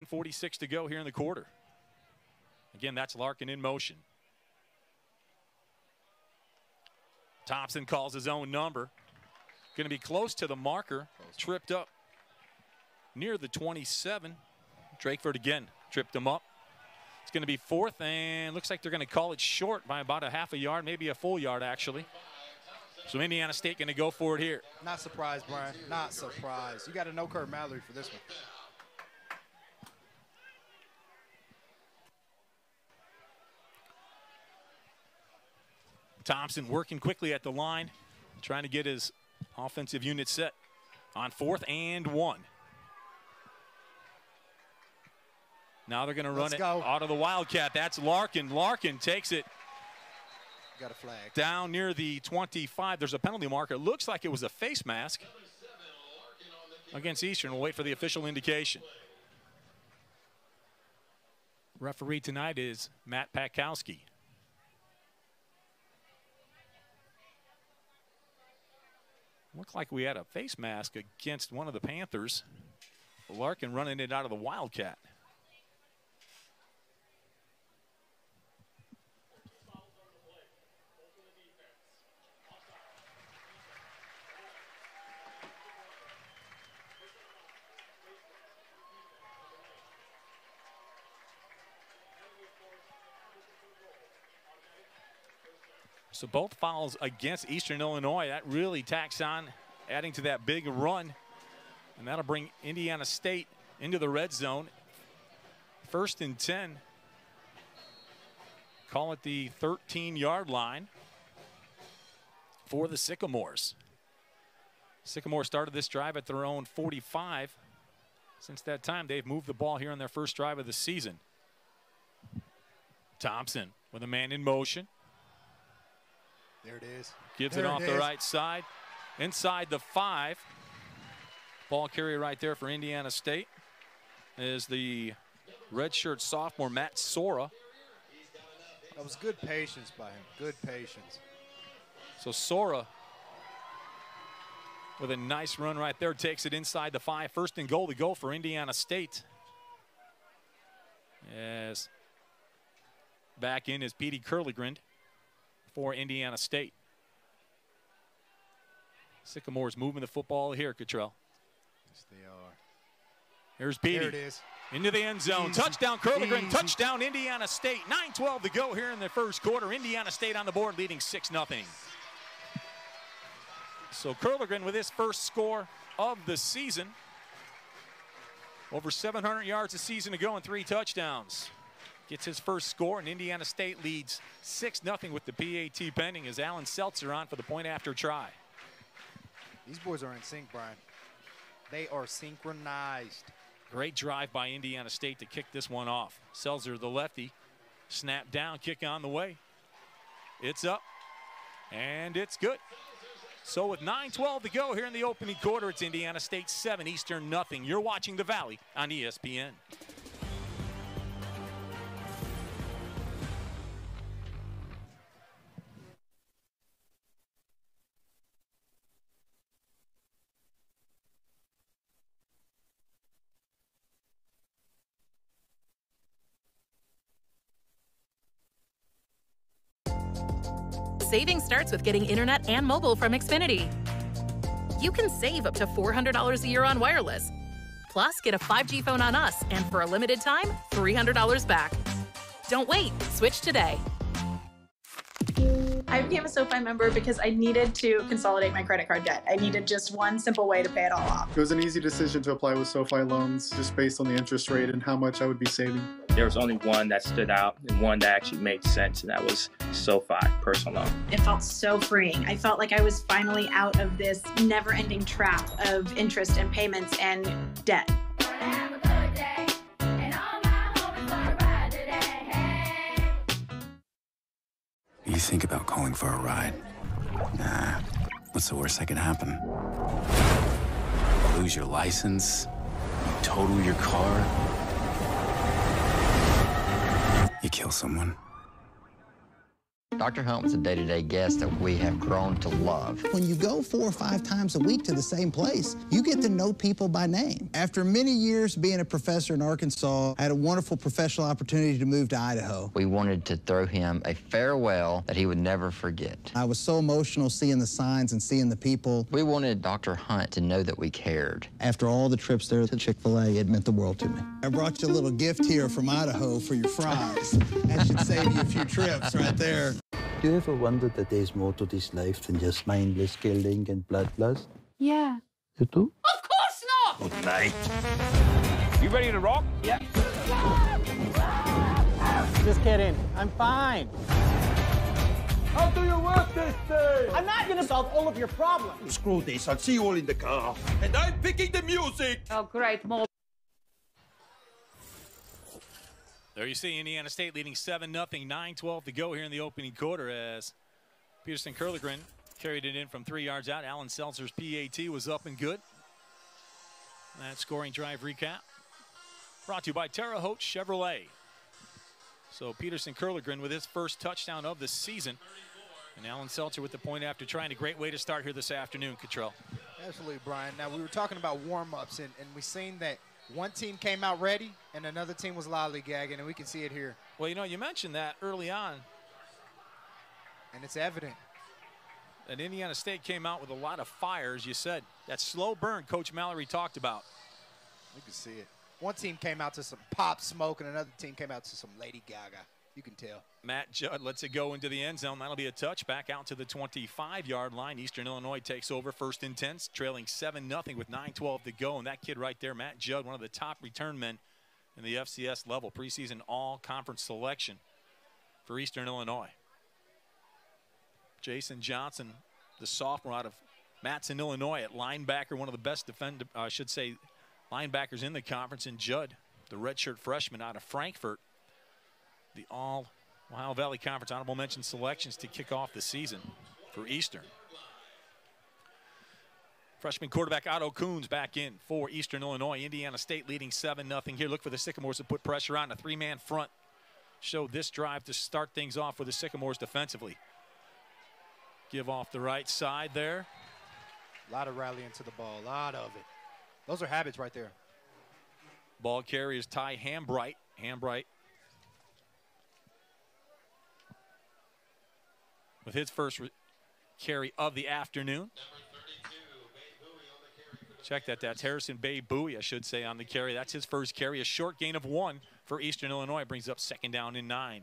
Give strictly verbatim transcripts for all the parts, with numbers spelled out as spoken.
forty-six to go here in the quarter. Again, that's Larkin in motion. Thompson calls his own number. Going to be close to the marker. Tripped up near the twenty-seven. Drakeford again tripped him up. It's going to be fourth, and looks like they're going to call it short by about a half a yard, maybe a full yard, actually. So Indiana State going to go for it here. Not surprised, Brian. Not surprised. You got to know Kurt Mallory for this one. Thompson working quickly at the line, trying to get his offensive unit set on fourth and one. Now they're going to run it out of the Wildcat. That's Larkin. Larkin takes it got a flag down near the twenty-five. There's a penalty mark. It looks like it was a face mask against Eastern. We'll wait for the official indication. Referee tonight is Matt Patkowski. Looked like we had a face mask against one of the Panthers. Larkin running it out of the Wildcat. So both fouls against Eastern Illinois. That really tacks on, adding to that big run. And that'll bring Indiana State into the red zone. First and ten. Call it the thirteen yard line for the Sycamores. Sycamore started this drive at their own forty-five. Since that time, they've moved the ball here on their first drive of the season. Thompson with a man in motion. There it is. Gives there it off it the is. right side. Inside the five. Ball carrier right there for Indiana State is the redshirt sophomore, Matt Sora. That was good patience by him. Good patience. So Sora with a nice run right there. Takes it inside the five. First and goal to go for Indiana State. Yes. Back in is Petey Curligrind for Indiana State. Sycamore's moving the football here, Cottrell. Yes, they are. Here's Petey. There it is. Into the end zone. Easy. Touchdown, Curligrind. Easy. Touchdown, Indiana State. nine twelve to go here in the first quarter. Indiana State on the board, leading six nothing. So Curligrind with his first score of the season. Over seven hundred yards a season to go and three touchdowns. Gets his first score, and Indiana State leads six nothing with the P A T pending as Alan Seltzer on for the point after try. These boys are in sync, Brian. They are synchronized. Great drive by Indiana State to kick this one off. Seltzer, the lefty, snap down, kick on the way. It's up, and it's good. So with nine twelve to go here in the opening quarter, it's Indiana State seven, Eastern nothing. You're watching The Valley on E S P N. Saving starts with getting internet and mobile from Xfinity. You can save up to four hundred dollars a year on wireless. Plus, get a five G phone on us, and for a limited time, three hundred dollars back. Don't wait. Switch today. I became a SoFi member because I needed to consolidate my credit card debt. I needed just one simple way to pay it all off. It was an easy decision to apply with SoFi loans just based on the interest rate and how much I would be saving. There was only one that stood out and one that actually made sense, and that was SoFi personal loan. It felt so freeing. I felt like I was finally out of this never-ending trap of interest and payments and debt. You think about calling for a ride. Nah, what's the worst that could happen? Lose your license? Total your car? You kill someone? Doctor Hunt was a day-to-day guest that we have grown to love. When you go four or five times a week to the same place, you get to know people by name. After many years being a professor in Arkansas, I had a wonderful professional opportunity to move to Idaho. We wanted to throw him a farewell that he would never forget. I was so emotional seeing the signs and seeing the people. We wanted Doctor Hunt to know that we cared. After all the trips there to Chick-fil-A, it meant the world to me. I brought you a little gift here from Idaho for your fries. That should save you a few trips right there. Do you ever wonder that there's more to this life than just mindless killing and bloodlust? Yeah. You do? Of course not! Good night. You ready to rock? Yeah. Just kidding. I'm fine. How do you work this thing? I'm not gonna solve all of your problems. Screw this. I'll see you all in the car. And I'm picking the music. Oh, great. More. There you see Indiana State leading seven nothing, nine twelve to go here in the opening quarter as Peterson Kurlegren carried it in from three yards out. Alan Seltzer's P A T was up and good. That scoring drive recap brought to you by Terre Haute Chevrolet. So Peterson Kurlegren with his first touchdown of the season. And Alan Seltzer with the point after trying. A great way to start here this afternoon, Cottrell. Absolutely, Brian. Now, we were talking about warm-ups, and, and we seen that one team came out ready, and another team was lollygagging, and we can see it here. Well, you know, you mentioned that early on. And it's evident. And Indiana State came out with a lot of fire, as you said. That slow burn Coach Mallory talked about. You can see it. One team came out to some pop smoke, and another team came out to some Lady Gaga. You can tell. Matt Judd lets it go into the end zone. That'll be a touchback out to the twenty-five yard line. Eastern Illinois takes over first and ten, trailing seven nothing with nine twelve to go. And that kid right there, Matt Judd, one of the top return men in the F C S level, preseason all-conference selection for Eastern Illinois. Jason Johnson, the sophomore out of Matson, Illinois, at linebacker, one of the best defender, I uh, should say, linebackers in the conference. And Judd, the redshirt freshman out of Frankfurt, the all Ohio Valley Conference honorable mention selections to kick off the season for Eastern. Freshman quarterback Otto Coons back in for Eastern Illinois. Indiana State leading seven nothing here. Look for the Sycamores to put pressure on. A three-man front showed this drive to start things off for the Sycamores defensively. Give off the right side there. A lot of rallying to the ball, a lot of it. Those are habits right there. Ball carrier is Ty Hambright. Hambright with his first carry of the afternoon. Check that. That's Harrison Bay Bowie, I should say, on the carry. That's his first carry. A short gain of one for Eastern Illinois. Brings up second down and nine.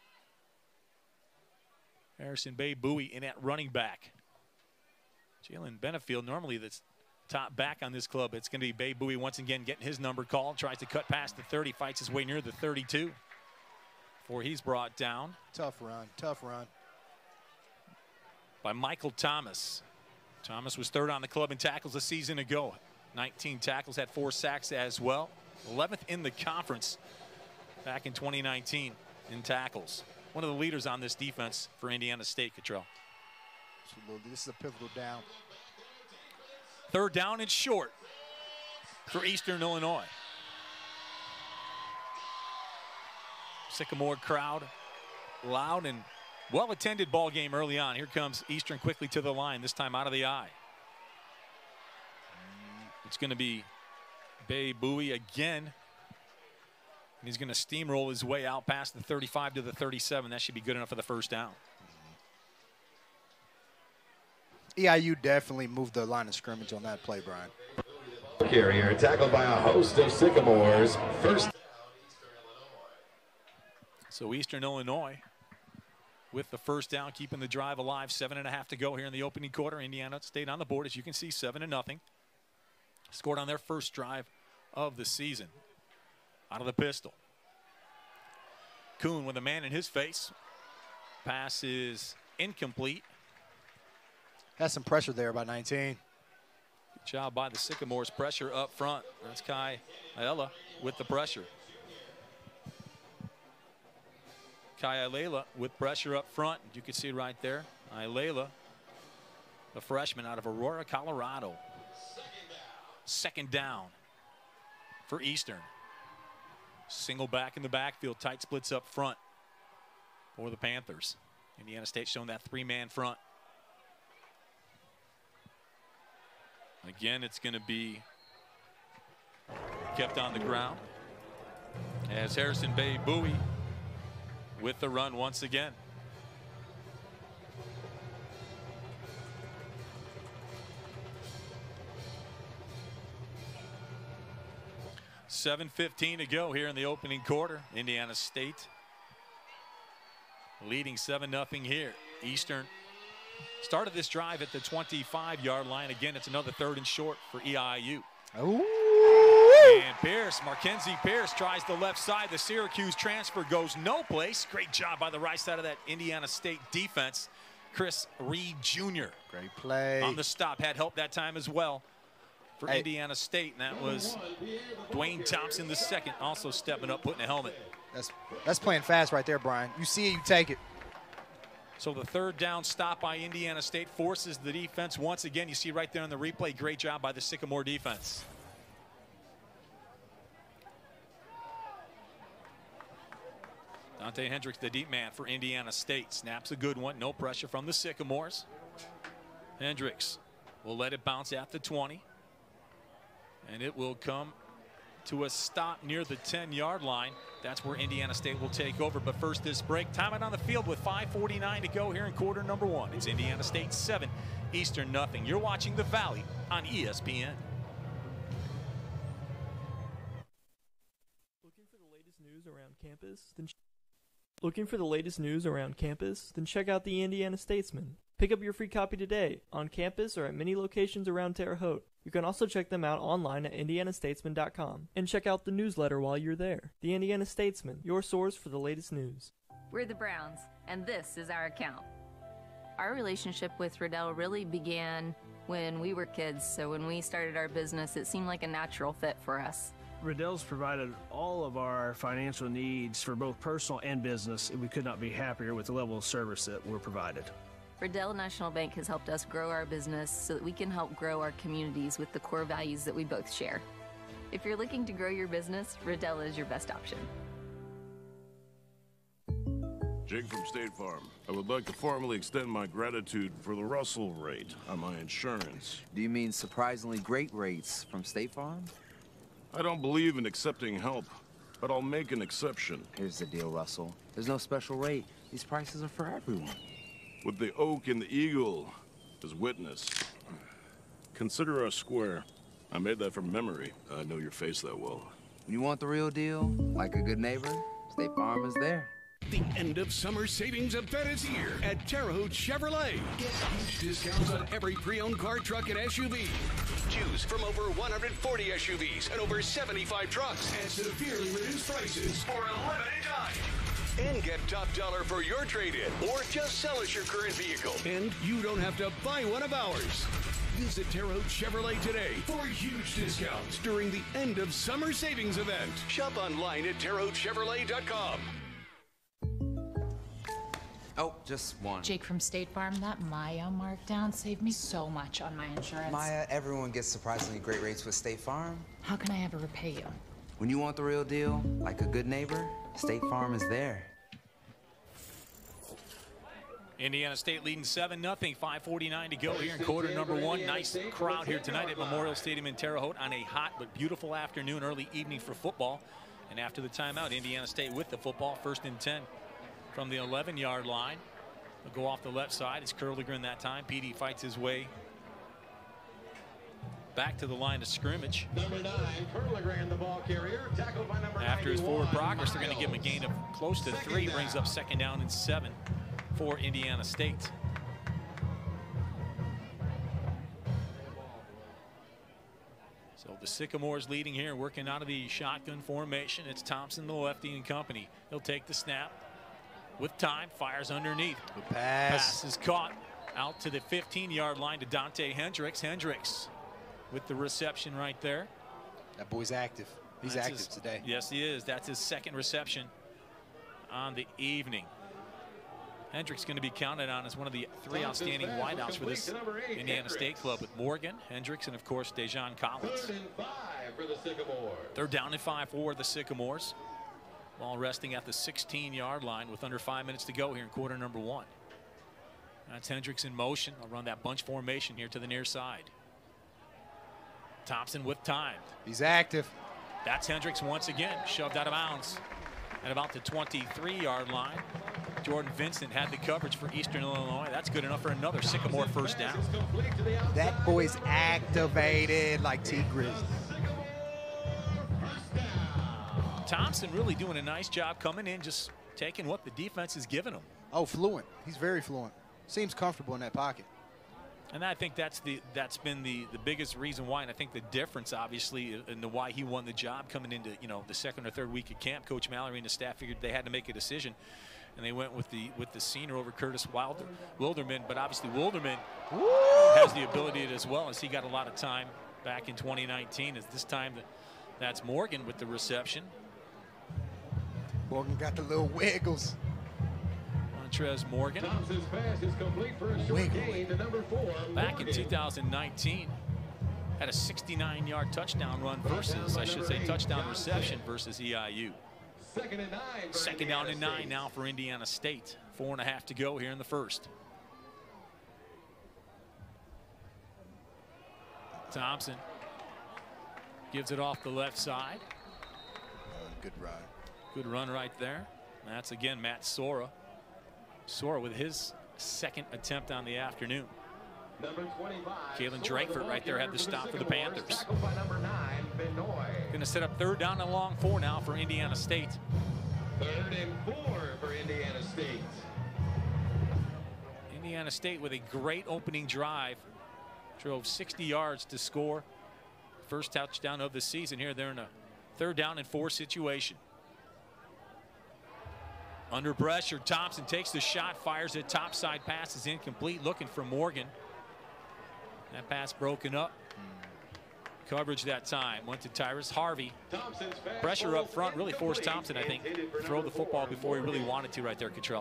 Harrison Bay Bowie in at running back. Jalen Benefield, normally the top back on this club. It's going to be Bay Bowie once again getting his number called. Tries to cut past the thirty. Fights his way near the thirty-two before he's brought down. Tough run. Tough run. By Michael Thomas. Thomas was third on the club in tackles a season ago. nineteen tackles, had four sacks as well. eleventh in the conference back in twenty nineteen in tackles. One of the leaders on this defense for Indiana State, Cottrell. Absolutely. This is a pivotal down. Third down and short for Eastern Illinois. Sycamore crowd, loud and well-attended ball game early on. Here comes Eastern quickly to the line, this time out of the eye. It's going to be Bay Bowie again. And he's going to steamroll his way out past the thirty-five to the thirty-seven. That should be good enough for the first down. E I U definitely moved the line of scrimmage on that play, Brian. Carrier tackled by a host of Sycamores. First. So Eastern Illinois with the first down, keeping the drive alive. Seven and a half to go here in the opening quarter. Indiana State on the board, as you can see, seven to nothing. Scored on their first drive of the season. Out of the pistol. Kuhn with a man in his face. Pass is incomplete. Has some pressure there by nineteen. Good job by the Sycamores. Pressure up front. That's Kai Ayala with the pressure. Kai Ayala with pressure up front. You can see right there. Ayala, the freshman out of Aurora, Colorado. Second down for Eastern. Single back in the backfield. Tight splits up front for the Panthers. Indiana State showing that three-man front. Again, it's going to be kept on the ground as Harrison Bay Bowie with the run once again. seven fifteen to go here in the opening quarter. Indiana State leading seven nothing here. Eastern started this drive at the twenty-five yard line. Again, it's another third and short for E I U. Ooh. And Pierce, Markenzie Pierce tries the left side. The Syracuse transfer goes no place. Great job by the right side of that Indiana State defense. Chris Reed Junior Great play. On the stop, had help that time as well for hey. Indiana State, and that was Dwayne Thompson the second, also stepping up, putting a helmet. That's, that's playing fast right there, Brian. You see it, you take it. So the third down stop by Indiana State forces the defense once again. You see right there on the replay, great job by the Sycamore defense. Dante Hendricks, the deep man for Indiana State. Snaps a good one, no pressure from the Sycamores. Hendricks will let it bounce at the twenty. And it will come to a stop near the ten yard line. That's where Indiana State will take over. But first this break, time it on the field with five forty-nine to go here in quarter number one. It's Indiana State seven, Eastern nothing. You're watching The Valley on E S P N. Looking for the latest news around campus? Then Looking for the latest news around campus? Then check out the Indiana Statesman. Pick up your free copy today, on campus or at many locations around Terre Haute. You can also check them out online at indiana statesman dot com and check out the newsletter while you're there. The Indiana Statesman, your source for the latest news. We're the Browns, and this is our account. Our relationship with Riddell really began when we were kids, so when we started our business, it seemed like a natural fit for us. Riddell's provided all of our financial needs for both personal and business, and we could not be happier with the level of service that we're provided. Riddell National Bank has helped us grow our business so that we can help grow our communities with the core values that we both share. If you're looking to grow your business, Riddell is your best option. Jake from State Farm. I would like to formally extend my gratitude for the Russell rate on my insurance. Do you mean surprisingly great rates from State Farm? I don't believe in accepting help, but I'll make an exception. Here's the deal, Russell. There's no special rate. These prices are for everyone. With the oak and the eagle as witness, consider us square. I made that from memory. I know your face that well. You want the real deal? Like a good neighbor? State Farm is there. The end of summer savings event is here at Terre Haute Chevrolet. Get huge discounts on every pre-owned car, truck, and S U V. Choose from over one hundred forty S U Vs and over seventy-five trucks at severely reduced prices for a limited time. And get top dollar for your trade-in, or just sell us your current vehicle. And you don't have to buy one of ours. Visit Terre Haute Chevrolet today for huge discounts during the end of summer savings event. Shop online at terre haute chevrolet dot com. Oh, just one. Jake from State Farm, that Maya markdown saved me so much on my insurance. Maya, everyone gets surprisingly great rates with State Farm. How can I ever repay you? When you want the real deal, like a good neighbor, State Farm is there. Indiana State leading seven nothing, five forty-nine to go here in quarter number one. Nice crowd here tonight at Memorial Stadium in Terre Haute on a hot but beautiful afternoon, early evening for football. And after the timeout, Indiana State with the football, first and ten from the eleven yard line. They'll go off the left side. It's Curligren that time. P D fights his way back to the line of scrimmage. Number nine, Curligren, the ball carrier, tackled by number After his forward progress, they're going to give him a gain of close to three. Brings up second down and seven for Indiana State. So the Sycamores leading here, working out of the shotgun formation. It's Thompson, the lefty, and company. He'll take the snap with time, fires underneath. The pass. Pass is caught out to the fifteen yard line to Dante Hendricks. Hendricks with the reception right there. That boy's active. He's That's active his, today. Yes, he is. That's his second reception on the evening. Hendricks going to be counted on as one of the three outstanding wideouts for this Indiana State club, with Morgan, Hendricks, and of course Dejon Collins. Third and five for the Sycamores. They're down at five for the Sycamores. Ball resting at the sixteen yard line with under five minutes to go here in quarter number one. That's Hendricks in motion. I'll run that bunch formation here to the near side. Thompson with time. He's active. That's Hendricks once again, shoved out of bounds at about the twenty-three yard line. Jordan Vincent had the coverage for Eastern Illinois. That's good enough for another Sycamore first down. That boy's activated like T. Grizz. Thompson really doing a nice job coming in, just taking what the defense is giving him. Oh, fluent. He's very fluent. Seems comfortable in that pocket. And I think that's the that's been the the biggest reason why, and I think the difference, obviously, in the why he won the job coming into you know the second or third week of camp. Coach Mallory and the staff figured they had to make a decision, and they went with the with the senior over Curtis Wilder, Wilderman. But obviously, Wilderman Woo! has the ability to, as well, as he got a lot of time back in twenty nineteen. As this time, that's Morgan with the reception. Morgan got the little wiggles. Montrez Morgan. Thompson's pass is complete for a short gain to number four. Back in two thousand nineteen, had a sixty-nine yard touchdown run versus, I should say, touchdown reception versus E I U. Second and nine. Second down and nine now for Indiana State. Four and a half to go here in the first. Thompson gives it off the left side. Good run. Good run right there. That's again Matt Sora. Sora with his second attempt on the afternoon. Kalen Drakeford right there had the stop for the Panthers. Going to set up third down and long four now for Indiana State. Third and four for Indiana State. Indiana State with a great opening drive. Drove sixty yards to score. First touchdown of the season here. They're in a third down and four situation. Under pressure, Thompson takes the shot, fires it, topside pass is incomplete, looking for Morgan. That pass broken up. Coverage that time went to Tyrus Harvey. Pressure up front really forced Thompson, I think, to throw the football before he really wanted to right there, Cottrell.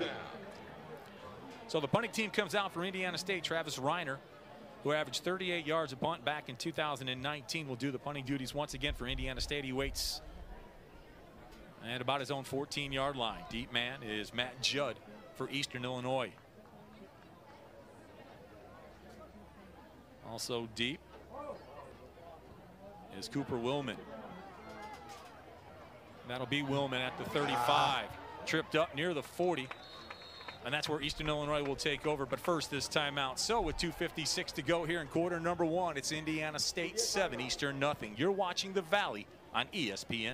So the punting team comes out for Indiana State. Travis Reiner, who averaged thirty-eight yards a punt back in two thousand nineteen, will do the punting duties once again for Indiana State. He waits at about his own fourteen yard line. Deep man is Matt Judd for Eastern Illinois. Also deep is Cooper Willman. That'll be Willman at the thirty-five. Tripped up near the forty. And that's where Eastern Illinois will take over. But first, this timeout. So with two fifty-six to go here in quarter number one, it's Indiana State seven, Eastern nothing. You're watching The Valley on E S P N.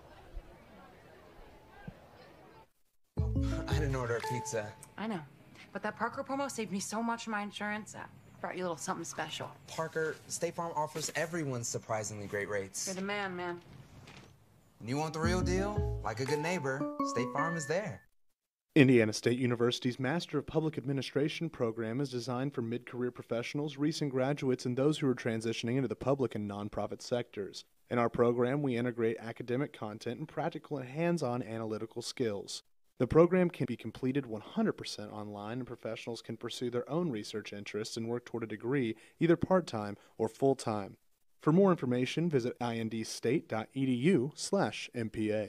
I didn't order a pizza. I know, but that Parker promo saved me so much on my insurance. I brought you a little something special. Parker, State Farm offers everyone surprisingly great rates. You're the man, man. And you want the real deal? Like a good neighbor, State Farm is there. Indiana State University's Master of Public Administration program is designed for mid-career professionals, recent graduates, and those who are transitioning into the public and nonprofit sectors. In our program, we integrate academic content and practical and hands-on analytical skills. The program can be completed one hundred percent online, and professionals can pursue their own research interests and work toward a degree, either part-time or full-time. For more information, visit indstate.edu slash MPA.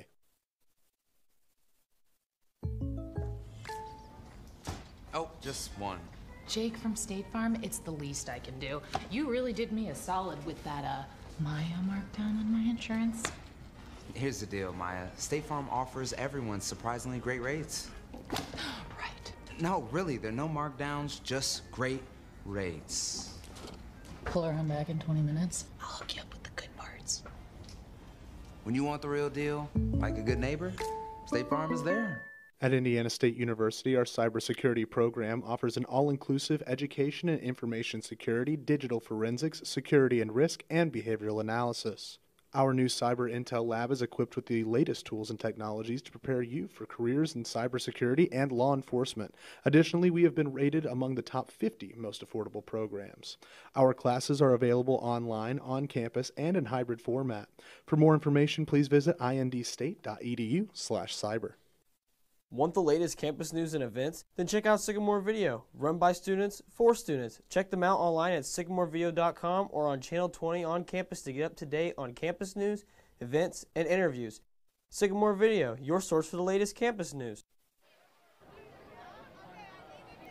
Oh, just one. Jake from State Farm, it's the least I can do. You really did me a solid with that, uh, Maya markdown on my insurance. Here's the deal, Maya. State Farm offers everyone surprisingly great rates. Right. No, really, there are no markdowns, just great rates. Pull around back in twenty minutes. I'll hook you up with the good parts. When you want the real deal, like a good neighbor, State Farm is there. At Indiana State University, our cybersecurity program offers an all-inclusive education in information security, digital forensics, security and risk, and behavioral analysis. Our new Cyber Intel Lab is equipped with the latest tools and technologies to prepare you for careers in cybersecurity and law enforcement. Additionally, we have been rated among the top fifty most affordable programs. Our classes are available online, on campus, and in hybrid format. For more information, please visit indstate.edu slash cyber. Want the latest campus news and events? Then check out Sycamore Video, run by students for students. Check them out online at sycamore video dot com or on Channel twenty on campus to get up to date on campus news, events, and interviews. Sycamore Video, your source for the latest campus news.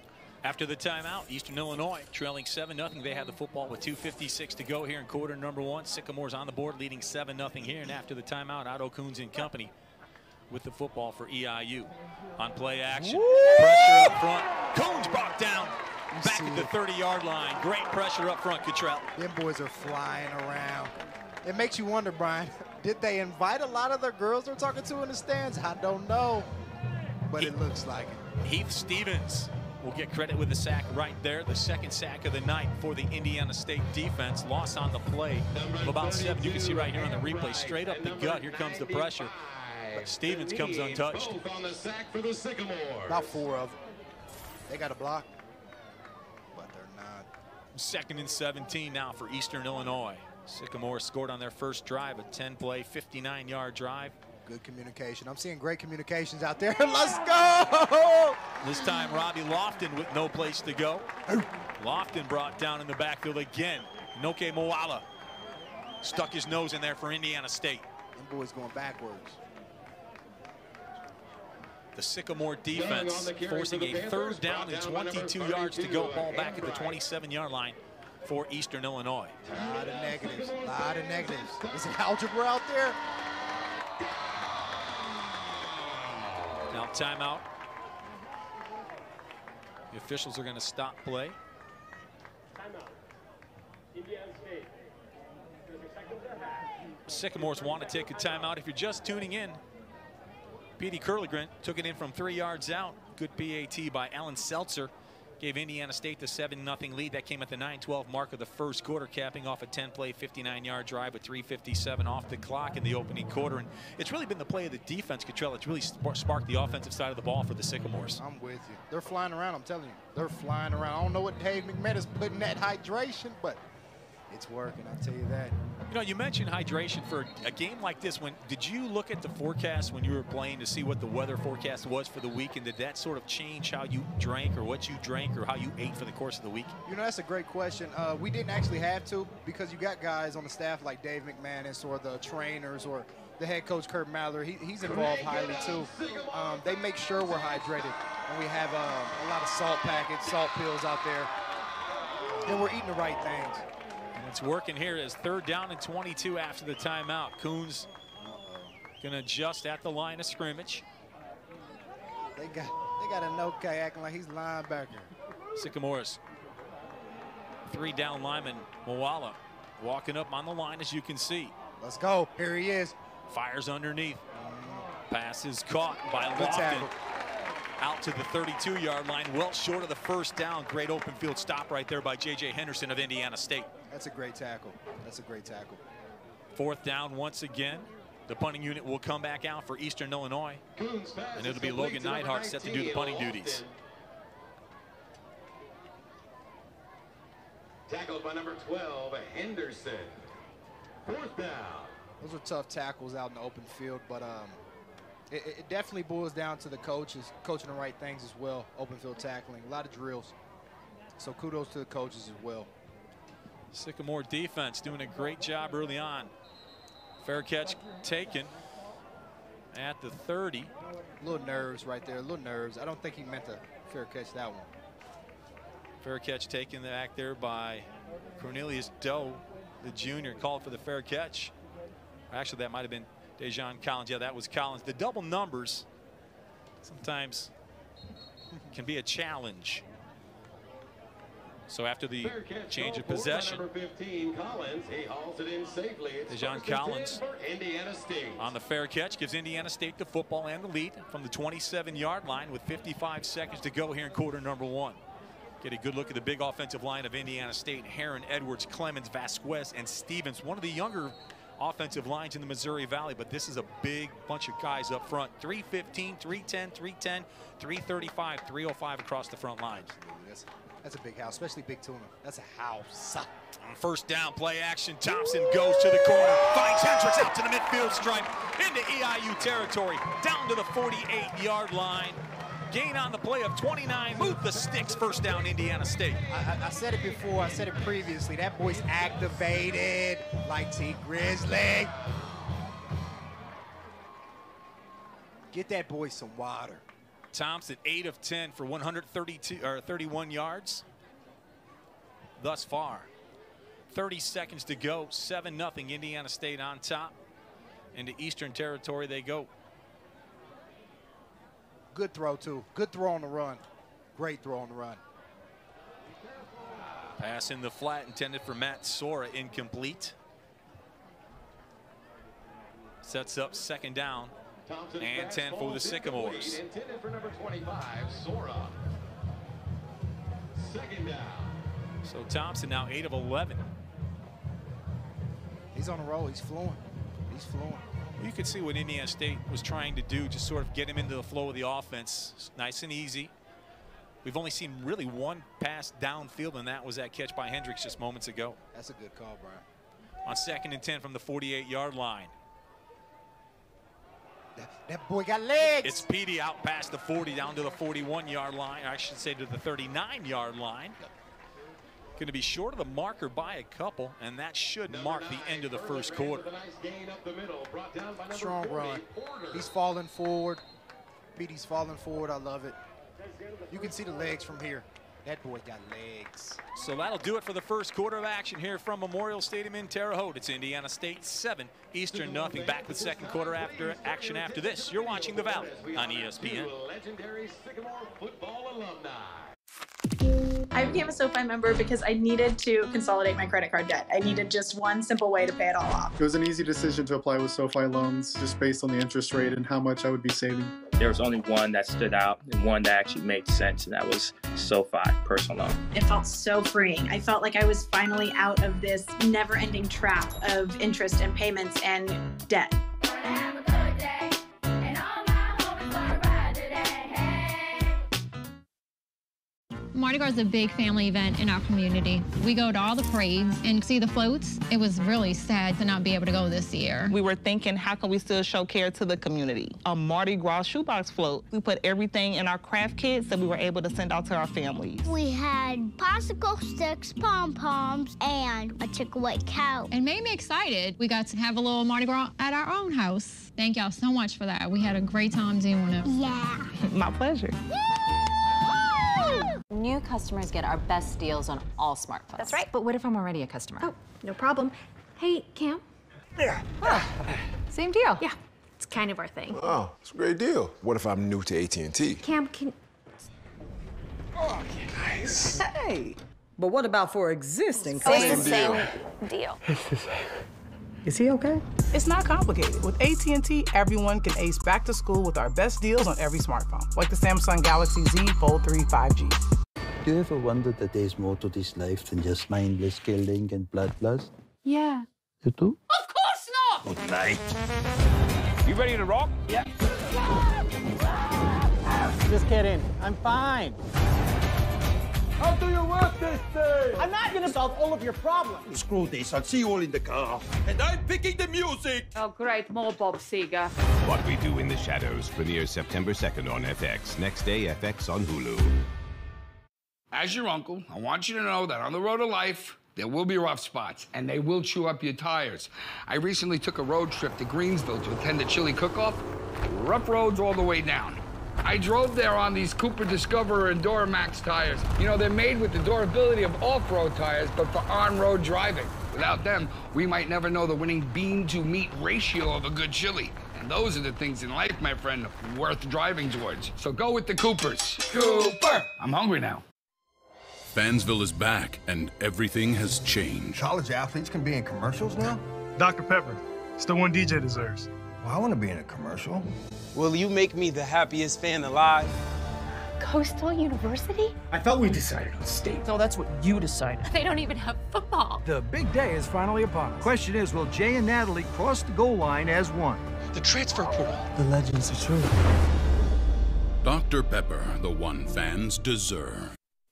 After the timeout, Eastern Illinois trailing seven nothing. They have the football with two fifty-six to go here in quarter number one. Sycamores on the board leading seven nothing here. And after the timeout, Otto Coons and company with the football for E I U. On play action, Woo! Pressure up front. Coons brought down back at the thirty yard line. Great pressure up front, Cottrell. Them boys are flying around. It makes you wonder, Brian, did they invite a lot of their girls they're talking to in the stands? I don't know, but it looks like it. Heath Stevens will get credit with the sack right there. The second sack of the night for the Indiana State defense. Loss on the play of about seven. You can see right here on the replay, straight up the gut. Here comes the pressure. But Stevens comes untouched. About four of them. They got a block, but they're not. Second and seventeen now for Eastern Illinois. Sycamore scored on their first drive, a ten play, fifty-nine yard drive. Good communication. I'm seeing great communications out there. Let's go! This time, Robbie Lofton with no place to go. Lofton brought down in the backfield again. Noke Moala stuck his nose in there for Indiana State. Them boys going backwards. The Sycamore defense forcing a third down and twenty-two yards to go. Ball back at the twenty-seven yard line for Eastern Illinois. A lot of negatives. A lot of negatives. Is it algebra out there? Now timeout. The officials are going to stop play. Timeout. Indiana State. Sycamores want to take a timeout. If you're just tuning in, Petey Curligren took it in from three yards out. Good P A T by Alan Seltzer. Gave Indiana State the seven nothing lead. That came at the nine twelve mark of the first quarter, capping off a ten play, fifty-nine yard drive with three fifty-seven off the clock in the opening quarter. And it's really been the play of the defense, Cottrell. It's really sparked the offensive side of the ball for the Sycamores. I'm with you. They're flying around, I'm telling you. They're flying around. I don't know what Dave McMahon is putting that hydration, but it's working, I'll tell you that. You know, you mentioned hydration for a game like this. When did you look at the forecast when you were playing to see what the weather forecast was for the week, and did that sort of change how you drank or what you drank or how you ate for the course of the week? You know, that's a great question. Uh, we didn't actually have to, because you got guys on the staff like Dave McManus or the trainers or the head coach Kurt Mather. He, he's involved highly too. Um, they make sure we're hydrated, and we have uh, a lot of salt packets, salt pills out there, and we're eating the right things. It's working here as third down and twenty-two after the timeout. Coons going to adjust at the line of scrimmage. They got they got a no K acting like he's linebacker. Sycamores. Three down lineman, Moala, walking up on the line as you can see. Let's go. Here he is. Fires underneath. Pass is caught by Lofton. Out to the thirty-two yard line, well short of the first down. Great open field stop right there by J J Henderson of Indiana State. That's a great tackle. That's a great tackle. Fourth down once again. The punting unit will come back out for Eastern Illinois. And it'll be Logan Neidhart set to do the punting duties. Tackled by number twelve, Henderson. Fourth down. Those are tough tackles out in the open field, but um, it, it definitely boils down to the coaches coaching the right things as well. Open field tackling, a lot of drills. So kudos to the coaches as well. Sycamore defense doing a great job early on. Fair catch taken at the thirty. Little nerves right there, little nerves. I don't think he meant to fair catch that one. Fair catch taken back there by Cornelius Doe, the junior, called for the fair catch. Actually, that might have been Dejon Collins. Yeah, that was Collins. The double numbers sometimes can be a challenge. So after the change of possession, fifteen, Collins, he hauls it in safely. Dejon Collins on the fair catch gives Indiana State the football and the lead from the twenty-seven yard line with fifty-five seconds to go here in quarter number one. Get a good look at the big offensive line of Indiana State. Heron, Edwards, Clemens, Vasquez, and Stevens. One of the younger offensive lines in the Missouri Valley, but this is a big bunch of guys up front. three fifteen, three ten, three ten, three thirty-five, three oh five across the front lines. That's, that's a big house, especially Big Tuna. That's a house. On first down, play action. Thompson goes to the corner, finds Hendricks out to the midfield stripe, into E I U territory, down to the forty-eight yard line. Gain on the play of twenty-nine. Move the sticks. First down, Indiana State. I, I, I said it before. I said it previously. That boy's activated like T Grizzly. Get that boy some water. Thompson, eight of ten for one hundred thirty-two or thirty-one yards thus far. thirty seconds to go, seven nothing Indiana State on top. Into Eastern Territory they go. Good throw, too. Good throw on the run. Great throw on the run. Pass in the flat intended for Matt Sora, incomplete. Sets up second down and ten for the Sycamores. Intended for number twenty-five, Sora. Second down. So Thompson now eight of eleven. He's on a roll. He's fluent. He's fluent. You could see what Indiana State was trying to do, just sort of get him into the flow of the offense. Nice and easy. We've only seen really one pass downfield, and that was that catch by Hendricks just moments ago. That's a good call, Brian. On second and ten from the forty-eight yard line. That, that boy got legs. It's Petey out past the forty down to the forty-one yard line. I should say to the thirty-nine yard line. Going to be short of the marker by a couple, and that should mark the end of the first quarter. Strong run. He's falling forward. Petey's falling forward. I love it. You can see the legs from here. That boy got legs. So that'll do it for the first quarter of action here from Memorial Stadium in Terre Haute. It's Indiana State seven, Eastern nothing. Back with second quarter after action after this. You're watching The Valley on E S P N. Legendary Sycamore football alumni. I became a SoFi member because I needed to consolidate my credit card debt. I needed just one simple way to pay it all off. It was an easy decision to apply with SoFi loans just based on the interest rate and how much I would be saving. There was only one that stood out and one that actually made sense, and that was SoFi personal loan. It felt so freeing. I felt like I was finally out of this never-ending trap of interest and payments and debt. Mardi Gras is a big family event in our community. We go to all the parades and see the floats. It was really sad to not be able to go this year. We were thinking, how can we still show care to the community? A Mardi Gras shoebox float. We put everything in our craft kits that we were able to send out to our families. We had popsicle sticks, pom-poms, and a Chick-fil-A cow. It made me excited. We got to have a little Mardi Gras at our own house. Thank y'all so much for that. We had a great time doing it. Yeah. My pleasure. New customers get our best deals on all smartphones. That's right. But what if I'm already a customer? Oh, no problem. Hey, Cam. Yeah. Oh, same deal. Yeah, it's kind of our thing. Oh, it's a great deal. What if I'm new to A T and T? Cam, can... Oh, nice. Hey, but what about for existing Same, customers? same deal. Is he okay? It's not complicated. With A T and T, everyone can ace back to school with our best deals on every smartphone, like the Samsung Galaxy Z Fold three five G. Do you ever wonder that there's more to this life than just mindless killing and bloodlust? Yeah. You do? Of course not! Good night. You ready to rock? Yeah. Just kidding. I'm fine. How do you work this thing? I'm not gonna solve all of your problems. Screw this. I'll see you all in the car. And I'm picking the music. Oh, great. More Bob Seger. What We Do in the Shadows premieres September second on F X. Next day, F X on Hulu. As your uncle, I want you to know that on the road of life, there will be rough spots, and they will chew up your tires. I recently took a road trip to Greensville to attend a chili cook-off. Rough roads all the way down. I drove there on these Cooper Discoverer and Duramax tires. You know, they're made with the durability of off-road tires, but for on-road driving. Without them, we might never know the winning bean-to-meat ratio of a good chili. And those are the things in life, my friend, worth driving towards. So go with the Coopers. Cooper! I'm hungry now. Fansville is back, and everything has changed. College athletes can be in commercials now? Doctor Pepper. It's the one D J deserves. Well, I want to be in a commercial. Will you make me the happiest fan alive? Coastal University? I thought we decided on state. No, that's what you decided. They don't even have football. The big day is finally upon us. Question is, will Jay and Natalie cross the goal line as one? The transfer portal. The legends are true. Doctor Pepper, the one fans deserve.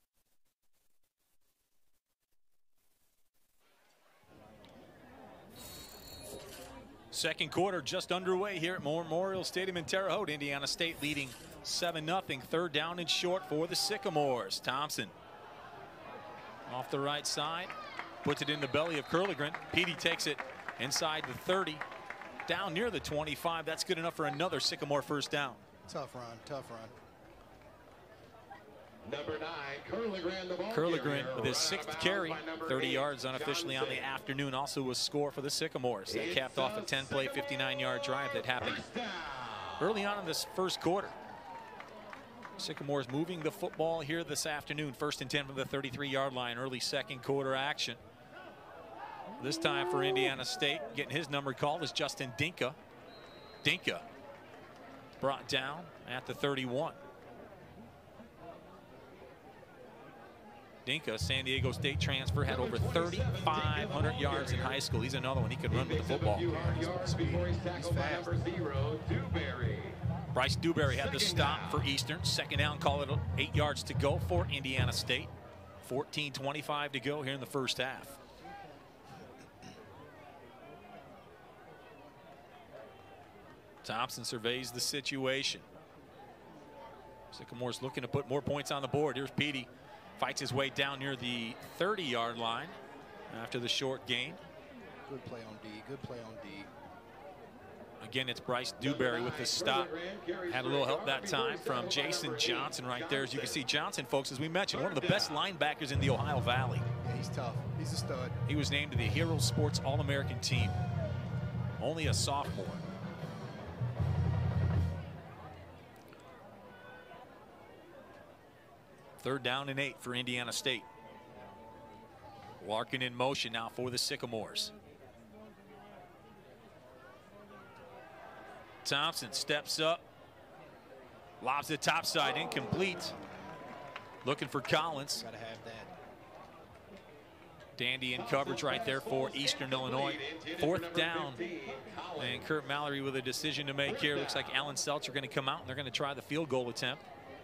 Second quarter just underway here at Memorial Stadium in Terre Haute. Indiana State leading seven nothing. Third down and short for the Sycamores. Thompson off the right side. Puts it in the belly of Curligran. Petey takes it inside the thirty. Down near the twenty-five. That's good enough for another Sycamore first down. Tough run, tough run. Number nine, Curligran, the ball Curligran with his sixth carry, thirty yards unofficially on the afternoon. Also a score for the Sycamores. They capped off a ten play, fifty-nine yard drive that happened early on in this first quarter. Sycamores moving the football here this afternoon. First and ten from the thirty-three yard line. Early second quarter action. This time for Indiana State, getting his number called is Justin Dinka. Dinka brought down at the thirty-one. Dinka, San Diego State transfer, had over thirty-five hundred yards in high school. He's another one. He can run with the football. Bryce Dewberry had the stop for Eastern. Second down, call it eight yards to go for Indiana State. fourteen twenty-five to go here in the first half. Thompson surveys the situation. Sycamore's looking to put more points on the board. Here's Petey. Fights his way down near the thirty yard line after the short gain. Good play on D. Good play on D. Again, it's Bryce Dewberry with the stop. Had a little help that time from Jason Johnson right there. As you can see, Johnson, folks, as we mentioned, one of the best linebackers in the Ohio Valley. Yeah, he's tough. He's a stud. He was named to the Hero Sports All-American team. Only a sophomore. Third down and eight for Indiana State. Larkin in motion now for the Sycamores. Thompson steps up, lobs it topside, incomplete. Looking for Collins. Gotta have that. Dandy in coverage right there for Eastern Illinois. Fourth down, and Kurt Mallory with a decision to make here. Looks like Alan Seltzer going to come out, and they're going to try the field goal attempt.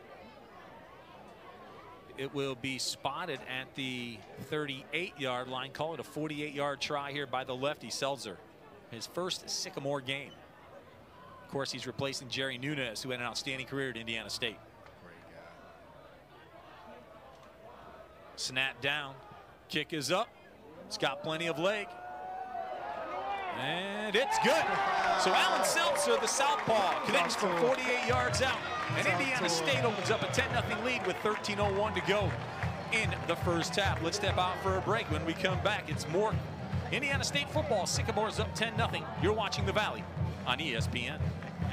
It will be spotted at the thirty-eight yard line. Call it a forty-eight yard try here by the lefty, Seltzer. His first Sycamore game. Of course, he's replacing Jerry Nunez, who had an outstanding career at Indiana State. Snap down. Kick is up. It's got plenty of leg. And it's good. So Alan Seltzer, the southpaw, connects from forty-eight yards out. And Indiana State opens up a ten nothing lead with thirteen oh one to go in the first half. Let's step out for a break. When we come back, it's more Indiana State football. Sycamores up ten nothing. You're watching The Valley on E S P N.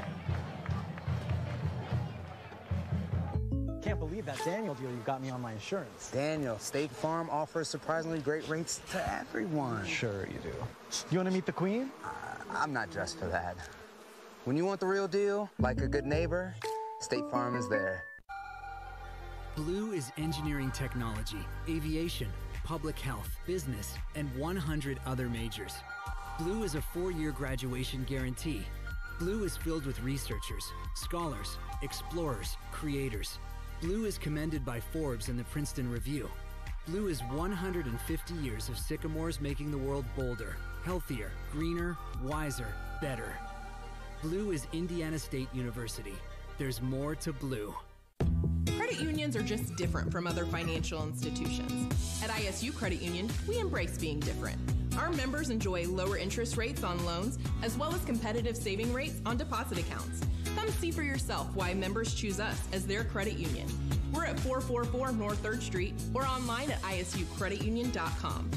Can't believe that Daniel deal you got me on my insurance. Daniel, State Farm offers surprisingly great rates to everyone. Sure you do. You want to meet the Queen? Uh, I'm not dressed for that. When you want the real deal, like a good neighbor, State Farm is there. Blue is engineering technology, aviation, public health, business, and one hundred other majors. Blue is a four-year graduation guarantee. Blue is filled with researchers, scholars, explorers, creators. Blue is commended by Forbes and the Princeton Review. Blue is one hundred fifty years of Sycamores making the world bolder, healthier, greener, wiser, better. Blue is Indiana State University. There's more to Blue. Credit unions are just different from other financial institutions. At I S U Credit Union, we embrace being different. Our members enjoy lower interest rates on loans, as well as competitive saving rates on deposit accounts. Come see for yourself why members choose us as their credit union. We're at four forty-four North third Street or online at I S U credit union dot com.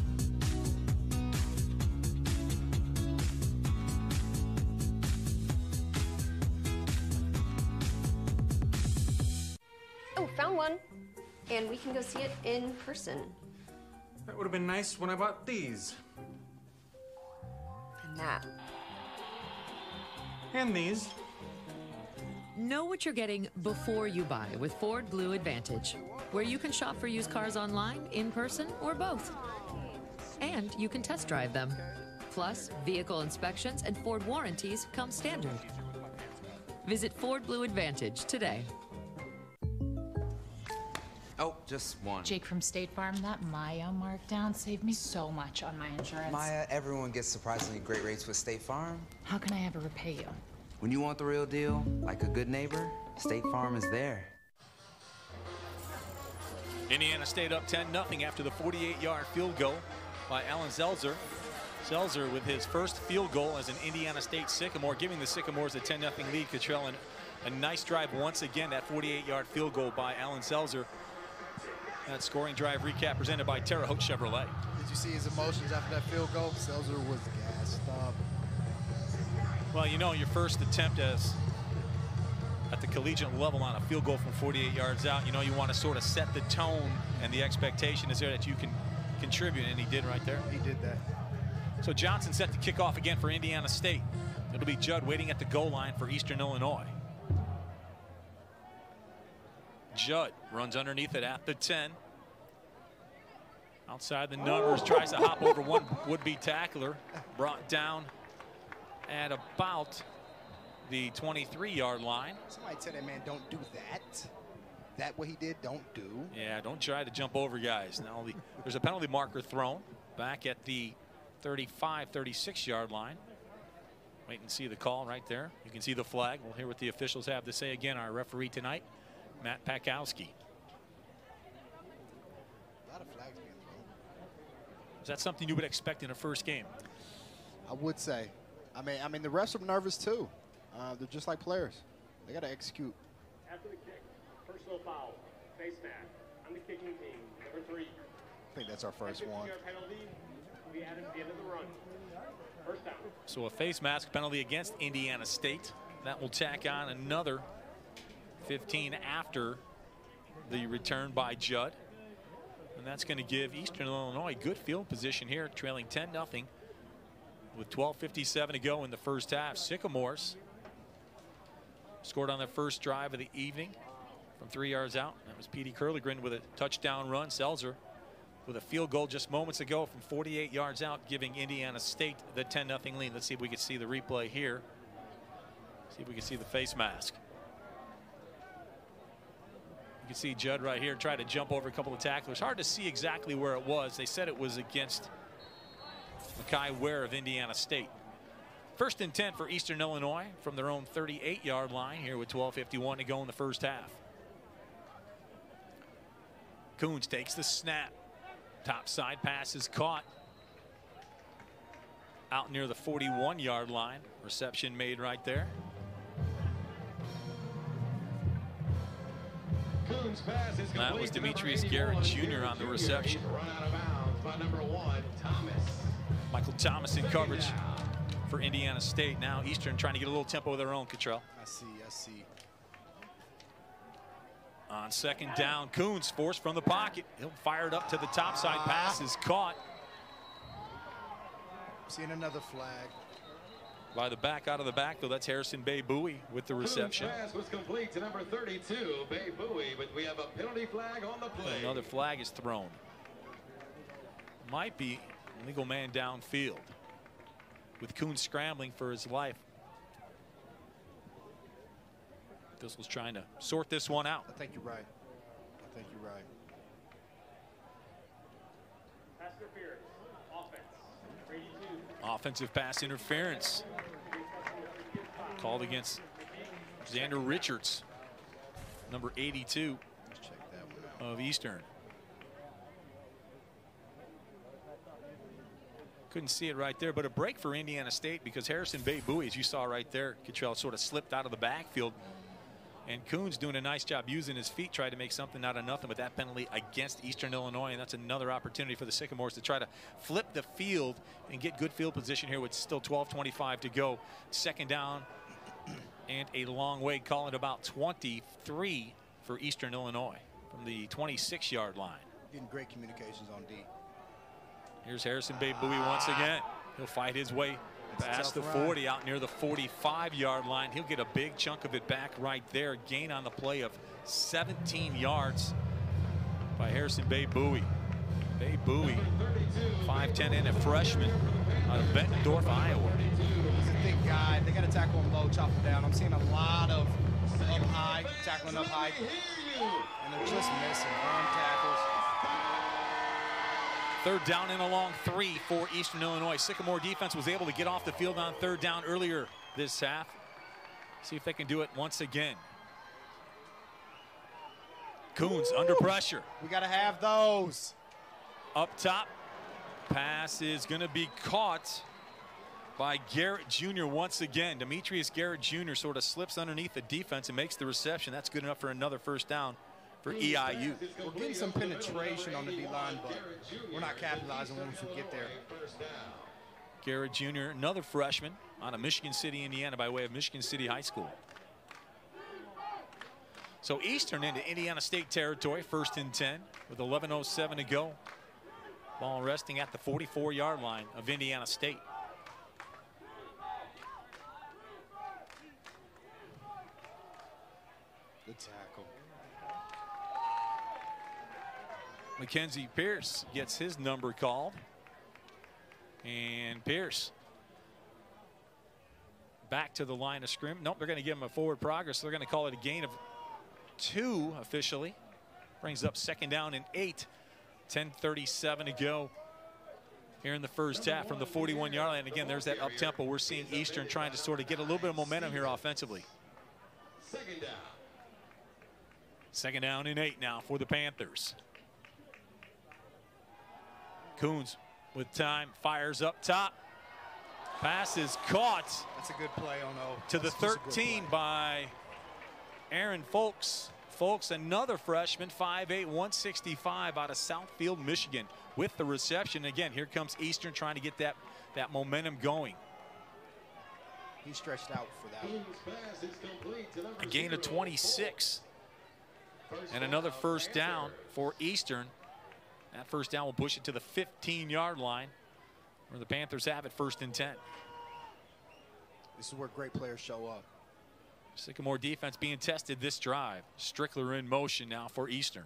Oh, found one. And we can go see it in person. That would have been nice when I bought these. And that. And these. Know what you're getting before you buy with Ford Blue Advantage, where you can shop for used cars online, in person, or both. And you can test drive them. Plus, vehicle inspections and Ford warranties come standard. Visit Ford Blue Advantage today. Oh, just one. Jake from State Farm, that Maya markdown saved me so much on my insurance. Maya, everyone gets surprisingly great rates with State Farm. How can I ever repay you? When you want the real deal, like a good neighbor, State Farm is there. Indiana State up ten nothing after the forty-eight yard field goal by Alan Seltzer. Seltzer with his first field goal as an Indiana State Sycamore, giving the Sycamores a ten nothing lead. Cottrell, and a nice drive once again. That forty-eight yard field goal by Alan Seltzer That scoring drive recap presented by Terre Haute Chevrolet. Did you see his emotions after that field goal? Selzer was gassed up. Well, you know, your first attempt as at the collegiate level on a field goal from forty-eight yards out, you know, you want to sort of set the tone, and the expectation is there that you can contribute, and he did right there. He did that. So Johnson set to kick off again for Indiana State. It'll be Judd waiting at the goal line for Eastern Illinois. Judd runs underneath it at the ten. Outside the numbers, tries to hop over one would-be tackler. Brought down at about the twenty-three yard line. Somebody tell that man, don't do that. That what he did, don't do. Yeah, don't try to jump over guys. Now the, there's a penalty marker thrown back at the thirty-five, thirty-six yard line. Wait and see the call right there. You can see the flag. We'll hear what the officials have to say. Again, our referee tonight, Matt Pakowski. A lot of flags being thrown. Is that something you would expect in a first game? I would say. I mean, I mean, the refs are nervous too. Uh, they're just like players. They got to execute. After the kick, personal foul, face mask on the kicking team, number three. I think that's our first one. Penalty will be added at the end of the run. First down. So a face mask penalty against Indiana State. That will tack on another fifteen after the return by Judd. And that's going to give Eastern Illinois good field position here, trailing ten nothing with twelve fifty-seven to go in the first half. Sycamores scored on their first drive of the evening from three yards out. That was Petey Curligren with a touchdown run. Selzer with a field goal just moments ago from forty-eight yards out, giving Indiana State the ten nothing lead. Let's see if we can see the replay here. See if we can see the face mask. You can see Judd right here try to jump over a couple of tacklers. Hard to see exactly where it was. They said it was against Mackay Ware of Indiana State. First and ten for Eastern Illinois from their own thirty-eight yard line here with twelve fifty-one to go in the first half. Coons takes the snap. Top side pass is caught out near the forty-one yard line. Reception made right there. That was Demetrius Garrett Junior on the reception. Michael Thomas in coverage for Indiana State. Now Eastern trying to get a little tempo of their own, Cottrell. I see, I see. On second down, Coons forced from the pocket. He'll fire it up to the top side. Pass is caught. Seeing another flag. By the back out of the back, though, that's Harrison Bay Bowie with the reception. Coons pass was complete to number thirty-two, Bay Bowie, but we have a penalty flag on the play. Another flag is thrown. Might be legal man downfield with Coons scrambling for his life. Thistle's trying to sort this one out. I think you're right. I think you're right. Pass interference. Offense. eighty-two. Offensive pass interference called against Xander Richards, number eighty-two of Eastern. Couldn't see it right there, but a break for Indiana State because Harrison Bay Bowie, as you saw right there, Cottrell sort of slipped out of the backfield. And Coons doing a nice job using his feet, tried to make something out of nothing with that penalty against Eastern Illinois. And that's another opportunity for the Sycamores to try to flip the field and get good field position here with still twelve twenty-five to go. Second down and a long way, call it about twenty-three for Eastern Illinois from the twenty-six yard line. Getting great communications on D. Here's Harrison Bay Bowie once again. He'll fight his way past the forty, out near the forty-five yard line. He'll get a big chunk of it back right there. Gain on the play of seventeen yards by Harrison Bay Bowie. Bay Bowie, five ten and a freshman out of Bettendorf, Iowa. He's a big guy. They got to tackle him low, chop him down. I'm seeing a lot of up high, tackling up high, and they're just missing arm tackles. Third down and a long three for Eastern Illinois. Sycamore defense was able to get off the field on third down earlier this half. See if they can do it once again. Coons under pressure. We got to have those. Up top, pass is going to be caught by Garrett Junior once again. Demetrius Garrett Junior sort of slips underneath the defense and makes the reception. That's good enough for another first down for E I U. We're getting some penetration on the D-line, but we're not capitalizing once we get there. Garrett Junior, another freshman out of Michigan City, Indiana, by way of Michigan City High School. So Eastern into Indiana State territory, first and ten, with eleven oh seven to go. Ball resting at the forty-four yard line of Indiana State. Good tackle. Mackenzie Pierce gets his number called. And Pierce back to the line of scrimmage. Nope, they're going to give him a forward progress. So they're going to call it a gain of two officially. Brings up second down and eight. ten thirty-seven to go here in the first half from the forty-one yard line. Again, there's that up tempo. We're seeing Eastern trying to sort of get a little bit of momentum here offensively. Second down. Second down and eight now for the Panthers. Coons with time, fires up top. Pass is caught. That's a good play on O. To the thirteen by Aaron Folks. Folks, another freshman, five eight, one sixty-five out of Southfield, Michigan, with the reception. Again, here comes Eastern trying to get that, that momentum going. He stretched out for that one. A gain of twenty-six. And another first down for Eastern. That first down will push it to the fifteen yard line, where the Panthers have it first and ten. This is where great players show up. Sycamore defense being tested this drive. Strickler in motion now for Eastern.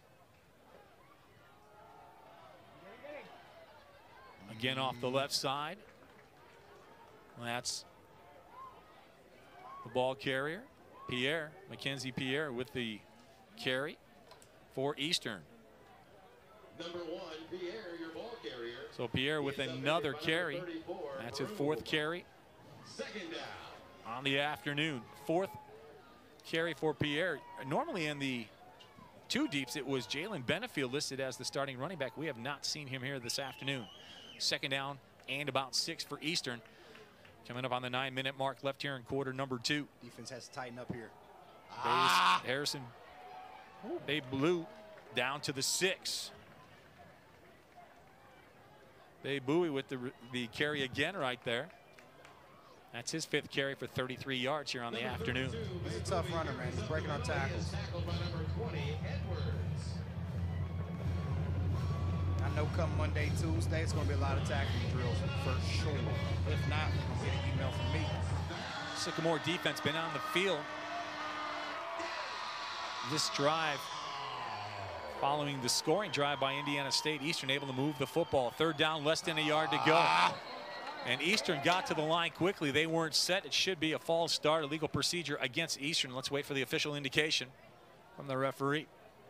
Again off the left side. That's the ball carrier, Pierre, Mackenzie Pierre with the carry for Eastern. Number one, Pierre, your ball carrier. So Pierre with another carry. That's his fourth carry Second down. on the afternoon. Fourth carry for Pierre. Normally in the two deeps, it was Jalen Benefield listed as the starting running back. We have not seen him here this afternoon. Second down and about six for Eastern. Coming up on the nine minute mark left here in quarter number two. Defense has to tighten up here. Ah. Harrison, Babe Blue down to the six. Babe Bowie with the, the carry again right there. That's his fifth carry for thirty-three yards here on the afternoon. He's a tough runner, man. He's breaking our tackles. I know come Monday, Tuesday, it's going to be a lot of tackling drills for sure. If not, we're going to get an email from me. Sycamore defense been on the field this drive following the scoring drive by Indiana State. Eastern able to move the football. Third down, less than a yard to go. And Eastern got to the line quickly. They weren't set. It should be a false start, illegal procedure against Eastern. Let's wait for the official indication from the referee.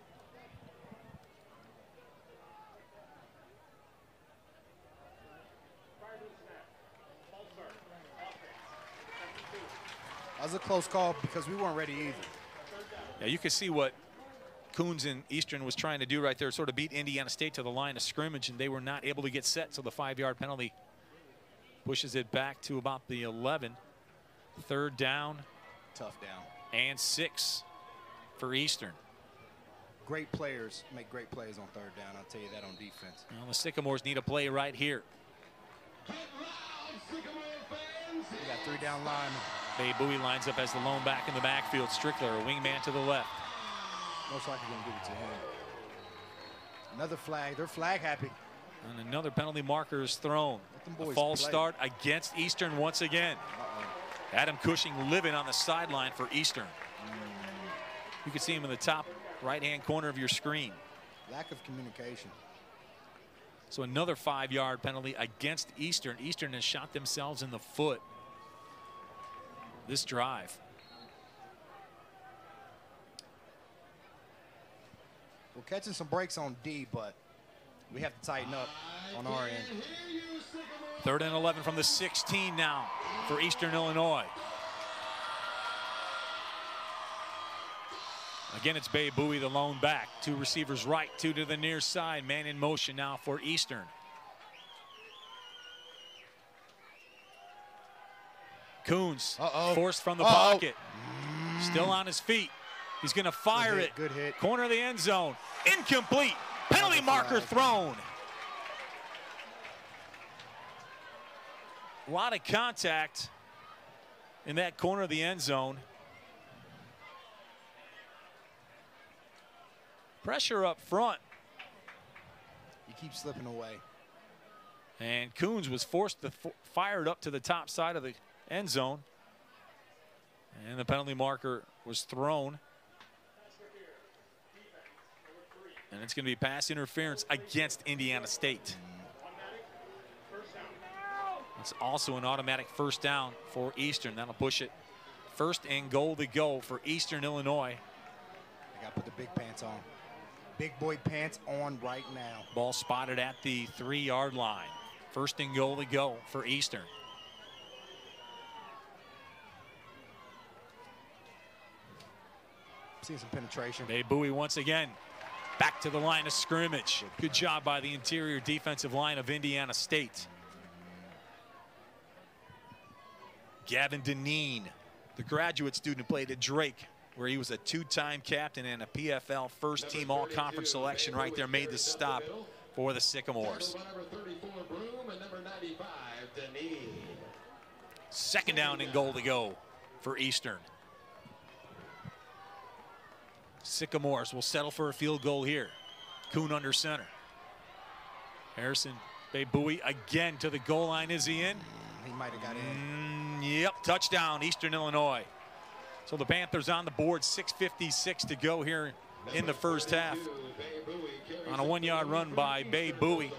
That was a close call because we weren't ready either. Yeah, you can see what Coons and Eastern was trying to do right there, sort of beat Indiana State to the line of scrimmage, and they were not able to get set, so the five yard penalty pushes it back to about the eleven. Third down. Tough down. And six for Eastern. Great players make great plays on third down. I'll tell you that on defense. Well, the Sycamores need a play right here. We got three down linemen. Babe Bowie lines up as the lone back in the backfield. Strickler, a wingman to the left. Most likely going to give it to him. Another flag. They're flag happy. And another penalty marker is thrown. A boys false play. start against Eastern once again. Uh-oh. Adam Cushing living on the sideline for Eastern. You can see him in the top right-hand corner of your screen. Lack of communication. So another five yard penalty against Eastern. Eastern has shot themselves in the foot this drive. We're catching some breaks on D, but we have to tighten up on our end. Third and eleven from the sixteen now for Eastern Illinois. Again, it's Babe Bowie, the lone back. Two receivers right, two to the near side. Man in motion now for Eastern. Coons Uh-oh. forced from the Uh-oh. pocket. Still on his feet. He's going to fire good hit, it. Good hit. Corner of the end zone. Incomplete. Penalty marker thrown. A lot of contact in that corner of the end zone. Pressure up front. You keep slipping away. And Coons was forced to f fire it up to the top side of the end zone. And the penalty marker was thrown. And it's going to be pass interference against Indiana State. It's also an automatic first down for Eastern. That'll push it first and goal to go for Eastern Illinois. They got to put the big pants on. Big boy pants on right now. Ball spotted at the three-yard line. First and goal to go for Eastern. Seeing some penetration. Bay Bowie once again back to the line of scrimmage. Good job by the interior defensive line of Indiana State. Gavin Deneen, the graduate student, played at Drake, where he was a two-time captain and a P F L first-team all-conference selection right there, made the stop for the Sycamores. Second down and goal to go for Eastern. Sycamores will settle for a field goal here. Kuhn under center. Harrison Bay Bowie again to the goal line. Is he in? He might have got in. Mm, yep, touchdown, Eastern Illinois. So the Panthers on the board, six fifty-six to go here in the first half. On a one-yard run by Bay Bowie.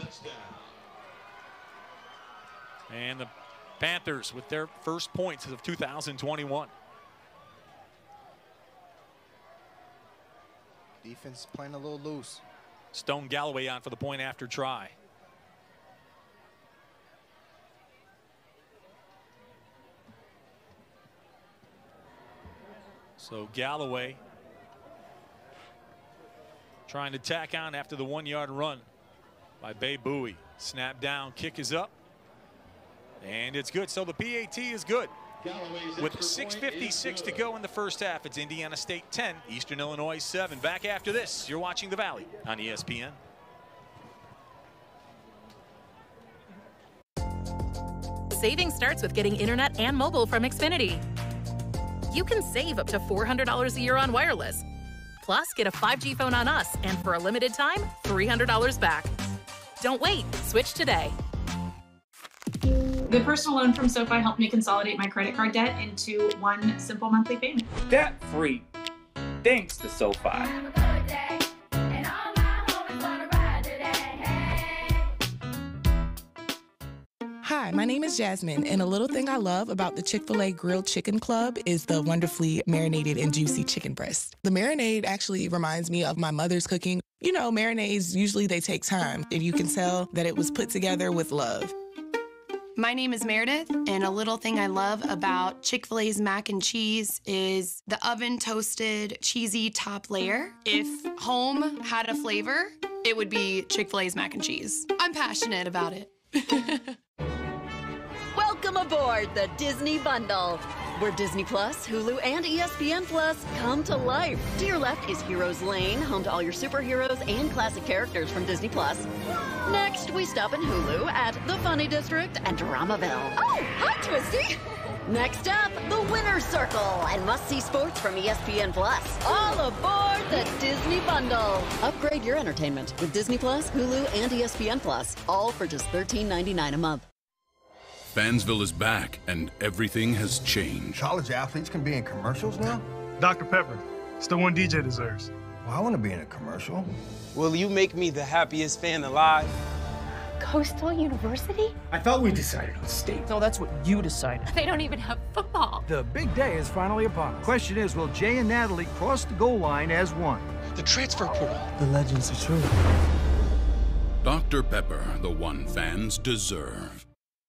And the Panthers with their first points of two thousand twenty-one. Defense playing a little loose. Stone Galloway on for the point after try. So Galloway trying to tack on after the one-yard run by Bay Bowie. Snap down, kick is up, and it's good. So the P A T is good. With six fifty-six to go in the first half, it's Indiana State ten, Eastern Illinois seven. Back after this, you're watching The Valley on E S P N. Saving starts with getting internet and mobile from Xfinity. You can save up to four hundred dollars a year on wireless. Plus, get a five G phone on us, and for a limited time, three hundred dollars back. Don't wait. Switch today. The personal loan from SoFi helped me consolidate my credit card debt into one simple monthly payment. Debt-free. Thanks to SoFi. Hi, my name is Jasmine, and a little thing I love about the Chick-fil-A Grilled Chicken Club is the wonderfully marinated and juicy chicken breast. The marinade actually reminds me of my mother's cooking. You know, marinades, usually they take time, and you can tell that it was put together with love. My name is Meredith, and a little thing I love about Chick-fil-A's mac and cheese is the oven-toasted, cheesy top layer. If home had a flavor, it would be Chick-fil-A's mac and cheese. I'm passionate about it. Welcome aboard the Disney Bundle, where Disney Plus, Hulu, and E S P N Plus come to life. To your left is Heroes Lane, home to all your superheroes and classic characters from Disney Plus. Next, we stop in Hulu at The Funny District and Dramaville. Oh, hi, Twisty. Next up, The Winner's Circle and must-see sports from E S P N Plus. All aboard the Disney Bundle. Upgrade your entertainment with Disney Plus, Hulu, and E S P N Plus, all for just thirteen ninety-nine a month. Fansville is back, and everything has changed. College athletes can be in commercials now? Doctor Pepper. It's the one D J deserves. Well, I want to be in a commercial. Will you make me the happiest fan alive? Coastal University? I thought we decided on state. No, that's what you decided. They don't even have football. The big day is finally upon us. Question is, will Jay and Natalie cross the goal line as one? The transfer portal. The legends are true. Doctor Pepper, the one fans deserve.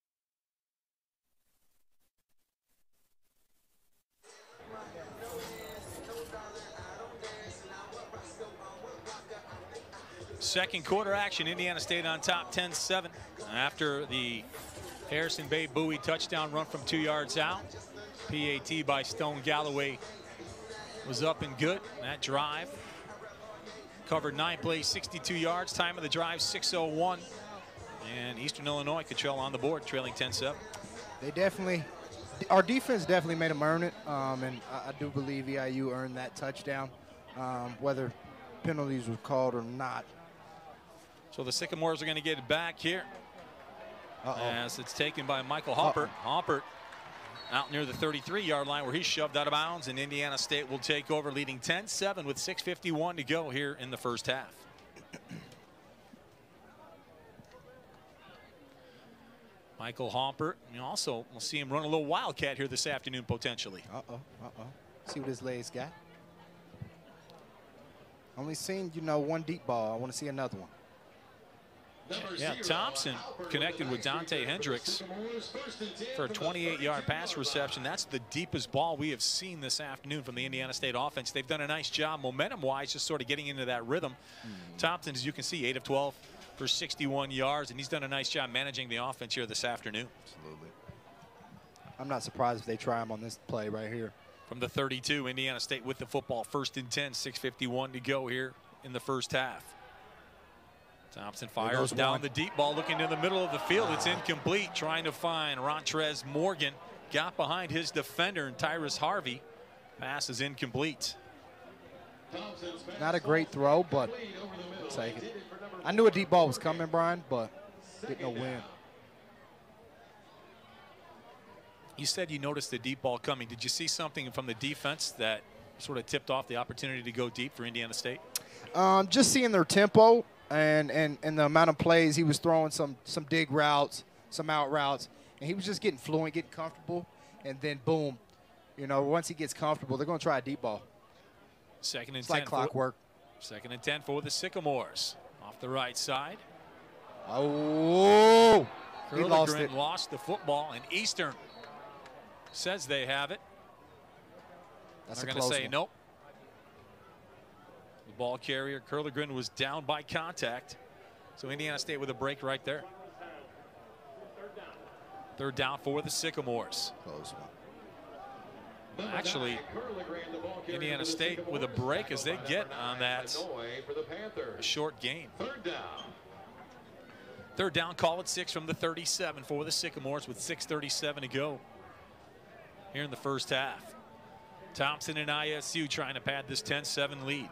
Second quarter action, Indiana State on top ten seven. After the Harrison Bay Bowie touchdown run from two yards out. P A T by Stone Galloway was up and good. That drive covered nine plays, sixty-two yards. Time of the drive, six oh one. And Eastern Illinois could trail on the board, trailing ten seven. They definitely, our defense definitely made them earn it. Um, and I, I do believe E I U earned that touchdown, um, whether penalties were called or not. So the Sycamores are going to get it back here. Uh-oh. As it's taken by Michael Hoppert. Hoppert out near the thirty-three yard line where he's shoved out of bounds, and Indiana State will take over, leading ten seven with six fifty-one to go here in the first half. Michael Hoppert, and also we'll see him run a little wildcat here this afternoon potentially. Uh-oh, uh-oh. See what his legs got. Only seen, you know, one deep ball. I want to see another one. Yeah, Thompson connected with Dante Hendricks for a twenty-eight yard pass reception. That's the deepest ball we have seen this afternoon from the Indiana State offense. They've done a nice job momentum-wise, just sort of getting into that rhythm. Mm. Thompson, as you can see, eight of twelve for sixty-one yards, and he's done a nice job managing the offense here this afternoon. Absolutely. I'm not surprised if they try him on this play right here. From the thirty-two, Indiana State with the football, first and ten, six fifty-one to go here in the first half. Thompson fires down one. The deep ball, looking in the middle of the field. It's incomplete, trying to find Rontrez Morgan. Got behind his defender, and Tyrus Harvey. Pass is incomplete. Not a great throw, but I'll take it. I knew a deep ball was coming, Brian, but didn't know when. You said you noticed the deep ball coming. Did you see something from the defense that sort of tipped off the opportunity to go deep for Indiana State? Um, just seeing their tempo. And, and and the amount of plays he was throwing, some some dig routes, some out routes, and he was just getting fluent, getting comfortable, and then boom, you know, once he gets comfortable, they're going to try a deep ball. Second and it's ten. Like clockwork. For, second and ten for the Sycamores. Off the right side. Oh, he lost Curligren it. Lost the football, and Eastern says they have it. That's They're a going to close say one. nope. Ball carrier Curligren was down by contact, so Indiana State with a break right there. Third down for the Sycamores. Close one. Actually, Indiana State with a break as they get on that short gain. Third down. Third down, call it six from the thirty-seven for the Sycamores with six thirty-seven to go here in the first half. Thompson and I S U trying to pad this ten seven lead.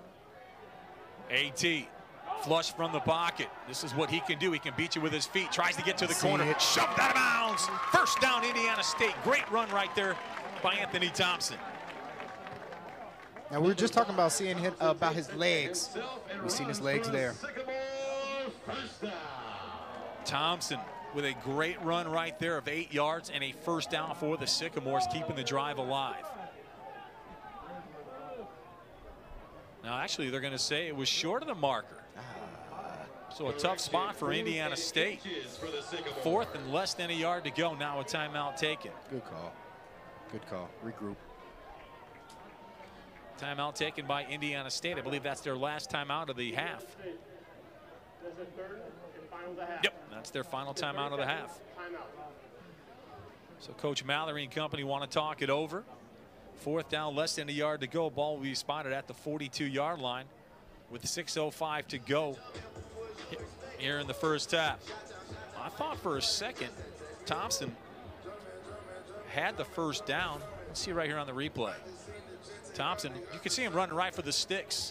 AT flush from the pocket. This is what he can do. He can beat you with his feet. Tries to get to the corner. it. Shoved out of bounds. First down, Indiana State. Great run right there by Anthony Thompson. Now we were just talking about seeing him, uh, about his legs. We've seen his legs there. Thompson with a great run right there of eight yards and a first down for the Sycamores, keeping the drive alive. Now, actually, they're going to say it was short of the marker. So a tough spot for Indiana State. Fourth and less than a yard to go. Now a timeout taken. Good call. Good call. Regroup. Timeout taken by Indiana State. I believe that's their last timeout of the half. Yep, that's their final timeout of the half. So Coach Mallory and company want to talk it over. Fourth down, less than a yard to go. Ball will be spotted at the forty-two yard line with six oh five to go here in the first half. I thought for a second Thompson had the first down. Let's see right here on the replay. Thompson, you can see him running right for the sticks.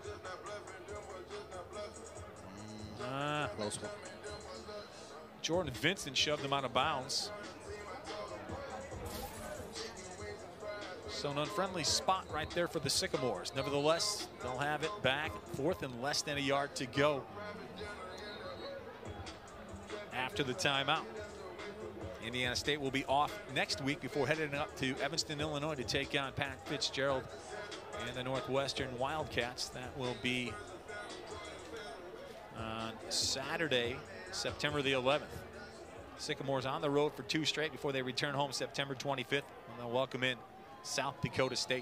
Uh, Close one. Jordan Vincent shoved him out of bounds. So an unfriendly spot right there for the Sycamores. Nevertheless, they'll have it back. Fourth and less than a yard to go after the timeout. Indiana State will be off next week before heading up to Evanston, Illinois to take on Pat Fitzgerald and the Northwestern Wildcats. That will be on Saturday, September the eleventh. Sycamores on the road for two straight before they return home September twenty-fifth. And they'll welcome in South Dakota State.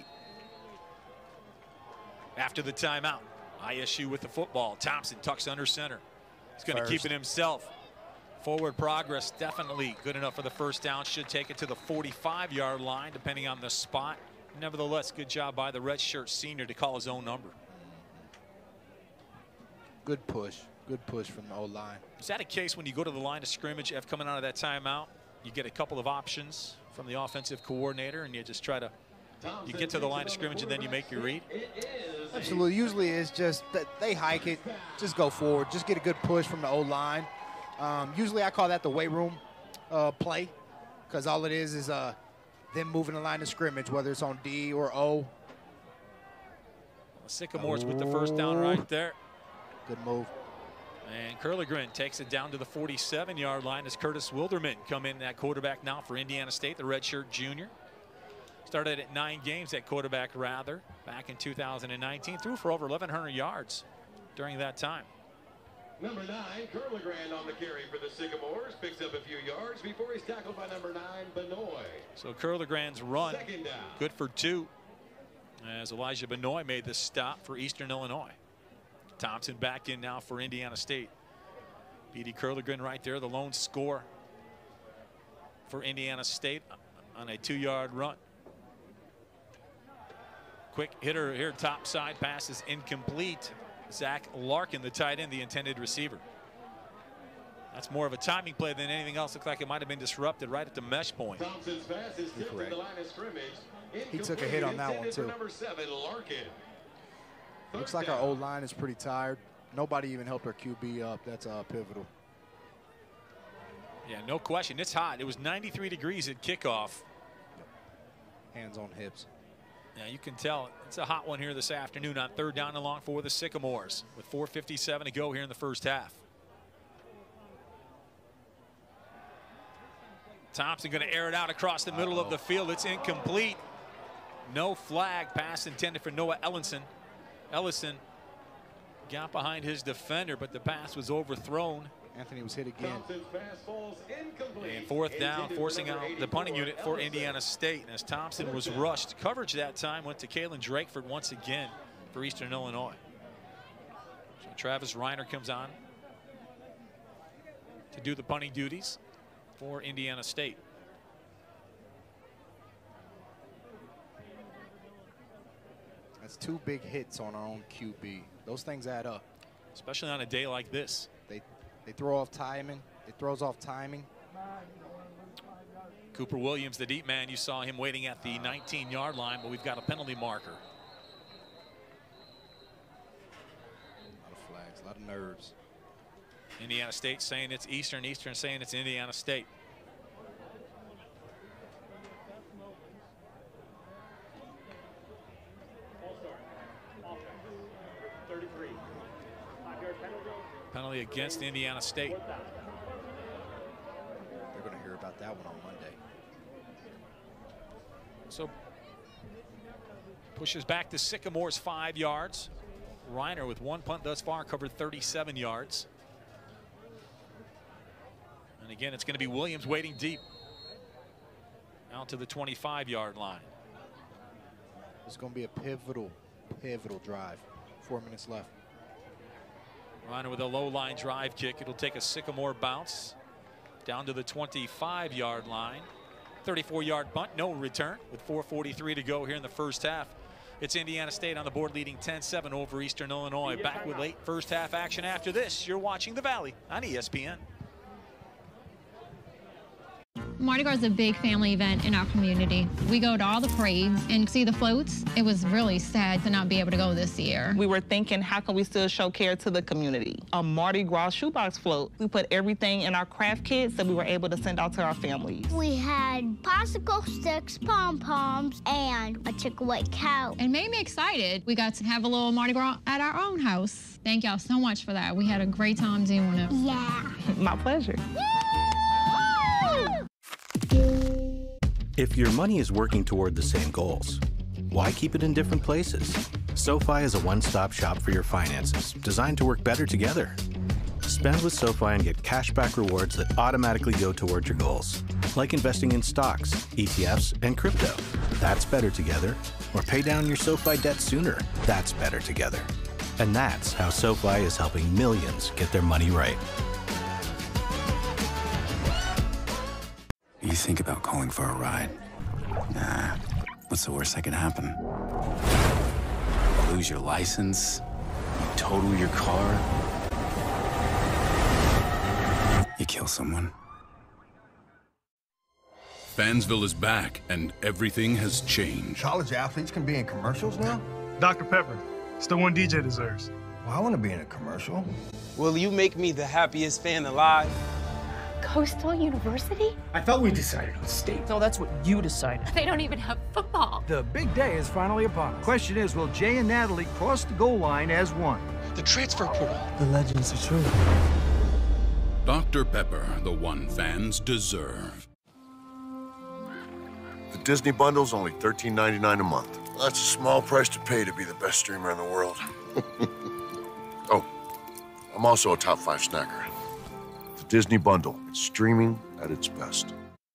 After the timeout, I S U with the football. Thompson tucks under center. He's going to keep it himself. Forward progress definitely good enough for the first down. Should take it to the forty-five yard line depending on the spot. Nevertheless, good job by the redshirt senior to call his own number. Good push. Good push from the O-line. Is that a case when you go to the line of scrimmage, F, coming out of that timeout, you get a couple of options from the offensive coordinator, and you just try to, you get to the line of scrimmage and then you make your read? Absolutely. Usually it's just that they hike it, just go forward, just get a good push from the O-line. Um, usually I call that the weight room uh, play, because all it is is uh, them moving the line of scrimmage, whether it's on D or O. Sycamores oh. with the first down right there. Good move. And Curligren takes it down to the forty-seven yard line as Curtis Wilderman come in at quarterback now for Indiana State, the redshirt junior. Started at nine games at quarterback, rather, back in two thousand nineteen. Threw for over eleven hundred yards during that time. Number nine, Curligren on the carry for the Sycamores. Picks up a few yards before he's tackled by number nine, Benoit. So Curligren's run, good for two, as Elijah Benoit made the stop for Eastern Illinois. Thompson back in now for Indiana State. B D Curligren right there, the lone score for Indiana State on a two yard run. Quick hitter here, top side pass is incomplete. Zach Larkin, the tight end, the intended receiver. That's more of a timing play than anything else. Looks like it might have been disrupted right at the mesh point. Thompson's pass is tipped to the line of scrimmage. He took a hit on that one too. Number seven, Larkin. Looks like our O-line is pretty tired. Nobody even helped our Q B up. That's uh, pivotal. Yeah, no question. It's hot. It was ninety-three degrees at kickoff. Hands on hips. Yeah, you can tell it's a hot one here this afternoon on third down and long for the Sycamores with four fifty-seven to go here in the first half. Thompson going to air it out across the middle Uh-oh. of the field. It's incomplete. No flag. Pass intended for Noah Ellison. Ellison got behind his defender, but the pass was overthrown. Anthony was hit again. And fourth down, forcing out the punting unit for Indiana State. And as Thompson was rushed, coverage that time went to Kalen Drakeford once again for Eastern Illinois. So Travis Reiner comes on to do the punting duties for Indiana State. That's two big hits on our own Q B. Those things add up. Especially on a day like this. They they throw off timing. It throws off timing. Cooper Williams, the deep man, you saw him waiting at the nineteen yard line, but we've got a penalty marker. A lot of flags, a lot of nerves. Indiana State saying it's Eastern, Eastern saying it's Indiana State. Penalty against Indiana State. They're going to hear about that one on Monday. So pushes back to Sycamores five yards. Reiner with one punt thus far covered thirty-seven yards. And again, it's going to be Williams waiting deep out to the twenty-five yard line. It's going to be a pivotal, pivotal drive. Four minutes left. Reiner with a low line drive kick. It'll take a Sycamore bounce down to the twenty-five yard line. thirty-four yard punt, no return with four forty-three to go here in the first half. It's Indiana State on the board leading ten seven over Eastern Illinois. Back with late first half action after this. You're watching The Valley on E S P N. Mardi Gras is a big family event in our community. We go to all the parades and see the floats. It was really sad to not be able to go this year. We were thinking, how can we still show care to the community? A Mardi Gras shoebox float. We put everything in our craft kits that we were able to send out to our families. We had popsicle sticks, pom-poms, and a Chick-fil-A cow. It made me excited. We got to have a little Mardi Gras at our own house. Thank y'all so much for that. We had a great time doing it. Yeah. My pleasure. If your money is working toward the same goals, why keep it in different places? SoFi is a one-stop shop for your finances, designed to work better together. Spend with SoFi and get cashback rewards that automatically go toward your goals, like investing in stocks, E T Fs, and crypto. That's better together. Or pay down your SoFi debt sooner. That's better together. And that's how SoFi is helping millions get their money right. You think about calling for a ride. Nah. With What's the worst that can happen? Lose your license? Total your car? You kill someone? Fansville is back, and everything has changed. College athletes can be in commercials now? Doctor Pepper, it's the one D J deserves. Well, I want to be in a commercial. Will you make me the happiest fan alive? Coastal University? I thought we decided on state. No, that's what you decided. They don't even have football. The big day is finally upon us. Question is, will Jay and Natalie cross the goal line as one? The transfer portal. The legends are true. Doctor Pepper, the one fans deserve. The Disney Bundle's only thirteen ninety-nine a month. That's a small price to pay to be the best streamer in the world. Oh, I'm also a top five snacker. The Disney Bundle, it's streaming at its best.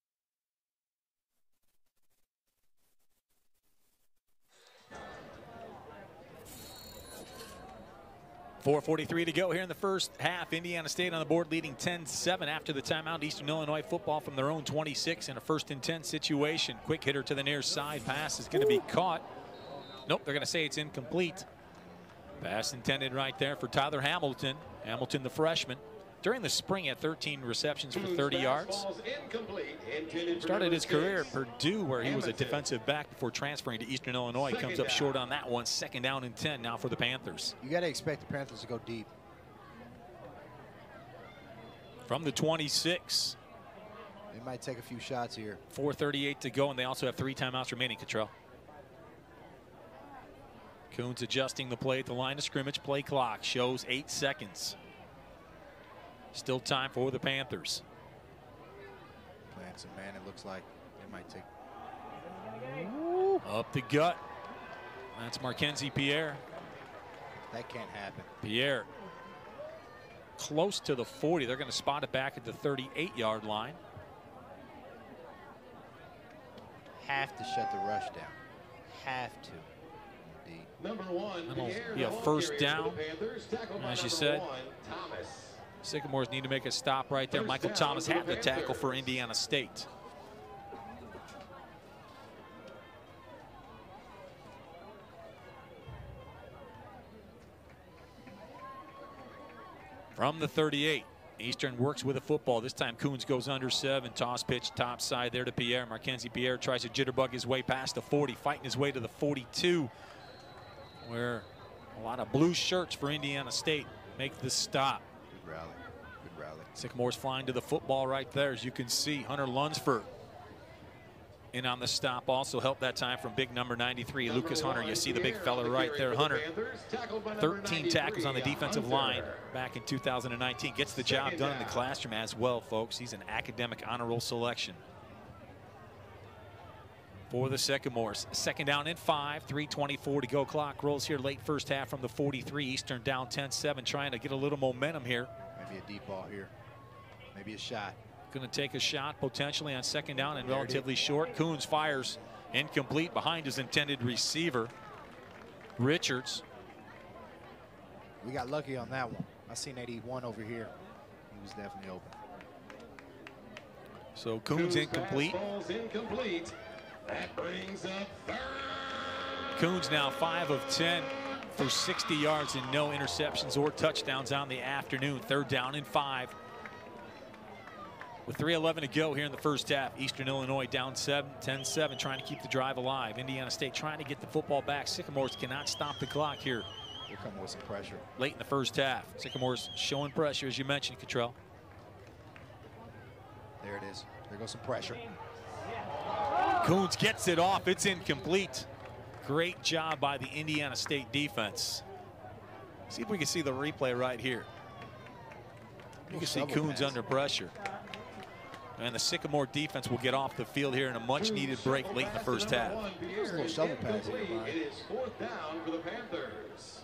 four forty-three to go here in the first half. Indiana State on the board leading ten seven after the timeout. Eastern Illinois football from their own twenty-six in a first and ten situation. Quick hitter to the near side. Pass is going to be caught. Nope, they're going to say it's incomplete. Pass intended right there for Tyler Hamilton. Hamilton, the freshman. During the spring, had thirteen receptions for thirty yards. Started his career at Purdue, where he was a defensive back before transferring to Eastern Illinois. Comes up short on that one. Second down and ten now for the Panthers. You got to expect the Panthers to go deep. From the twenty-six. They might take a few shots here. four thirty-eight to go, and they also have three timeouts remaining, Cottrell. Coons adjusting the play at the line of scrimmage. Play clock shows eight seconds. Still time for the Panthers. Playing some man, it looks like they might take. Up the gut. That's Markenzie Pierre. That can't happen. Pierre close to the forty. They're going to spot it back at the thirty-eight yard line. Have to shut the rush down. Have to. Indeed. Number one, That'll be a first down. As you said, Sycamores need to make a stop right there. Michael Thomas had the tackle for Indiana State. From the thirty-eight, Eastern works with a football. This time Coons goes under seven. Toss pitch top side there to Pierre. Markenzie Pierre tries to jitterbug his way past the forty, fighting his way to the forty-two, where a lot of blue shirts for Indiana State make this stop. Good rally. Good rally. Sycamores flying to the football right there. As you can see, Hunter Lunsford in on the stop. Also helped that time from big number ninety-three, Lucas Hunter. You see the big fella right there, Hunter. thirteen tackles on the defensive line back in two thousand nineteen. Gets the job done in the classroom as well, folks. He's an academic honor roll selection for the Sycamores. Second down and five, three twenty-four to go. Clock rolls here late first half from the forty-three. Eastern down ten seven, trying to get a little momentum here. Maybe a deep ball here. Maybe a shot. Going to take a shot potentially on second down and relatively short. Coons fires incomplete behind his intended receiver, Richards. We got lucky on that one. I seen eighty-one over here. He was definitely open. So Coons incomplete. incomplete. That brings up third. Coons now five of ten for sixty yards and no interceptions or touchdowns on the afternoon. Third down and five. With three eleven to go here in the first half, Eastern Illinois down seven, ten seven, trying to keep the drive alive. Indiana State trying to get the football back. Sycamores cannot stop the clock here. We're coming with some pressure. Late in the first half. Sycamores showing pressure, as you mentioned, Cottrell. There it is. There goes some pressure. Coons gets it off. It's incomplete. Great job by the Indiana State defense. See if we can see the replay right here. You can see Coons under pressure. And the Sycamore defense will get off the field here in a much-needed break late in the first half. There's a little shovel pass here, Brian. It is fourth down for the Panthers.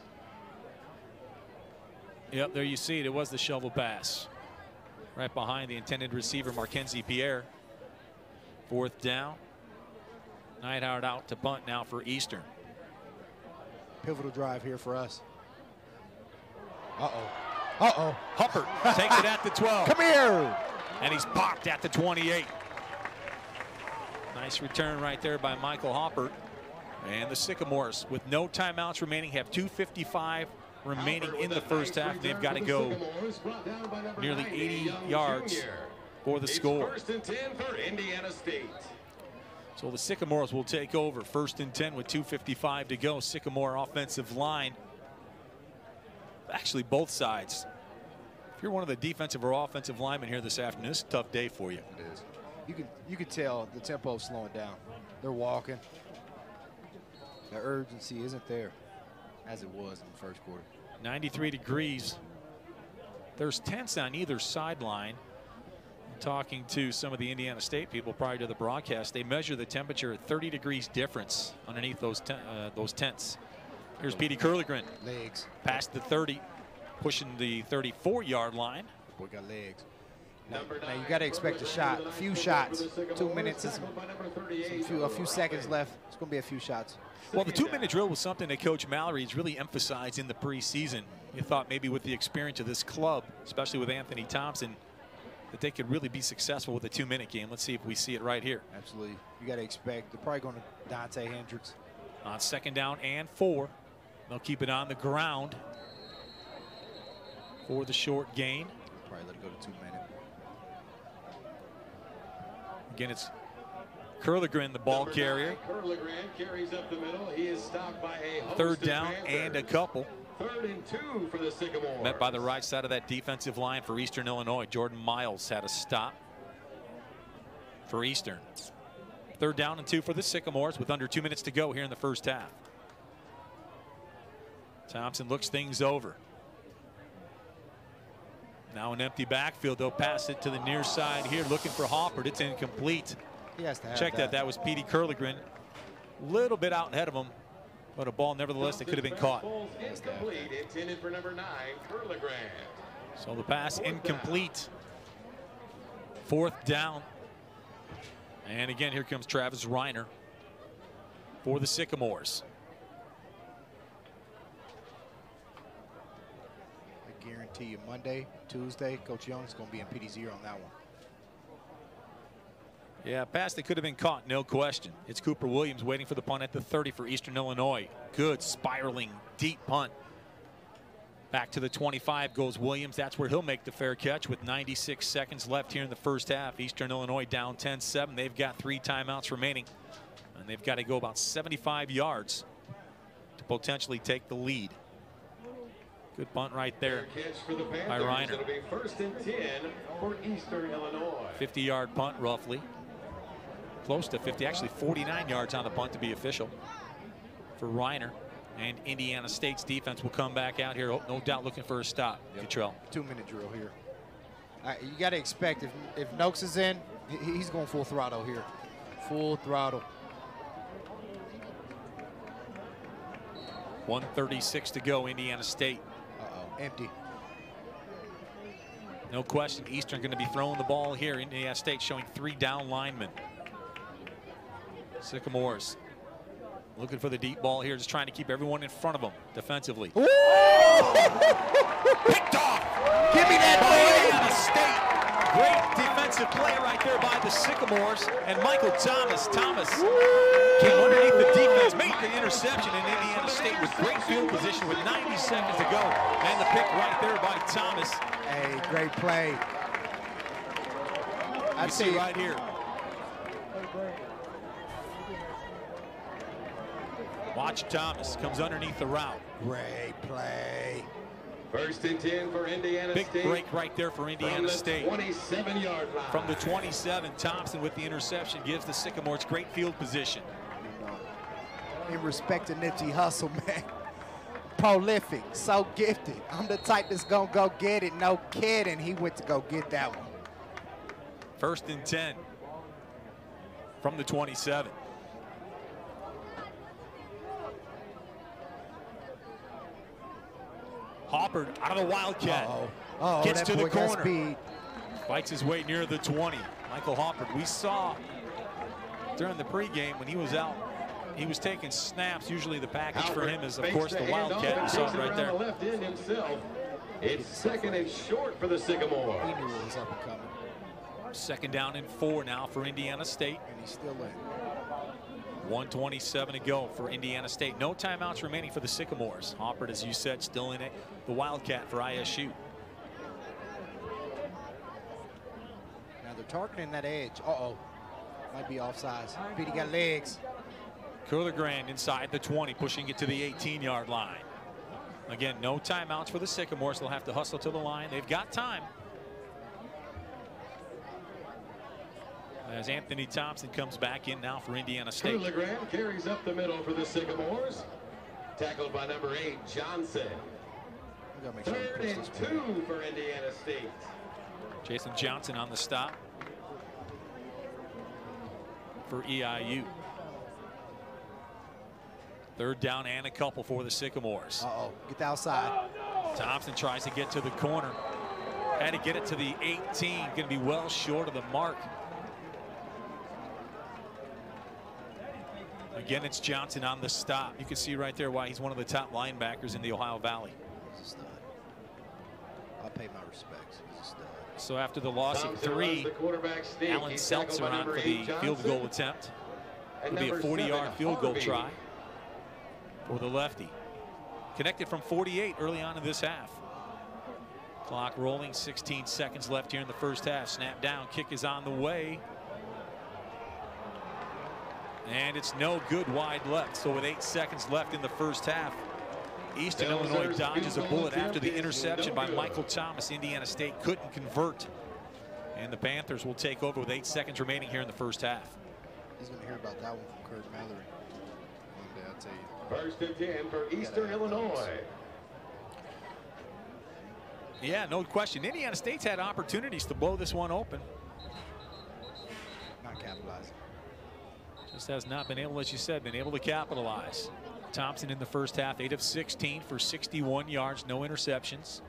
Yep, there you see it. It was the shovel pass. Right behind the intended receiver, Markenzie Pierre. Fourth down. Neidhart out to punt now for Eastern. Pivotal drive here for us. Uh-oh. Uh-oh. Huppert takes it at the twelve. Come here. And he's popped at the twenty-eight. Nice return right there by Michael Hoppert. And the Sycamores, with no timeouts remaining, have two fifty-five remaining in the first half. They've got to go nearly eighty yards for the score. First and ten for Indiana State. So the Sycamores will take over first and ten with two fifty-five to go. Sycamore offensive line. Actually, both sides. If you're one of the defensive or offensive linemen here this afternoon, it's a tough day for you. It is. You can you can tell the tempo is slowing down. They're walking. The urgency isn't there as it was in the first quarter. ninety-three degrees. There's tents on either sideline. Talking to some of the Indiana State people prior to the broadcast, they measure the temperature at thirty degrees difference underneath those ten, uh, those tents. Here's Petey Curligren. Legs. Past the thirty, pushing the thirty-four yard line. Boy got legs. Now, now you got to expect a shot, a few shots. Two minutes, and some, some few, a few seconds left. It's going to be a few shots. Well, the two-minute drill was something that Coach Mallory has really emphasized in the preseason. You thought maybe with the experience of this club, especially with Anthony Thompson, that they could really be successful with a two-minute game. Let's see if we see it right here. Absolutely. You got to expect they're probably going to Dante Hendricks. On second down and four. They'll keep it on the ground for the short gain. Probably let it go to two minutes. Again, it's Curligren, the ball carrier. Curligren carries up the middle. He is stopped by a host Third of down Panthers. and a couple. Third and two for the Sycamores. Met by the right side of that defensive line for Eastern Illinois. Jordan Miles had a stop for Eastern. Third down and two for the Sycamores with under two minutes to go here in the first half. Thompson looks things over. Now an empty backfield. They'll pass it to the near side here, looking for Hoppert. It's incomplete. He has to have Check that. that. That was Petey Curligren. A little bit out ahead of him, but a ball nevertheless that could have been caught. Incomplete, intended for number nine, Curligren. So the pass incomplete. Fourth down. And again, here comes Travis Reiner for the Sycamores. I guarantee you Monday, Tuesday, Coach Young's going to be in P D zero on that one. Yeah, pass that could have been caught, no question. It's Cooper Williams waiting for the punt at the thirty for Eastern Illinois. Good spiraling, deep punt. Back to the twenty-five goes Williams. That's where he'll make the fair catch with ninety-six seconds left here in the first half. Eastern Illinois down ten seven. They've got three timeouts remaining, and they've got to go about seventy-five yards to potentially take the lead. Good punt right there by Reiner. It'll be first and ten for Eastern Illinois. fifty yard punt roughly. Close to fifty, actually forty-nine yards on the punt to be official for Reiner. And Indiana State's defense will come back out here, no doubt looking for a stop. Yep. Cottrell. Two minute drill here. Uh, you got to expect if, if Noakes is in, he, he's going full throttle here. Full throttle. one thirty-six to go, Indiana State. Uh-oh, empty. No question, Eastern going to be throwing the ball here. Indiana State showing three down linemen. Sycamores looking for the deep ball here, just trying to keep everyone in front of them defensively. Ooh! Picked off! Give me that by ball! Indiana State. Great defensive play right there by the Sycamores. And Michael Thomas. Thomas came underneath the defense, made the interception, and Indiana State with great field position with ninety seconds to go. And the pick right there by Thomas. Hey, great play. You I'd see say right here. Watch Thomas, comes underneath the route. Great play. First and ten for Indiana Big State. break right there for Indiana From the State. twenty-seven yard line. From the twenty-seven, Thompson with the interception gives the Sycamores great field position. In respect to Nipsey Hussle, man. Prolific, so gifted. I'm the type that's gonna go get it, no kidding. He went to go get that one. First and ten from the twenty-seven. Hoppert out of the Wildcat. Uh-oh. Uh-oh, Gets that to the boy got corner. speed. Fights his way near the twenty. Michael Hoppert, we saw during the pregame when he was out, he was taking snaps. Usually the package for him is, of course, the Wildcat. You saw it right there. The left end himself. It's second and short for the Sycamore. He knew it was up and coming. Second down and four now for Indiana State. And he's still in. one twenty-seven to go for Indiana State. No timeouts remaining for the Sycamores. Hoppert, as you said, still in it. The Wildcat for I S U. Now they're targeting that edge. Uh-oh. Might be offsides. Petey got legs. Curlegrand inside the twenty, pushing it to the eighteen yard line. Again, no timeouts for the Sycamores. They'll have to hustle to the line. They've got time. As Anthony Thompson comes back in now for Indiana State. Curlegrand carries up the middle for the Sycamores. Tackled by number eight, Johnson. Third and two for Indiana State. Jason Johnson on the stop for E I U. Third down and a couple for the Sycamores. Uh-oh, get the outside. Thompson tries to get to the corner. Had to get it to the eighteen. Going to be well short of the mark. Again, it's Johnson on the stop. You can see right there why he's one of the top linebackers in the Ohio Valley. I'll pay my respects. He's a stud. So after the loss of three, Alan Seltzer on for the field goal attempt. It'll be a forty yard field goal try for the lefty. Connected from forty-eight early on in this half. Clock rolling, sixteen seconds left here in the first half. Snap down, kick is on the way. And it's no good wide left. So with eight seconds left in the first half, Eastern Illinois dodges a bullet after the interception by Michael Thomas. Indiana State couldn't convert. And the Panthers will take over with eight seconds remaining here in the first half. He's going to hear about that one from Kurt Mallory. One day, I'll tell you. First and ten for Eastern Illinois. Yeah, no question. Indiana State's had opportunities to blow this one open. Not capitalizing. Just has not been able, as you said, been able to capitalize. Thompson in the first half, eight of sixteen for sixty-one yards, no interceptions.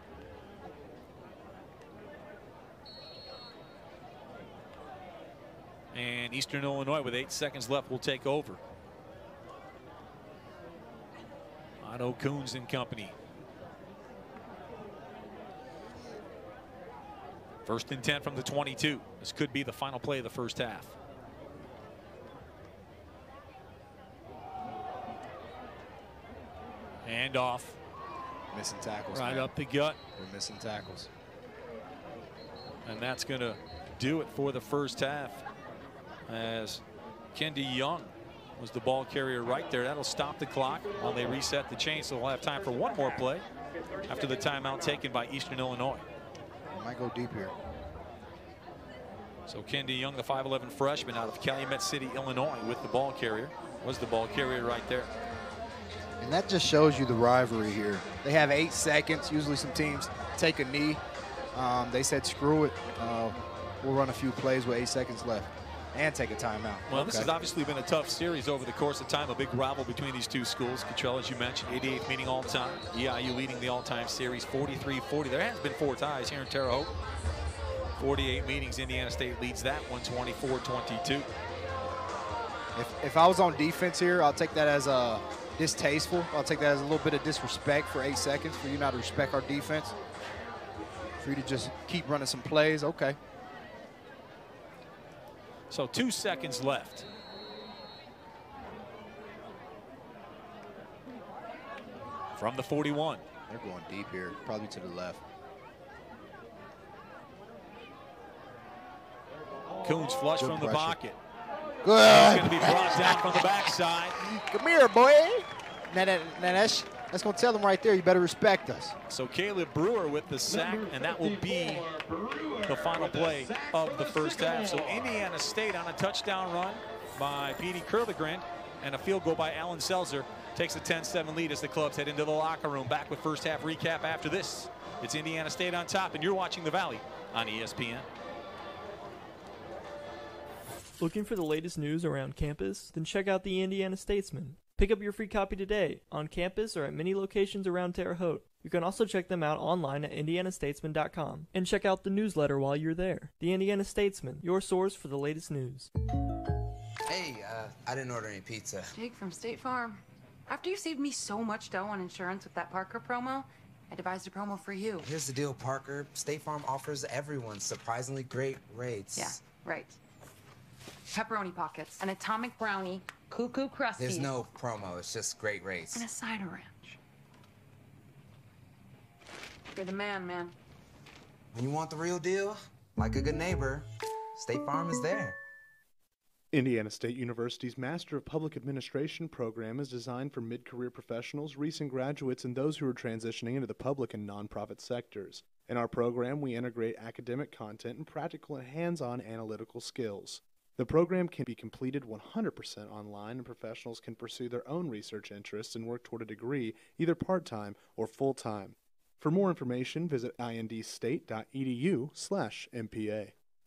And Eastern Illinois with eight seconds left will take over. Otto Coons and company. First and ten from the twenty-two. This could be the final play of the first half. And off. Missing tackles. Right man. up the gut. We're missing tackles. And that's going to do it for the first half. As Kendi Young was the ball carrier right there. That'll stop the clock while they reset the chain. So we'll have time for one more play after the timeout taken by Eastern Illinois. Might go deep here. So Kendi Young, the five eleven freshman out of Calumet City, Illinois, with the ball carrier, was the ball carrier right there. And that just shows you the rivalry here. They have eight seconds. Usually some teams take a knee. Um, they said, screw it. Uh, we'll run a few plays with eight seconds left and take a timeout. Well, okay. This has obviously been a tough series over the course of time. A big rival between these two schools. Cottrell, as you mentioned, eighty-eighth meeting all time. E I U leading the all-time series, forty-three forty. There has been four ties here in Terre Haute. forty-eight meetings. Indiana State leads that one, twenty-four twenty-two. If, if I was on defense here, I'll take that as a distasteful. I'll take that as a little bit of disrespect for eight seconds for you not to respect our defense. For you to just keep running some plays, okay. So two seconds left. From the forty-one. They're going deep here, probably to the left. Coons flush Good from the pressure. pocket. Good. Going to be brought down from the backside. Come here, boy. Now, that, now that's, that's going to tell them right there, you better respect us. So Caleb Brewer with the sack, and that will be the final play of the first half. So Indiana State on a touchdown run by Petey Curlegrand and a field goal by Alan Seltzer takes a ten seven lead as the clubs head into the locker room. Back with first half recap after this. It's Indiana State on top, and you're watching The Valley on E S P N. Looking for the latest news around campus? Then check out the Indiana Statesman. Pick up your free copy today, on campus or at many locations around Terre Haute. You can also check them out online at indiana statesman dot com and check out the newsletter while you're there. The Indiana Statesman, your source for the latest news. Hey, uh, I didn't order any pizza. Jake from State Farm. After you saved me so much dough on insurance with that Parker promo, I devised a promo for you. Here's the deal, Parker. State Farm offers everyone surprisingly great rates. Yeah, right. Pepperoni pockets, an atomic brownie, Cuckoo Crusties. There's no promo, it's just great rates. And a cider ranch. You're the man, man. When you want the real deal, like a good neighbor, State Farm is there. Indiana State University's Master of Public Administration program is designed for mid-career professionals, recent graduates, and those who are transitioning into the public and nonprofit sectors. In our program, we integrate academic content and practical and hands-on analytical skills. The program can be completed one hundred percent online, and professionals can pursue their own research interests and work toward a degree, either part-time or full-time. For more information, visit indstate.edu slash MPA.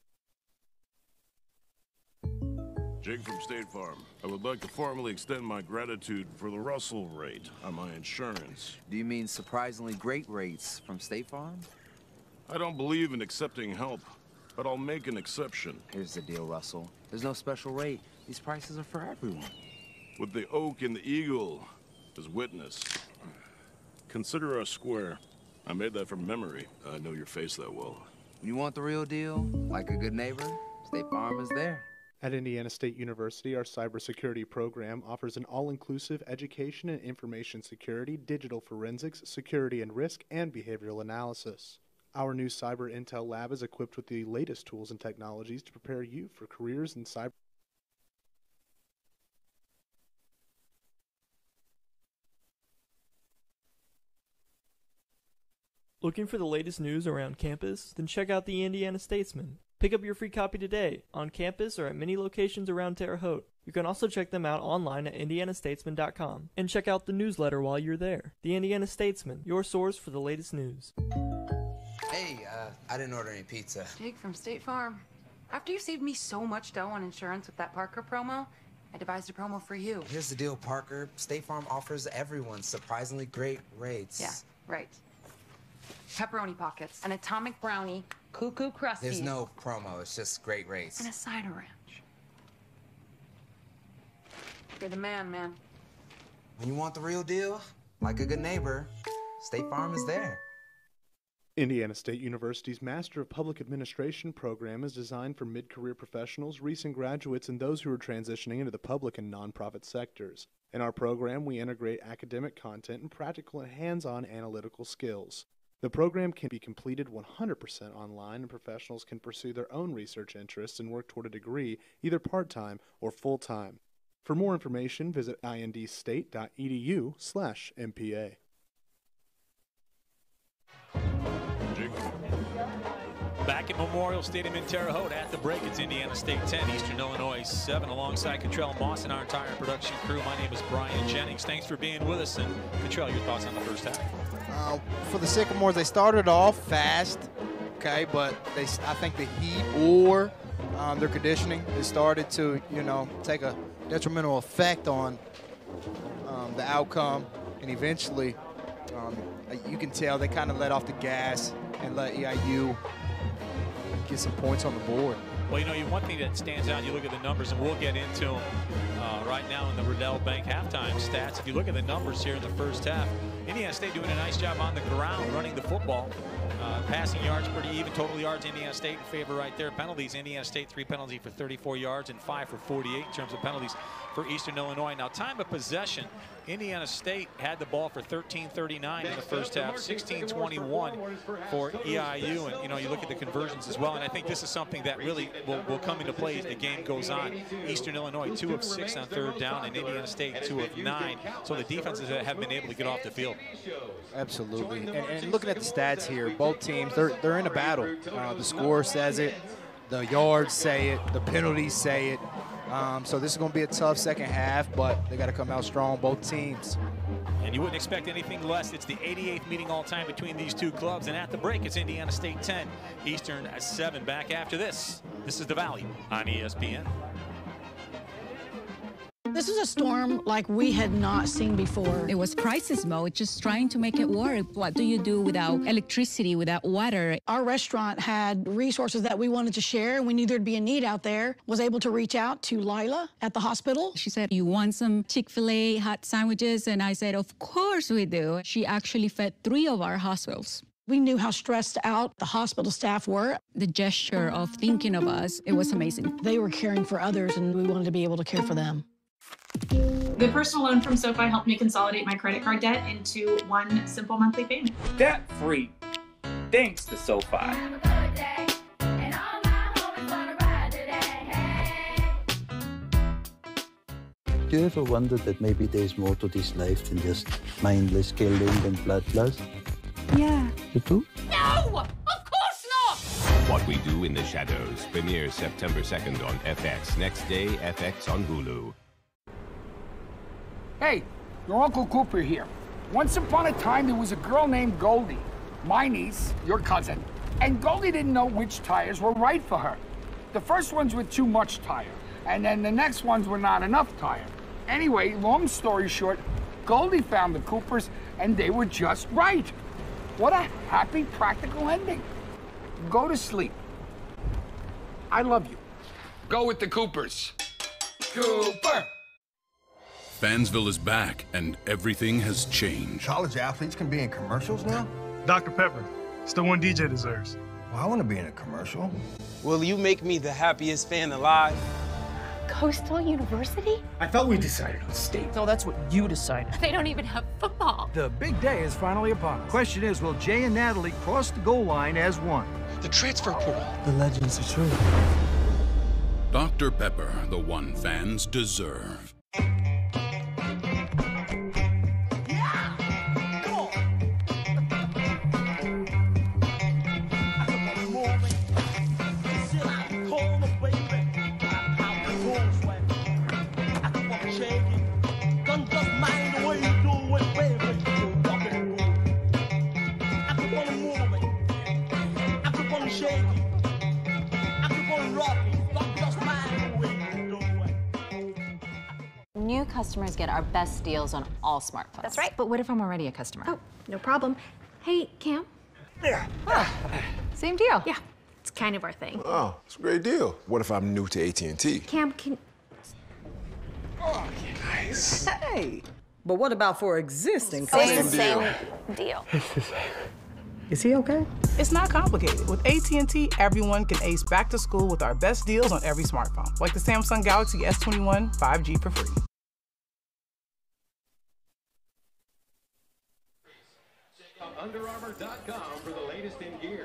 Jake from State Farm. I would like to formally extend my gratitude for the Russell rate on my insurance. Do you mean surprisingly great rates from State Farm? I don't believe in accepting help, but I'll make an exception. Here's the deal, Russell. There's no special rate. These prices are for everyone. With the oak and the eagle as witness, consider us square. I made that from memory. I know your face that well. When you want the real deal, like a good neighbor, State Farm is there. At Indiana State University, our cybersecurity program offers an all-inclusive education in information security, digital forensics, security and risk, and behavioral analysis. Our new Cyber Intel Lab is equipped with the latest tools and technologies to prepare you for careers in cyber. Looking for the latest news around campus? Then check out the Indiana Statesman. Pick up your free copy today, on campus or at many locations around Terre Haute. You can also check them out online at indiana statesman dot com and check out the newsletter while you're there. The Indiana Statesman, your source for the latest news. Hey, uh, I didn't order any pizza. Jake from State Farm. After you saved me so much dough on insurance with that Parker promo, I devised a promo for you. Here's the deal, Parker. State Farm offers everyone surprisingly great rates. Yeah, right. Pepperoni pockets, an atomic brownie, Cuckoo Crusties. There's no promo, it's just great rates. And a cider ranch. You're the man, man. When you want the real deal, like a good neighbor, State Farm is there. Indiana State University's Master of Public Administration program is designed for mid-career professionals, recent graduates, and those who are transitioning into the public and nonprofit sectors. In our program, we integrate academic content and practical and hands-on analytical skills. The program can be completed one hundred percent online, and professionals can pursue their own research interests and work toward a degree, either part-time or full-time. For more information, visit indstate.edu slash MPA. Back at Memorial Stadium in Terre Haute at the break, it's Indiana State ten, Eastern Illinois seven, alongside Cottrell Moss and our entire production crew. My name is Brian Jennings. Thanks for being with us. And Cottrell, your thoughts on the first half? Uh, for the Sycamores, they started off fast, okay, but they, I think the heat or um, their conditioning has started to, you know, take a detrimental effect on um, the outcome, and eventually um, you can tell they kind of let off the gas and let E I U get some points on the board. Well, you know, one thing that stands out, you look at the numbers, and we'll get into them uh, right now in the Riddell Bank halftime stats. If you look at the numbers here in the first half, Indiana State doing a nice job on the ground running the football. Uh, passing yards pretty even. Total yards, Indiana State in favor right there. Penalties, Indiana State three penalties for thirty-four yards and five for forty-eight in terms of penalties for Eastern Illinois. Now, time of possession, Indiana State had the ball for thirteen thirty-nine in the first half, sixteen twenty-one for E I U. And, you know, you look at the conversions as well. And I think this is something that really will, will come into play as the game goes on. Eastern Illinois, two of six on third down, and Indiana State, two of nine. So the defenses have been able to get off the field. Absolutely. And, and looking at the stats here, both teams, they're, they're in a battle. Uh, the score says it. The yards say it. The penalties say it. Um, so this is going to be a tough second half, but they got to come out strong, both teams. And you wouldn't expect anything less. It's the eighty-eighth meeting all time between these two clubs. And at the break, it's Indiana State ten, Eastern seven. Back after this, this is The Valley on E S P N. This is a storm like we had not seen before. It was crisis mode, just trying to make it work. What do you do without electricity, without water? Our restaurant had resources that we wanted to share, and we knew there'd be a need out there. Was able to reach out to Lila at the hospital. She said, you want some Chick-fil-A hot sandwiches? And I said, of course we do. She actually fed three of our hospitals. We knew how stressed out the hospital staff were. The gesture of thinking of us, it was amazing. They were caring for others, and we wanted to be able to care for them. The personal loan from SoFi helped me consolidate my credit card debt into one simple monthly payment. Debt-free. Thanks to SoFi. Do you ever wonder that maybe there's more to this life than just mindless killing and bloodlust? Yeah. You do? No! Of course not! What We Do in the Shadows premieres September second on F X. Next day, F X on Hulu. Hey, your Uncle Cooper here. Once upon a time, there was a girl named Goldie, my niece, your cousin. And Goldie didn't know which tires were right for her. The first ones were too much tire, and then the next ones were not enough tire. Anyway, long story short, Goldie found the Coopers, and they were just right. What a happy, practical ending. Go to sleep. I love you. Go with the Coopers. Cooper! Fansville is back, and everything has changed. College athletes can be in commercials now? Doctor Pepper. It's the one D J deserves. Well, I want to be in a commercial. Will you make me the happiest fan alive? Coastal University? I thought we decided on state. No, that's what you decided. They don't even have football. The big day is finally upon us. Question is, will Jay and Natalie cross the goal line as one? The transfer portal. The legends are true. Doctor Pepper, the one fans deserve. New customers get our best deals on all smartphones. That's right. But what if I'm already a customer? Oh, no problem. Hey, Cam. Yeah. Same deal. Yeah, it's kind of our thing. Oh, it's a great deal. What if I'm new to A T and T? Cam, can... Oh, nice. Hey, but what about for existing Same, customers? same deal. Is he okay? It's not complicated. With A T and T, everyone can ace back to school with our best deals on every smartphone, like the Samsung Galaxy S twenty-one five G for free. Under Armour dot com for the latest in gear.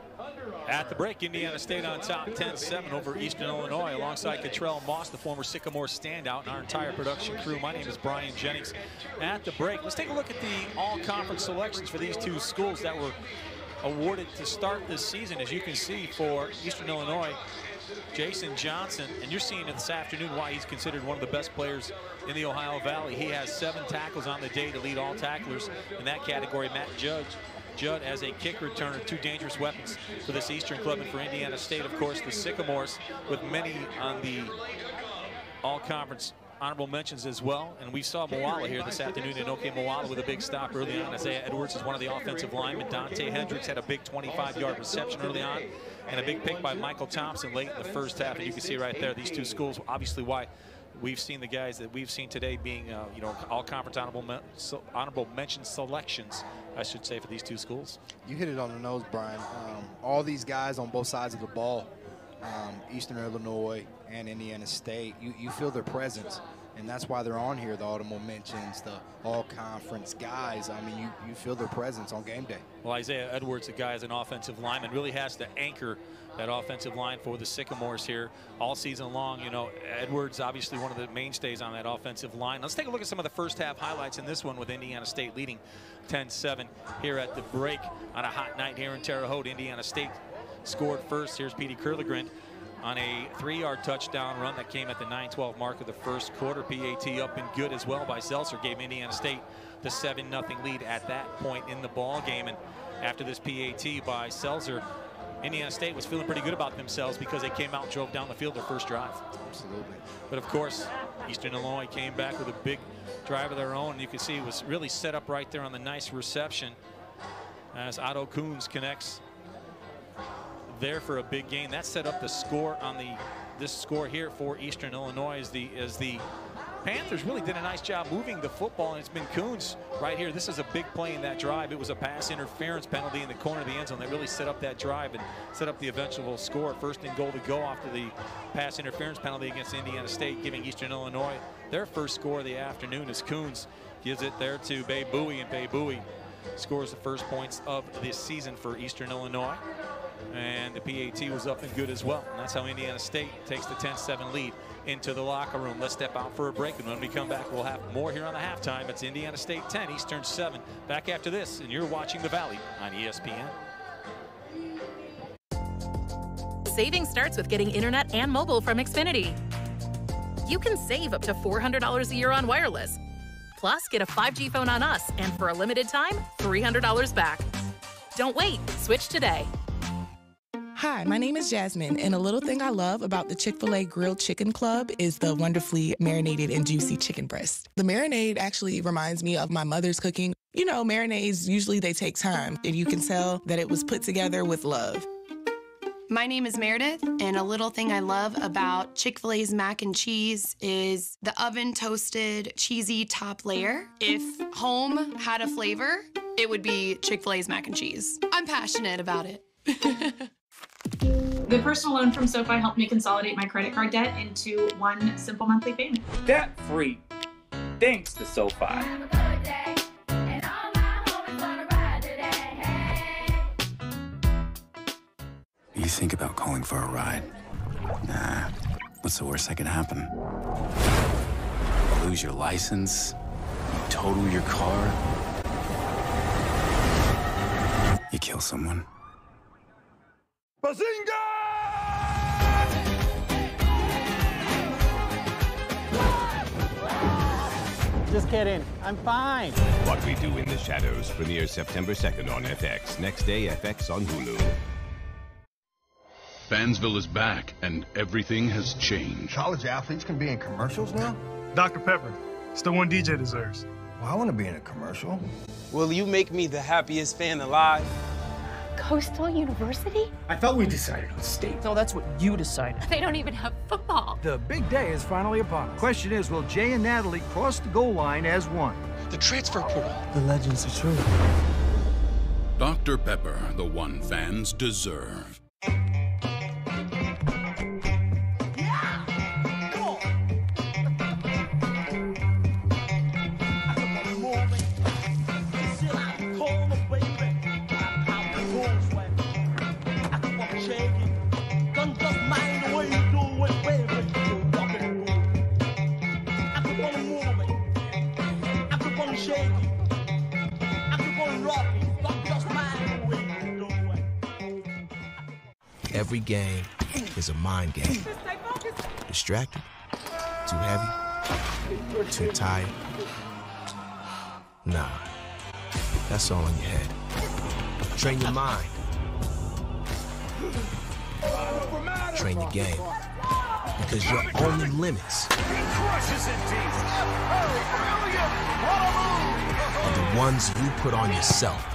At the break, Indiana State on top ten seven over Eastern Illinois alongside Cottrell Moss, the former Sycamore standout, and our entire production crew. My name is Brian Jennings. At the break, let's take a look at the all-conference selections for these two schools that were awarded to start this season. As you can see, for Eastern Illinois, Jason Johnson, and you're seeing it this afternoon why he's considered one of the best players in the Ohio Valley. He has seven tackles on the day to lead all tacklers in that category. Matt Judge. Judd as a kick returner, two dangerous weapons for this Eastern club, and for Indiana State, of course, the Sycamores, with many on the all-conference honorable mentions as well. And we saw Moala here this afternoon, and OK Moala with a big stop early on. Isaiah Edwards is one of the offensive linemen. Dante Hendricks had a big twenty-five yard reception early on, and a big pick by Michael Thompson late in the first half. And you can see right there, these two schools, obviously why we've seen the guys that we've seen today being, uh, you know, all-conference honorable, men so honorable mention selections, I should say, for these two schools. You hit it on the nose, Brian. Um, all these guys on both sides of the ball, um, Eastern Illinois and Indiana State, you, you feel their presence, and that's why they're on here, the honorable mentions, the all-conference guys. I mean, you, you feel their presence on game day. Well, Isaiah Edwards, a guy as an offensive lineman, really has to anchor that offensive line for the Sycamores here all season long. You know, Edwards, obviously one of the mainstays on that offensive line. Let's take a look at some of the first half highlights in this one, with Indiana State leading ten seven here at the break on a hot night here in Terre Haute. Indiana State scored first. Here's Petey Kurlegrind on a three yard touchdown run that came at the nine twelve mark of the first quarter. P A T up and good as well by Seltzer gave Indiana State the seven nothing lead at that point in the ball game. And after this P A T by Seltzer, Indiana State was feeling pretty good about themselves because they came out and drove down the field their first drive. Absolutely. But of course, Eastern Illinois came back with a big drive of their own. And you can see it was really set up right there on the nice reception as Otto Kuhns connects there for a big gain. That set up the score on the this score here for Eastern Illinois as the as the Panthers really did a nice job moving the football, and it's been Kuhns right here. This is a big play in that drive. It was a pass interference penalty in the corner of the end zone that really set up that drive and set up the eventual score. First and goal to go after the pass interference penalty against Indiana State, giving Eastern Illinois their first score of the afternoon as Coons gives it there to Bay Bowie, and Bay Bowie scores the first points of this season for Eastern Illinois. And the P A T was up and good as well. And that's how Indiana State takes the ten seven lead into the locker room. Let's step out for a break, and when we come back, we'll have more here on the halftime. It's Indiana State ten, Eastern seven. Back after this, and you're watching The Valley on E S P N. Saving starts with getting internet and mobile from Xfinity. You can save up to four hundred dollars a year on wireless. Plus, get a five G phone on us, and for a limited time, three hundred dollars back. Don't wait. Switch today. Hi, my name is Jasmine, and a little thing I love about the Chick-fil-A Grilled Chicken Club is the wonderfully marinated and juicy chicken breast. The marinade actually reminds me of my mother's cooking. You know, marinades, usually they take time, and you can tell that it was put together with love. My name is Meredith, and a little thing I love about Chick-fil-A's mac and cheese is the oven-toasted, cheesy top layer. If home had a flavor, it would be Chick-fil-A's mac and cheese. I'm passionate about it. The personal loan from SoFi helped me consolidate my credit card debt into one simple monthly payment. Debt-free. Thanks to SoFi. You think about calling for a ride. Nah, what's the worst that could happen? You lose your license, you total your car, you kill someone. Bazinga! Just kidding. I'm fine. What We Do in the Shadows premieres September second on F X. Next day, F X on Hulu. Fansville is back, and everything has changed. College athletes can be in commercials now? Doctor Pepper. It's the one D J deserves. Well, I want to be in a commercial. Will you make me the happiest fan alive? Coastal University? I thought we decided on state. No, that's what you decided. They don't even have football. The big day is finally upon us. Question is, will Jay and Natalie cross the goal line as one? The transfer portal. The legends are true. Doctor Pepper, the one fans deserve. Every game is a mind game. Distracted? Too heavy? Too tired? Nah, that's all in your head. Train your mind. Train your game. Because your only limits are the ones you put on yourself.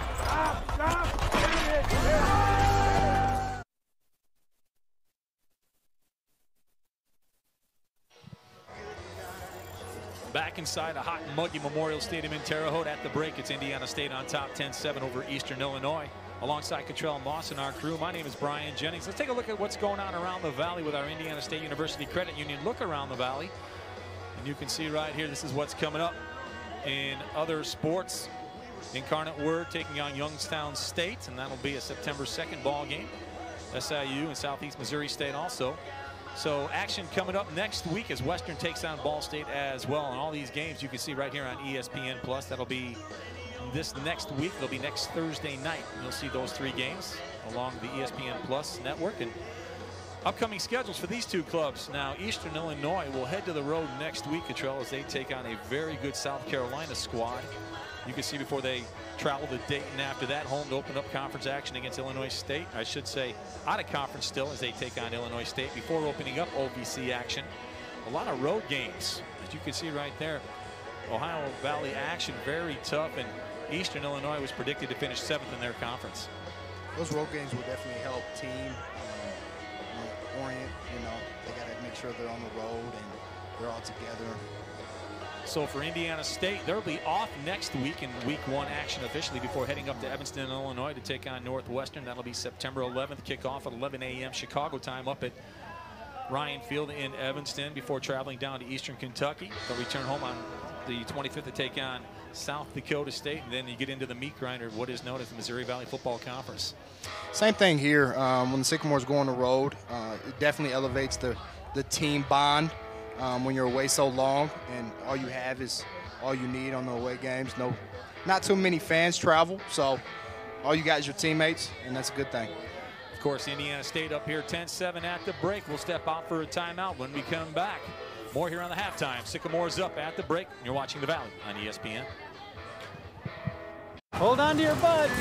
Back inside a hot and muggy Memorial Stadium in Terre Haute at the break. It's Indiana State on top ten seven over Eastern Illinois. Alongside Cottrell Moss and our crew, my name is Brian Jennings. Let's take a look at what's going on around the Valley with our Indiana State University Credit Union look around the Valley. And you can see right here, this is what's coming up in other sports. Incarnate Word taking on Youngstown State, and that'll be a September second ball game. S I U and Southeast Missouri State also. So action coming up next week as Western takes on Ball State as well. And all these games you can see right here on E S P N Plus. That'll be this next week. It'll be next Thursday night. You'll see those three games along the E S P N Plus network. And upcoming schedules for these two clubs. Now, Eastern Illinois will head to the road next week, Cottrell, as they take on a very good South Carolina squad. You can see before they travel to Dayton after that, home to open up conference action against Illinois State. I should say out of conference still as they take on Illinois State before opening up O V C action. A lot of road games, as you can see right there. Ohio Valley action, very tough, and Eastern Illinois was predicted to finish seventh in their conference. Those road games will definitely help team um, orient. You know, they got to make sure they're on the road and they're all together. So for Indiana State, they'll be off next week in week one action officially before heading up to Evanston, Illinois to take on Northwestern. That'll be September eleventh, kickoff at eleven A M Chicago time up at Ryan Field in Evanston before traveling down to Eastern Kentucky. They'll return home on the twenty-fifth to take on South Dakota State, and then you get into the meat grinder of what is known as the Missouri Valley Football Conference. Same thing here. Um, when the Sycamores go on the road, uh, it definitely elevates the, the team bond um, when you're away so long, and all you have is all you need on the away games. No, not too many fans travel, so all you got is your teammates, and that's a good thing. Of course, Indiana State up here ten seven at the break. We'll step out for a timeout when we come back. More here on the halftime. Sycamores up at the break. You're watching The Valley on E S P N. Hold on to your butts.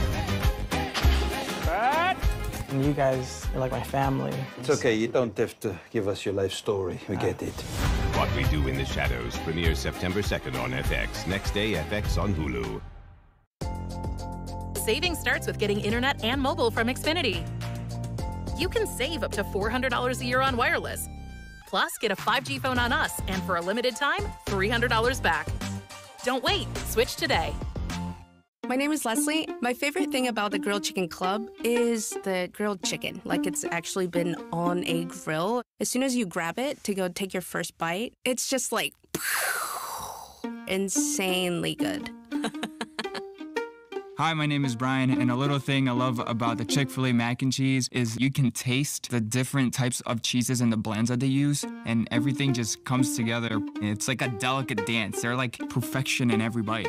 Back. And you guys are like my family. It's okay. You don't have to give us your life story. We get it. What We Do in the Shadows premieres September second on F X. Next day, F X on Hulu. Saving starts with getting internet and mobile from Xfinity. You can save up to four hundred dollars a year on wireless. Plus, get a five G phone on us, and for a limited time, three hundred dollars back. Don't wait. Switch today. My name is Leslie. My favorite thing about the Grilled Chicken Club is the grilled chicken, like it's actually been on a grill. As soon as you grab it to go take your first bite, it's just like insanely good. Hi, my name is Brian, and a little thing I love about the Chick-fil-A mac and cheese is you can taste the different types of cheeses and the blends that they use, and everything just comes together. It's like a delicate dance. They're like perfection in every bite.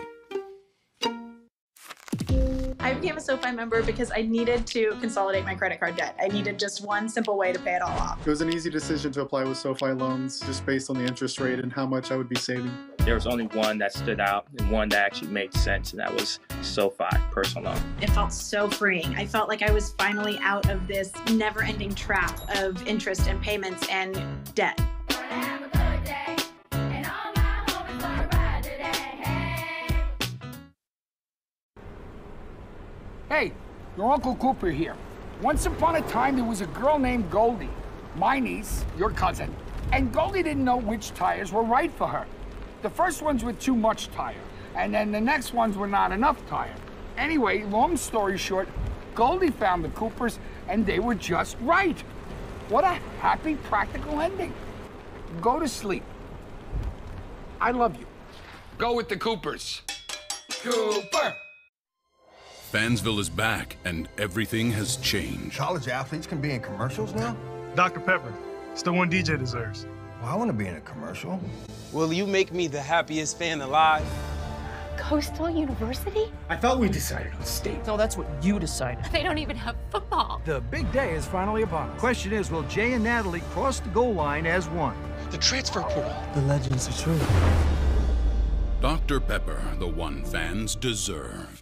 I became a SoFi member because I needed to consolidate my credit card debt. I needed just one simple way to pay it all off. It was an easy decision to apply with SoFi loans just based on the interest rate and how much I would be saving. There was only one that stood out and one that actually made sense, and that was SoFi personal loan. It felt so freeing. I felt like I was finally out of this never-ending trap of interest and payments and debt. Hey, your Uncle Cooper here. Once upon a time, there was a girl named Goldie, my niece, your cousin, and Goldie didn't know which tires were right for her. The first ones were too much tire, and then the next ones were not enough tire. Anyway, long story short, Goldie found the Coopers, and they were just right. What a happy, practical ending. Go to sleep. I love you. Go with the Coopers. Cooper! Fansville is back, and everything has changed. College athletes can be in commercials now? Doctor Pepper. It's the one D J deserves. Well, I want to be in a commercial. Will you make me the happiest fan alive? Coastal University? I thought we decided on state. No, that's what you decided. They don't even have football. The big day is finally upon us. Question is, will Jay and Natalie cross the goal line as one? The transfer portal. The legends are true. Doctor Pepper, the one fans deserve.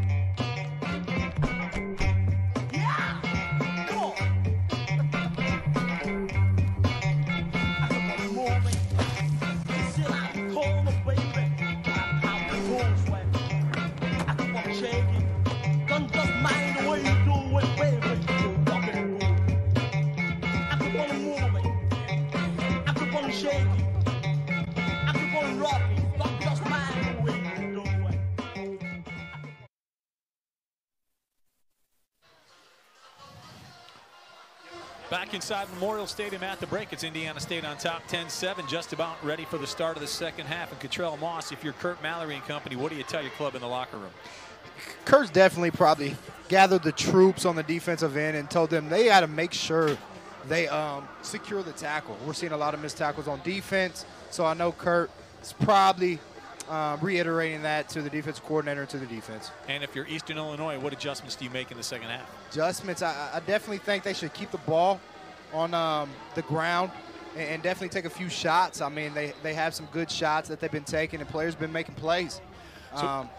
Back inside Memorial Stadium at the break. It's Indiana State on top ten seven, just about ready for the start of the second half. And Cottrell Moss, if you're Kurt Mallory and company, what do you tell your club in the locker room? Kurt's definitely probably gathered the troops on the defensive end and told them they got to make sure they um, secure the tackle. We're seeing a lot of missed tackles on defense, so I know Kurt is probably uh, reiterating that to the defense coordinator and to the defense. And if you're Eastern Illinois, what adjustments do you make in the second half? Adjustments, I, I definitely think they should keep the ball on um, the ground and, and definitely take a few shots. I mean, they, they have some good shots that they've been taking, and players been making plays. So, um,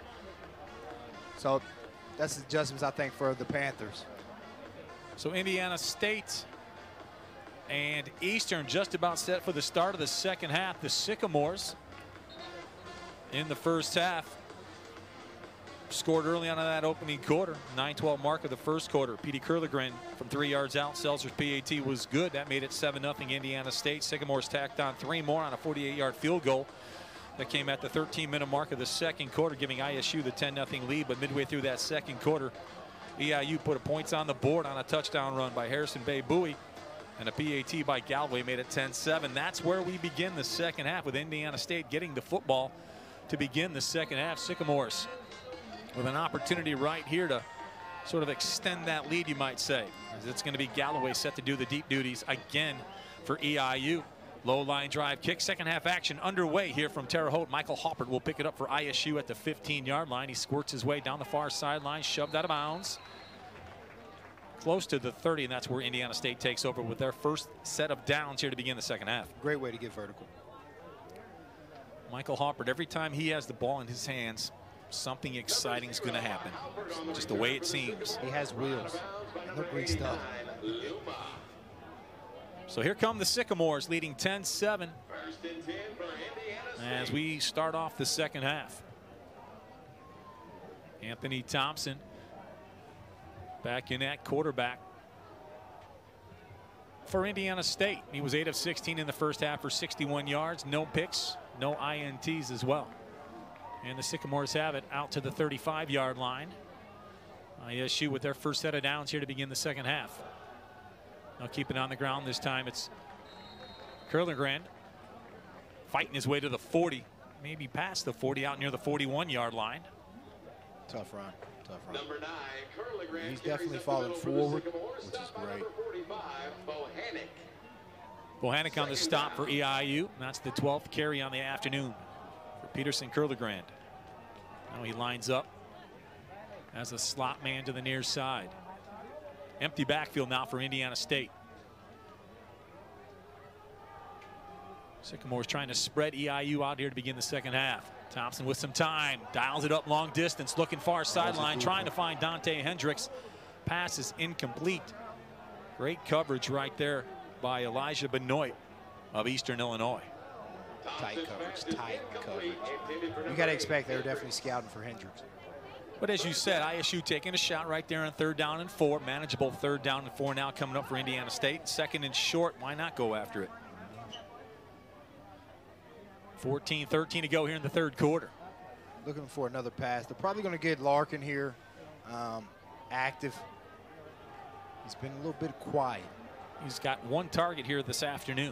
so that's adjustments, I think, for the Panthers. So Indiana State and Eastern just about set for the start of the second half. The Sycamores in the first half scored early on in that opening quarter. nine twelve mark of the first quarter. Petey Kurlegren from three yards out. Seltzer's P A T was good. That made it seven nothing Indiana State. Sycamores tacked on three more on a forty-eight yard field goal. That came at the thirteen minute mark of the second quarter, giving I S U the ten nothing lead. But midway through that second quarter, E I U put points on the board on a touchdown run by Harrison Bay Bowie. And a P A T by Galloway made it ten seven. That's where we begin the second half, with Indiana State getting the football to begin the second half. Sycamores with an opportunity right here to sort of extend that lead, you might say, as it's going to be Galloway set to do the deep duties again for E I U. Low line drive kick, second half action underway here from Terre Haute. Michael Hoppert will pick it up for I S U at the fifteen yard line. He squirts his way down the far sideline, shoved out of bounds. Close to the thirty, and that's where Indiana State takes over with their first set of downs here to begin the second half. Great way to get vertical. Michael Hoppert, every time he has the ball in his hands, something exciting is going to happen. Just the way it seems. He has wheels. And they're great stuff. So here come the Sycamores, leading ten seven as we start off the second half. Anthony Thompson back in at quarterback for Indiana State. He was eight of sixteen in the first half for sixty-one yards, no picks, no I N Ts as well. And the Sycamores have it out to the thirty-five yard line. I S U with their first set of downs here to begin the second half. Now keep it on the ground this time. It's Kurlegrand fighting his way to the forty, maybe past the forty, out near the forty-one yard line. Tough run, tough run. Number nine, He's definitely falling forward, which is great. Bohannick on the stop for E I U. That's the twelfth carry on the afternoon for Peterson Kurlegrand. Now he lines up as a slot man to the near side. Empty backfield now for Indiana State. Sycamores trying to spread E I U out here to begin the second half. Thompson with some time, dials it up long distance, looking far sideline, trying to find Dante Hendricks. Pass is incomplete. Great coverage right there by Elijah Benoit of Eastern Illinois. Tight coverage, tight coverage. You got to expect they were definitely scouting for Hendricks. But as you said, I S U taking a shot right there on third down and four. Manageable third down and four now coming up for Indiana State. Second and short, why not go after it? fourteen thirteen to go here in the third quarter. Looking for another pass. They're probably going to get Larkin here um, active. He's been a little bit quiet. He's got one target here this afternoon.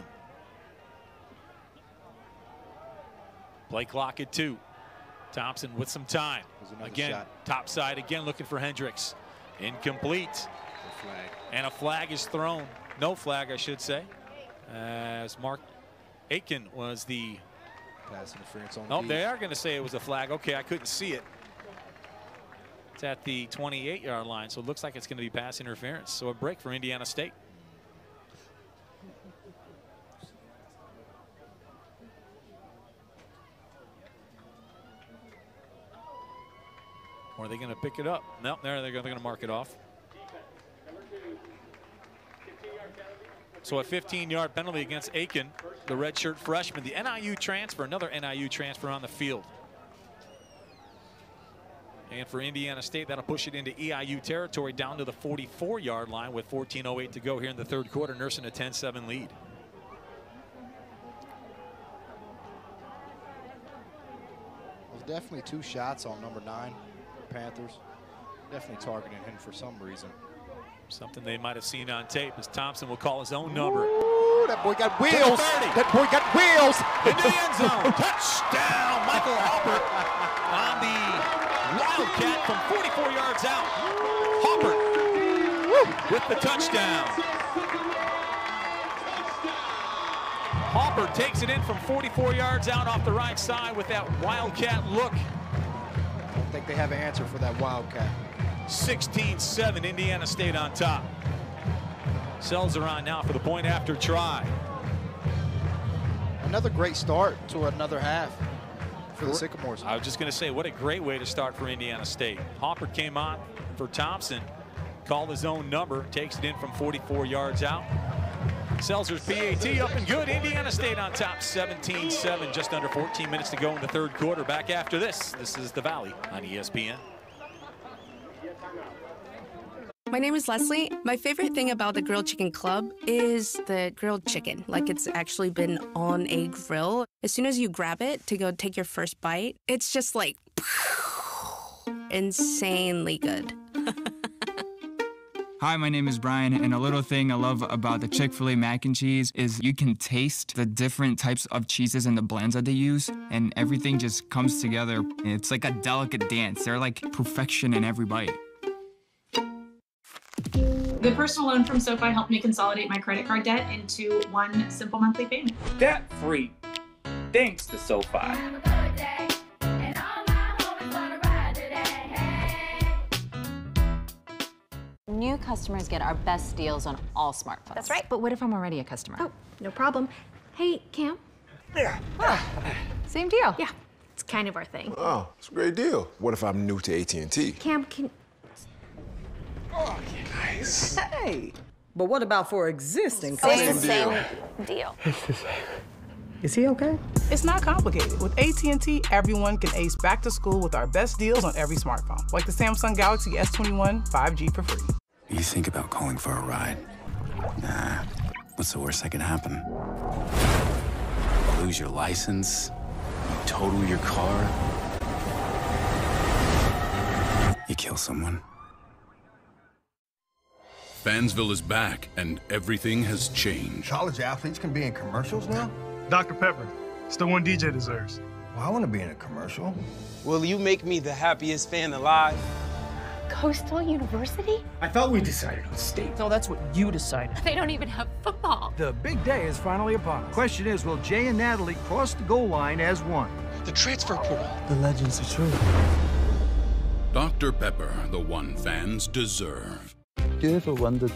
Play clock at two. Thompson with some time. Again, shot. top side again, looking for Hendricks. Incomplete. A flag. And a flag is thrown. No flag, I should say. As Mark Aiken was the pass interference on. Oh, the they are going to say it was a flag. Okay, I couldn't see it. It's at the twenty-eight yard line, so it looks like it's going to be pass interference. So a break for Indiana State. Or are they going to pick it up? No, there they're going to mark it off. So a fifteen yard penalty against Aiken, the redshirt freshman. The N I U transfer, another N I U transfer on the field. And for Indiana State, that'll push it into E I U territory down to the forty-four yard line with fourteen oh eight to go here in the third quarter, nursing a ten seven lead. There's definitely two shots on number nine. Panthers definitely targeting him for some reason. Something they might have seen on tape as Thompson will call his own number. Ooh, that boy got wheels. That boy got wheels. Into the end zone. Touchdown, Michael Hoppert on the Wildcat from forty-four yards out. Hoppert with the touchdown. Hoppert takes it in from forty-four yards out off the right side with that Wildcat look. I think they have an answer for that Wildcat. sixteen seven, Indiana State on top. Selzer on now for the point after try. Another great start to another half for the Sycamores. I was just going to say, what a great way to start for Indiana State. Hoppert came on for Thompson, called his own number, takes it in from forty-four yards out. Selzer's P A T up and good. Indiana State on top, seventeen seven, just under fourteen minutes to go in the third quarter. Back after this, this is The Valley on E S P N. My name is Leslie. My favorite thing about the Grilled Chicken Club is the grilled chicken, like it's actually been on a grill. As soon as you grab it to go take your first bite, it's just like insanely good. Hi, my name is Brian, and a little thing I love about the Chick-fil-A mac and cheese is you can taste the different types of cheeses and the blends that they use, and everything just comes together. It's like a delicate dance. They're like perfection in every bite. The personal loan from SoFi helped me consolidate my credit card debt into one simple monthly payment. Debt-free. Thanks to SoFi. New customers get our best deals on all smartphones. That's right. But what if I'm already a customer? Oh, no problem. Hey, Cam. Yeah. Same deal. Yeah, it's kind of our thing. Oh, it's a great deal. What if I'm new to A T and T? Cam, can... Oh, nice. Hey, but what about for existing Oh, it's customers? the same deal. Is he okay? It's not complicated. With A T and T, everyone can ace back to school with our best deals on every smartphone, like the Samsung Galaxy S twenty-one five G for free. You think about calling for a ride. Nah, what's the worst that could happen? You lose your license, you total your car, you kill someone. Fansville is back, and everything has changed. College athletes can be in commercials now? Doctor Pepper. It's the one D J deserves. Well, I want to be in a commercial. Will you make me the happiest fan alive? Coastal University? I thought we decided on state. No, that's what you decided. They don't even have football. The big day is finally upon us. Question is, will Jay and Natalie cross the goal line as one? The transfer portal. The legends are true. Doctor Pepper, the one fans deserve. Do you ever wondered?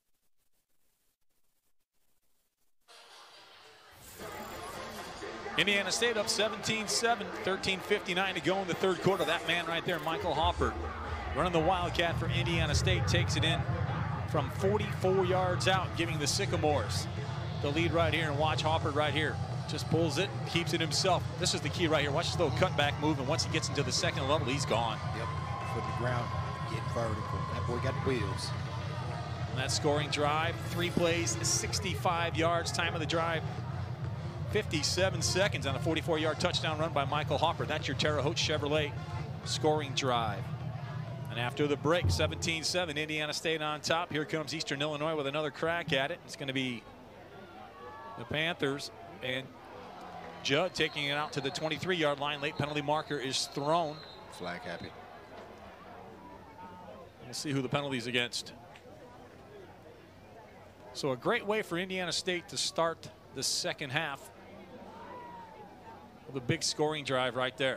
Indiana State up seventeen seven, thirteen fifty-nine to go in the third quarter. That man right there, Michael Hoppert, running the Wildcat for Indiana State, takes it in from forty-four yards out, giving the Sycamores the lead right here. And watch Hoppert right here. Just pulls it, keeps it himself. This is the key right here. Watch this little cutback move, and once he gets into the second level, he's gone. Yep, foot in the ground, get vertical. That boy got wheels. And that scoring drive, three plays, sixty-five yards. Time of the drive, fifty-seven seconds on a forty-four yard touchdown run by Michael Hopper. That's your Terre Haute Chevrolet scoring drive. And after the break, seventeen seven, Indiana State on top. Here comes Eastern Illinois with another crack at it. It's going to be the Panthers, and Judd taking it out to the twenty-three yard line. Late penalty marker is thrown. Flag happy. We'll see who the penalty's against. So a great way for Indiana State to start the second half with a big scoring drive right there.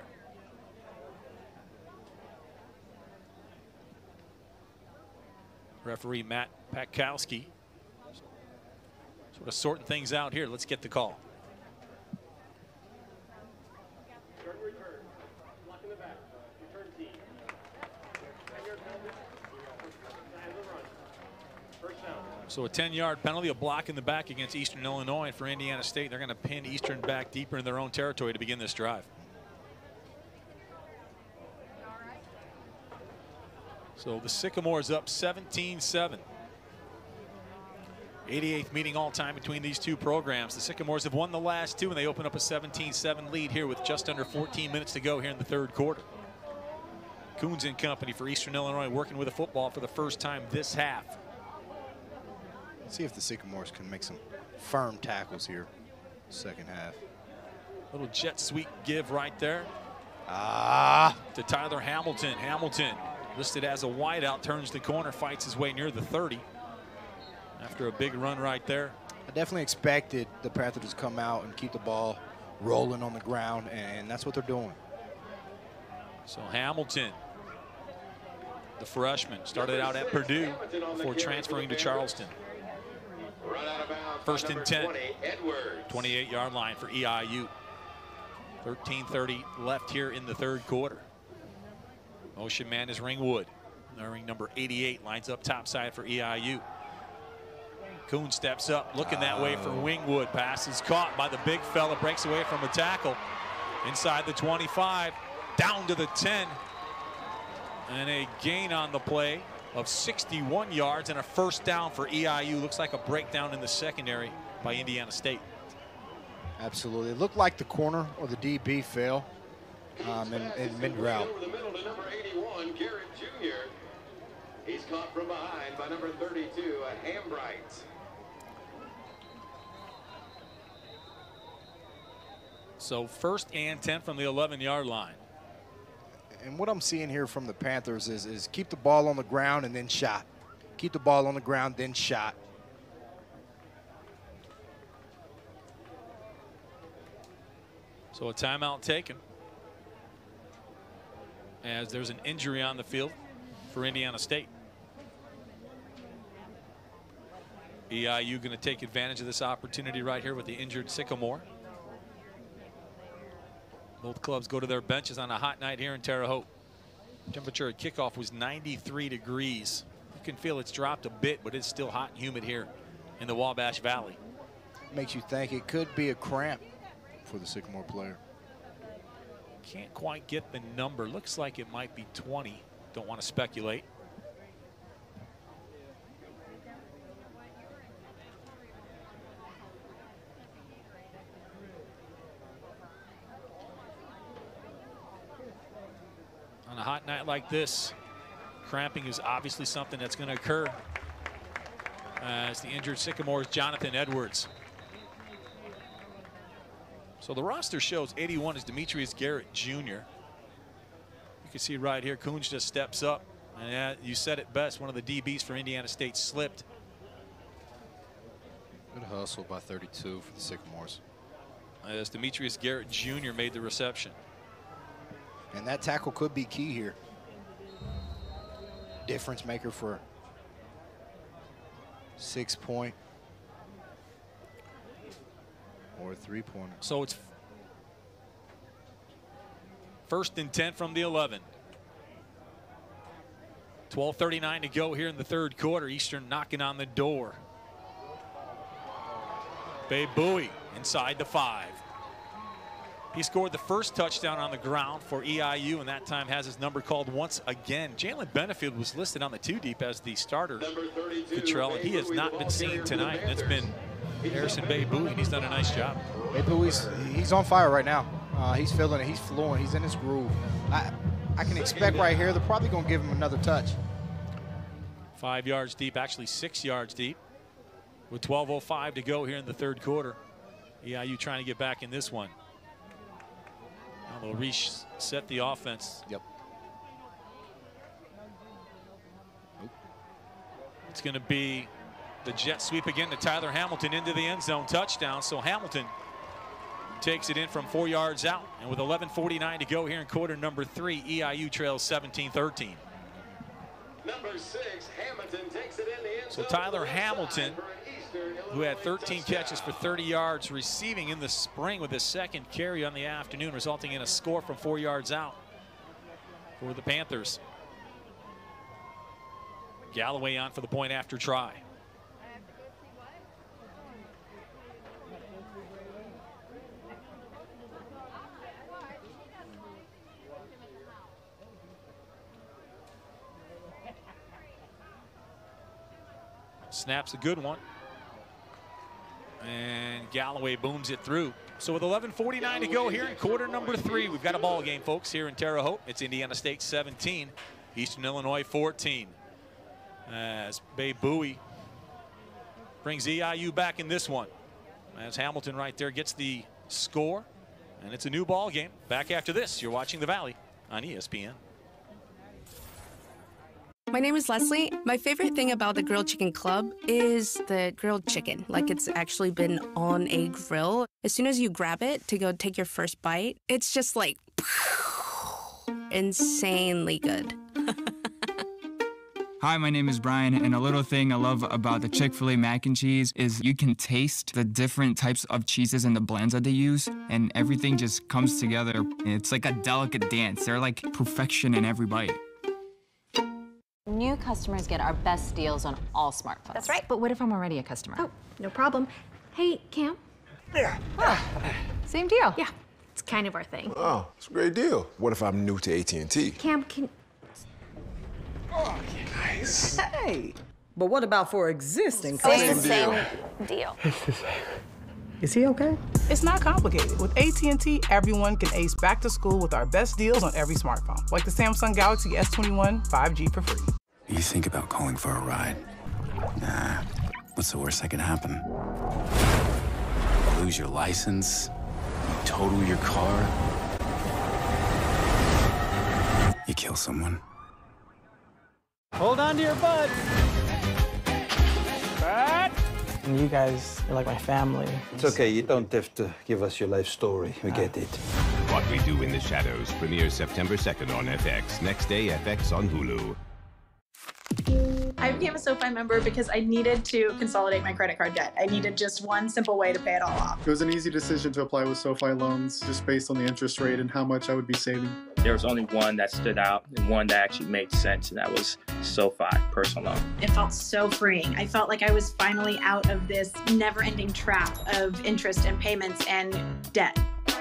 Referee Matt Patkowski sort of sorting things out here. Let's get the call. So a ten yard penalty, a block in the back against Eastern Illinois. And for Indiana State, they're going to pin Eastern back deeper in their own territory to begin this drive. So the Sycamores up seventeen seven. eighty-eighth meeting all time between these two programs. The Sycamores have won the last two, and they open up a seventeen seven lead here with just under fourteen minutes to go here in the third quarter. Coons and company for Eastern Illinois working with a football for the first time this half. Let's see if the Sycamores can make some firm tackles here second half. Little jet sweep give right there. Ah. To Tyler Hamilton. Hamilton listed as a wideout, turns the corner, fights his way near the thirty after a big run right there. I definitely expected the Panthers to come out and keep the ball rolling on the ground, and that's what they're doing. So Hamilton, the freshman, started out at Purdue before transferring to Charleston. First and ten, twenty-eight yard line for E I U. thirteen thirty left here in the third quarter. Motion man is Ringwood. Ring number eighty-eight lines up topside for E I U. Coon steps up, looking that way for Wingwood. Pass is caught by the big fella, breaks away from a tackle. Inside the twenty-five, down to the ten. And a gain on the play of sixty-one yards and a first down for E I U. Looks like a breakdown in the secondary by Indiana State. Absolutely. It looked like the corner or the D B fell um, in, in mid route. caught from behind by number thirty-two, Hambright. So first and ten from the eleven-yard line. And what I'm seeing here from the Panthers is, is keep the ball on the ground and then shot. Keep the ball on the ground, then shot. So a timeout taken, as there's an injury on the field for Indiana State. E I U going to take advantage of this opportunity right here with the injured Sycamore. Both clubs go to their benches on a hot night here in Terre Haute. Temperature at kickoff was ninety-three degrees. You can feel it's dropped a bit, but it's still hot and humid here in the Wabash Valley. Makes you think it could be a cramp for the Sycamore player. Can't quite get the number. Looks like it might be twenty. Don't want to speculate. On a hot night like this, cramping is obviously something that's going to occur, as the injured Sycamore is Jonathan Edwards. So the roster shows eighty-one is Demetrius Garrett Junior You can see right here, Coons just steps up. And yeah, you said it best, one of the D Bs for Indiana State slipped. Good hustle by thirty-two for the Sycamores. As Demetrius Garrett Junior made the reception. And that tackle could be key here. Difference maker for six point or three pointer. So it's first and ten from the eleven. twelve thirty-nine to go here in the third quarter. Eastern knocking on the door. Babe Bowie inside the five. He scored the first touchdown on the ground for E I U, and that time has his number called once again. Jalen Benefield was listed on the two deep as the starter. Cottrell, and he has not been seen tonight. And it's been Harrison Babe Bowie, and he's done a nice job. Babe Bowie's he's on fire right now. Uh, he's feeling it. He's flowing. He's in his groove. I, I can expect right here they're probably going to give him another touch. Five yards deep, actually six yards deep, with twelve oh five to go here in the third quarter. E I U trying to get back in this one. Now they'll reset the offense. Yep. It's going to be the jet sweep again to Tyler Hamilton into the end zone, touchdown. So Hamilton takes it in from four yards out. And with eleven forty-nine to go here in quarter number three, E I U trails seventeen thirteen. Number six, Hamilton takes it in the end So zone. Tyler Hamilton, who had thirteen catches for thirty yards receiving in the spring, with his second carry on the afternoon, resulting in a score from four yards out for the Panthers. Galloway on for the point after try. Snaps a good one. And Galloway booms it through. So with eleven forty-nine to go here in quarter number three, we've got a ball game, folks, here in Terre Haute. It's Indiana State seventeen, Eastern Illinois fourteen. As Babe Bowie brings E I U back in this one. As Hamilton right there gets the score. And it's a new ball game. Back after this, you're watching The Valley on E S P N. My name is Leslie. My favorite thing about the Grilled Chicken Club is the grilled chicken, like it's actually been on a grill. As soon as you grab it to go take your first bite, it's just like insanely good. Hi, my name is Brian, and a little thing I love about the Chick-fil-A mac and cheese is you can taste the different types of cheeses and the blends that they use, and everything just comes together. It's like a delicate dance. They're like perfection in every bite. New customers get our best deals on all smartphones. That's right, but what if I'm already a customer? Oh, no problem. Hey, Cam. Yeah. Same deal. Yeah, it's kind of our thing. Oh, it's a great deal. What if I'm new to A T and T? Cam, can... Oh, nice. Hey, but what about for existing Same, customers? same deal. Is he okay? It's not complicated. With A T and T, everyone can ace back to school with our best deals on every smartphone, like the Samsung Galaxy S twenty-one five G for free. You think about calling for a ride. Nah, what's the worst that could happen? Lose your license? You total your car? You kill someone? Hold on to your butt. Bat. And you guys are like my family. It's okay, you don't have to give us your life story. We get it. What We Do in the Shadows premieres September second on F X. Next day, F X on Hulu. I became a SoFi member because I needed to consolidate my credit card debt. I needed just one simple way to pay it all off. It was an easy decision to apply with SoFi loans just based on the interest rate and how much I would be saving. There was only one that stood out and one that actually made sense, and that was SoFi personal loan. It felt so freeing. I felt like I was finally out of this never-ending trap of interest and payments and debt.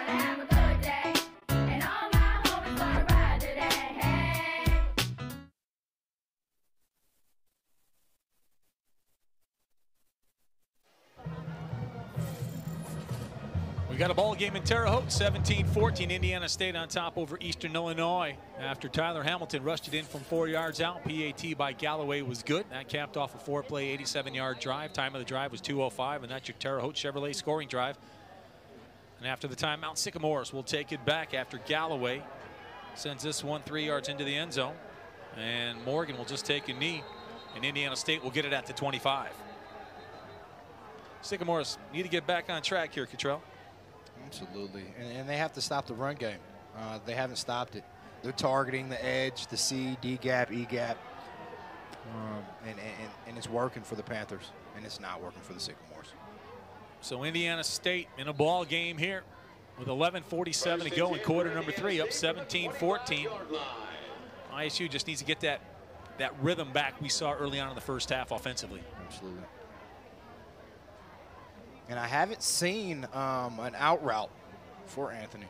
We got a ball game in Terre Haute, seventeen fourteen. Indiana State on top over Eastern Illinois. After Tyler Hamilton rushed it in from four yards out, P A T by Galloway was good. That capped off a four-play, eighty-seven yard drive. Time of the drive was two oh five, and that's your Terre Haute Chevrolet scoring drive. And after the timeout, Sycamores will take it back after Galloway sends this one three yards into the end zone. And Morgan will just take a knee, and Indiana State will get it at the twenty-five. Sycamores need to get back on track here, Cottrell. Absolutely, and, and they have to stop the run game. Uh, they haven't stopped it. They're targeting the edge, the C, D gap, E gap, um, and, and, and it's working for the Panthers, and it's not working for the Sycamores. So Indiana State in a ball game here with eleven forty-seven to go in quarter number three, up seventeen fourteen. I S U just needs to get that, that rhythm back we saw early on in the first half offensively. Absolutely. And I haven't seen um, an out route for Anthony.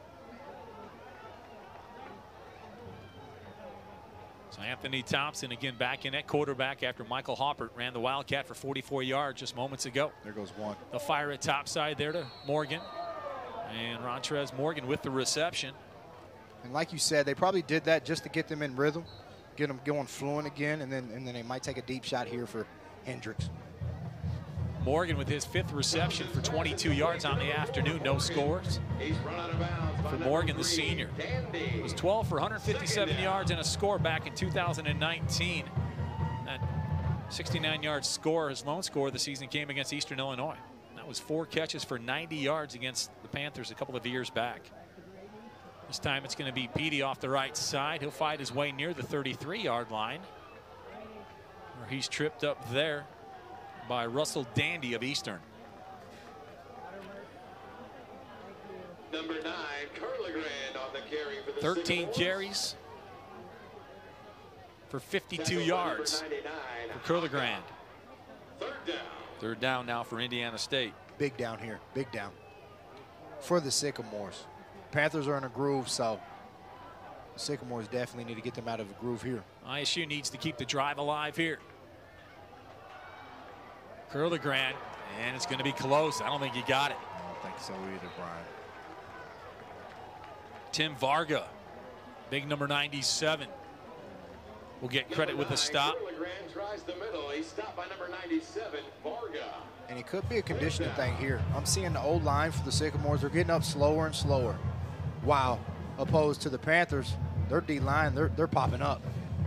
So Anthony Thompson again back in at quarterback after Michael Hoppert ran the Wildcat for forty-four yards just moments ago. There goes one. The fire at top side there to Morgan. And Rontrez Morgan with the reception. And like you said, they probably did that just to get them in rhythm, get them going fluent again, and then, and then they might take a deep shot here for Hendricks. Morgan with his fifth reception for twenty-two yards on the afternoon, no scores. For Morgan, the senior, it was twelve for one hundred fifty-seven yards and a score back in two thousand nineteen. That sixty-nine yard score, his lone score of the season, came against Eastern Illinois. That was four catches for ninety yards against the Panthers a couple of years back. This time it's going to be Petey off the right side. He'll fight his way near the thirty-three yard line, where he's tripped up there by Russell Dandy of Eastern. Number nine, Curlegrand on the carry for the thirteen carries for fifty-two yards for Curlegrand. Third down. Third down now for Indiana State. Big down here, big down for the Sycamores. Panthers are in a groove, so the Sycamores definitely need to get them out of a groove here. I S U needs to keep the drive alive here. Curlegrand, and it's going to be close. I don't think he got it. I don't think so either, Brian. Tim Varga, big number ninety-seven, will get credit with the stop. Curlegrand tries the middle. He's stopped by number ninety-seven, Varga. And it could be a conditioning thing here. I'm seeing the old line for the Sycamores. They're getting up slower and slower. Wow. Opposed to the Panthers, their D-line, they're, they're popping up.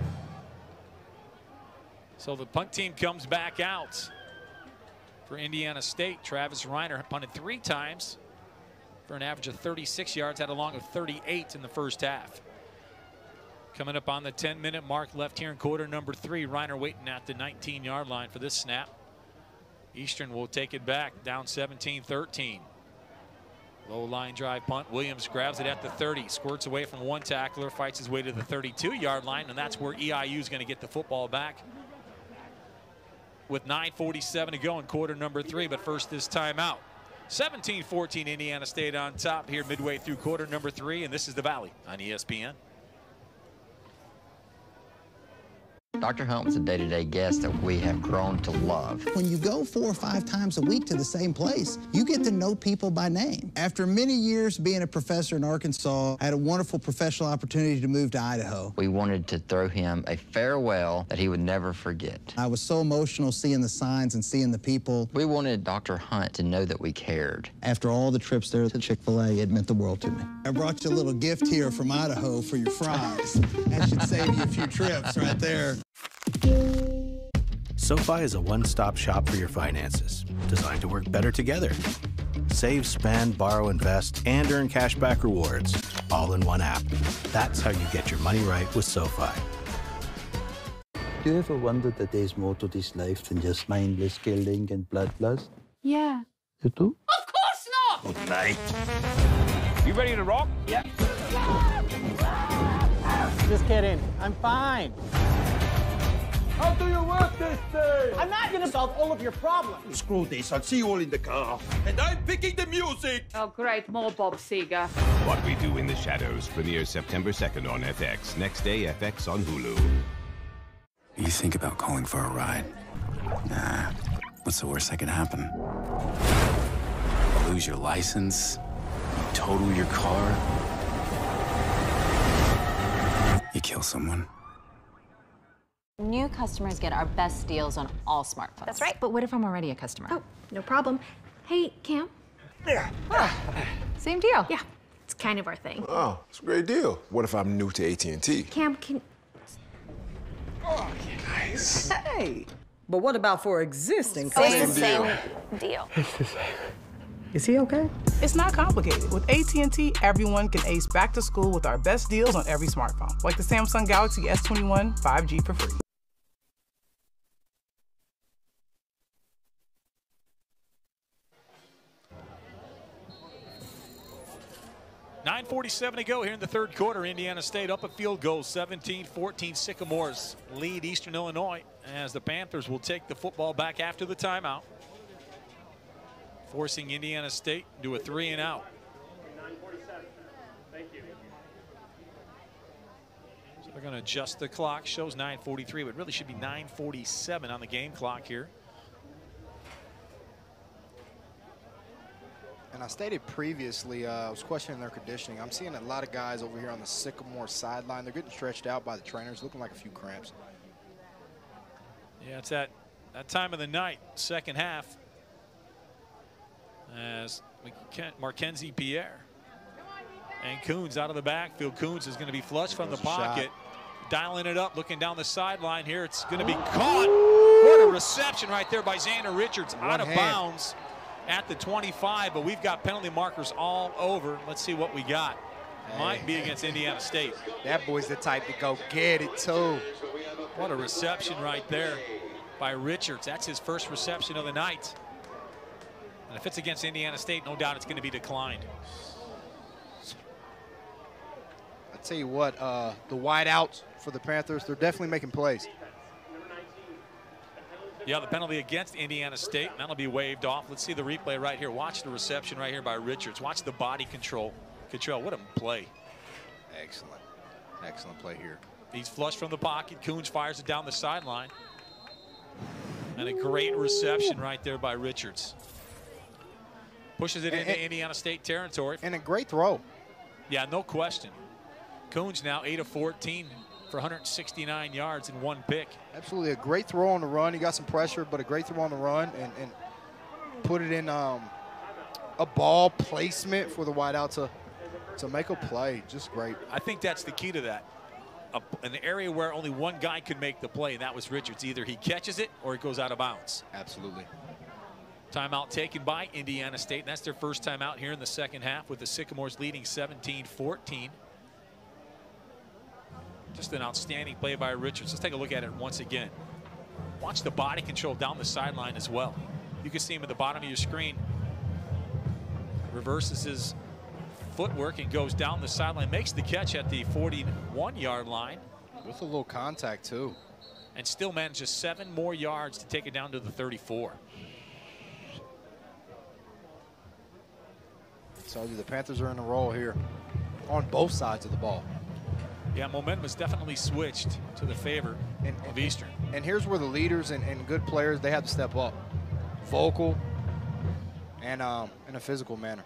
So the punt team comes back out for Indiana State. Travis Reiner punted three times for an average of thirty-six yards, had a long of thirty-eight in the first half. Coming up on the ten minute mark left here in quarter number three. Reiner waiting at the nineteen yard line for this snap. Eastern will take it back, down seventeen thirteen. Low line drive punt. Williams grabs it at the thirty, squirts away from one tackler, fights his way to the thirty-two yard line, and that's where E I U is going to get the football back with nine forty-seven to go in quarter number three. But first, this timeout. seventeen fourteen, Indiana State on top here midway through quarter number three, and this is the Valley on E S P N. Doctor Hunt was a day-to-day guest that we have grown to love. When you go four or five times a week to the same place, you get to know people by name. After many years being a professor in Arkansas, I had a wonderful professional opportunity to move to Idaho. We wanted to throw him a farewell that he would never forget. I was so emotional seeing the signs and seeing the people. We wanted Doctor Hunt to know that we cared. After all the trips there to Chick-fil-A, it meant the world to me. I brought you a little gift here from Idaho for your fries. That should save you a few trips right there. SoFi is a one-stop shop for your finances, designed to work better together. Save, spend, borrow, invest, and earn cashback rewards, all in one app. That's how you get your money right with SoFi. Do you ever wonder that there's more to this life than just mindless killing and bloodlust? Yeah. You do? Of course not! Good night. You ready to rock? Yeah. Just kidding. I'm fine. How do you work this thing? I'm not gonna solve all of your problems. Screw this, I'll see you all in the car. And I'm picking the music! Oh, great. More Bob Seger. What We Do in the Shadows premieres September second on F X. Next day, F X on Hulu. You think about calling for a ride? Nah. What's the worst that could happen? Lose your license? Total your car? You kill someone? New customers get our best deals on all smartphones. That's right. But what if I'm already a customer? Oh, no problem. Hey, Cam. Yeah. Same deal. Yeah. It's kind of our thing. Oh, it's a great deal. What if I'm new to A T and T? Cam, can... Oh, nice. Hey, but what about for existing Same, customers? same deal. Is he okay? It's not complicated. With A T and T, everyone can ace back to school with our best deals on every smartphone, like the Samsung Galaxy S twenty-one five G for free. nine forty-seven to go here in the third quarter. Indiana State up a field goal, seventeen fourteen. Sycamores lead Eastern Illinois as the Panthers will take the football back after the timeout, forcing Indiana State to a three and out. So they're going to adjust the clock. Shows nine forty-three, but really should be nine forty-seven on the game clock here. And I stated previously, uh, I was questioning their conditioning. I'm seeing a lot of guys over here on the Sycamore sideline. They're getting stretched out by the trainers, looking like a few cramps. Yeah, it's that, that time of the night, second half. As Markenzie Pierre and Coons out of the backfield. Coons is going to be flushed from the pocket. Dialing it up, looking down the sideline here. It's going to be caught. What a reception right there by Xander Richards. Out of bounds at the twenty-five, but we've got penalty markers all over. Let's see what we got. Might be against Indiana State. That boy's the type to go get it, too. What a reception right there by Richards. That's his first reception of the night. And if it's against Indiana State, no doubt it's going to be declined. I tell you what, uh, the wideouts for the Panthers, they're definitely making plays. Yeah, the penalty against Indiana State, and that'll be waved off. Let's see the replay right here. Watch the reception right here by Richards. Watch the body control. Control, what a play. Excellent. Excellent play here. He's flushed from the pocket. Coons fires it down the sideline. And a great reception right there by Richards. Pushes it into Indiana State territory. And a great throw. Yeah, no question. Coons now eight of fourteen for one hundred sixty-nine yards and one pick. Absolutely a great throw on the run. He got some pressure, but a great throw on the run and, and put it in um, a ball placement for the wideout to, to make a play. Just great. I think that's the key to that. A, an area where only one guy could make the play, and that was Richards. Either he catches it or it goes out of bounds. Absolutely. Timeout taken by Indiana State. And that's their first timeout here in the second half with the Sycamores leading seventeen fourteen. Just an outstanding play by Richards. Let's take a look at it once again. Watch the body control down the sideline as well. You can see him at the bottom of your screen. Reverses his footwork and goes down the sideline. Makes the catch at the forty-one yard line. With a little contact too. And still manages seven more yards to take it down to the thirty-four. So the Panthers are in a roll here on both sides of the ball. Yeah, momentum has definitely switched to the favor and, of Eastern. And here's where the leaders and, and good players, they have to step up. Vocal and um, in a physical manner.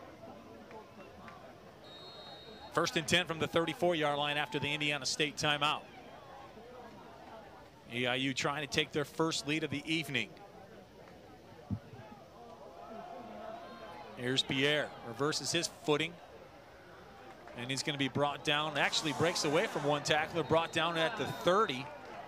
First and ten from the thirty-four yard line after the Indiana State timeout. E I U trying to take their first lead of the evening. Here's Pierre, reverses his footing. And he's going to be brought down, actually breaks away from one tackler, brought down at the thirty.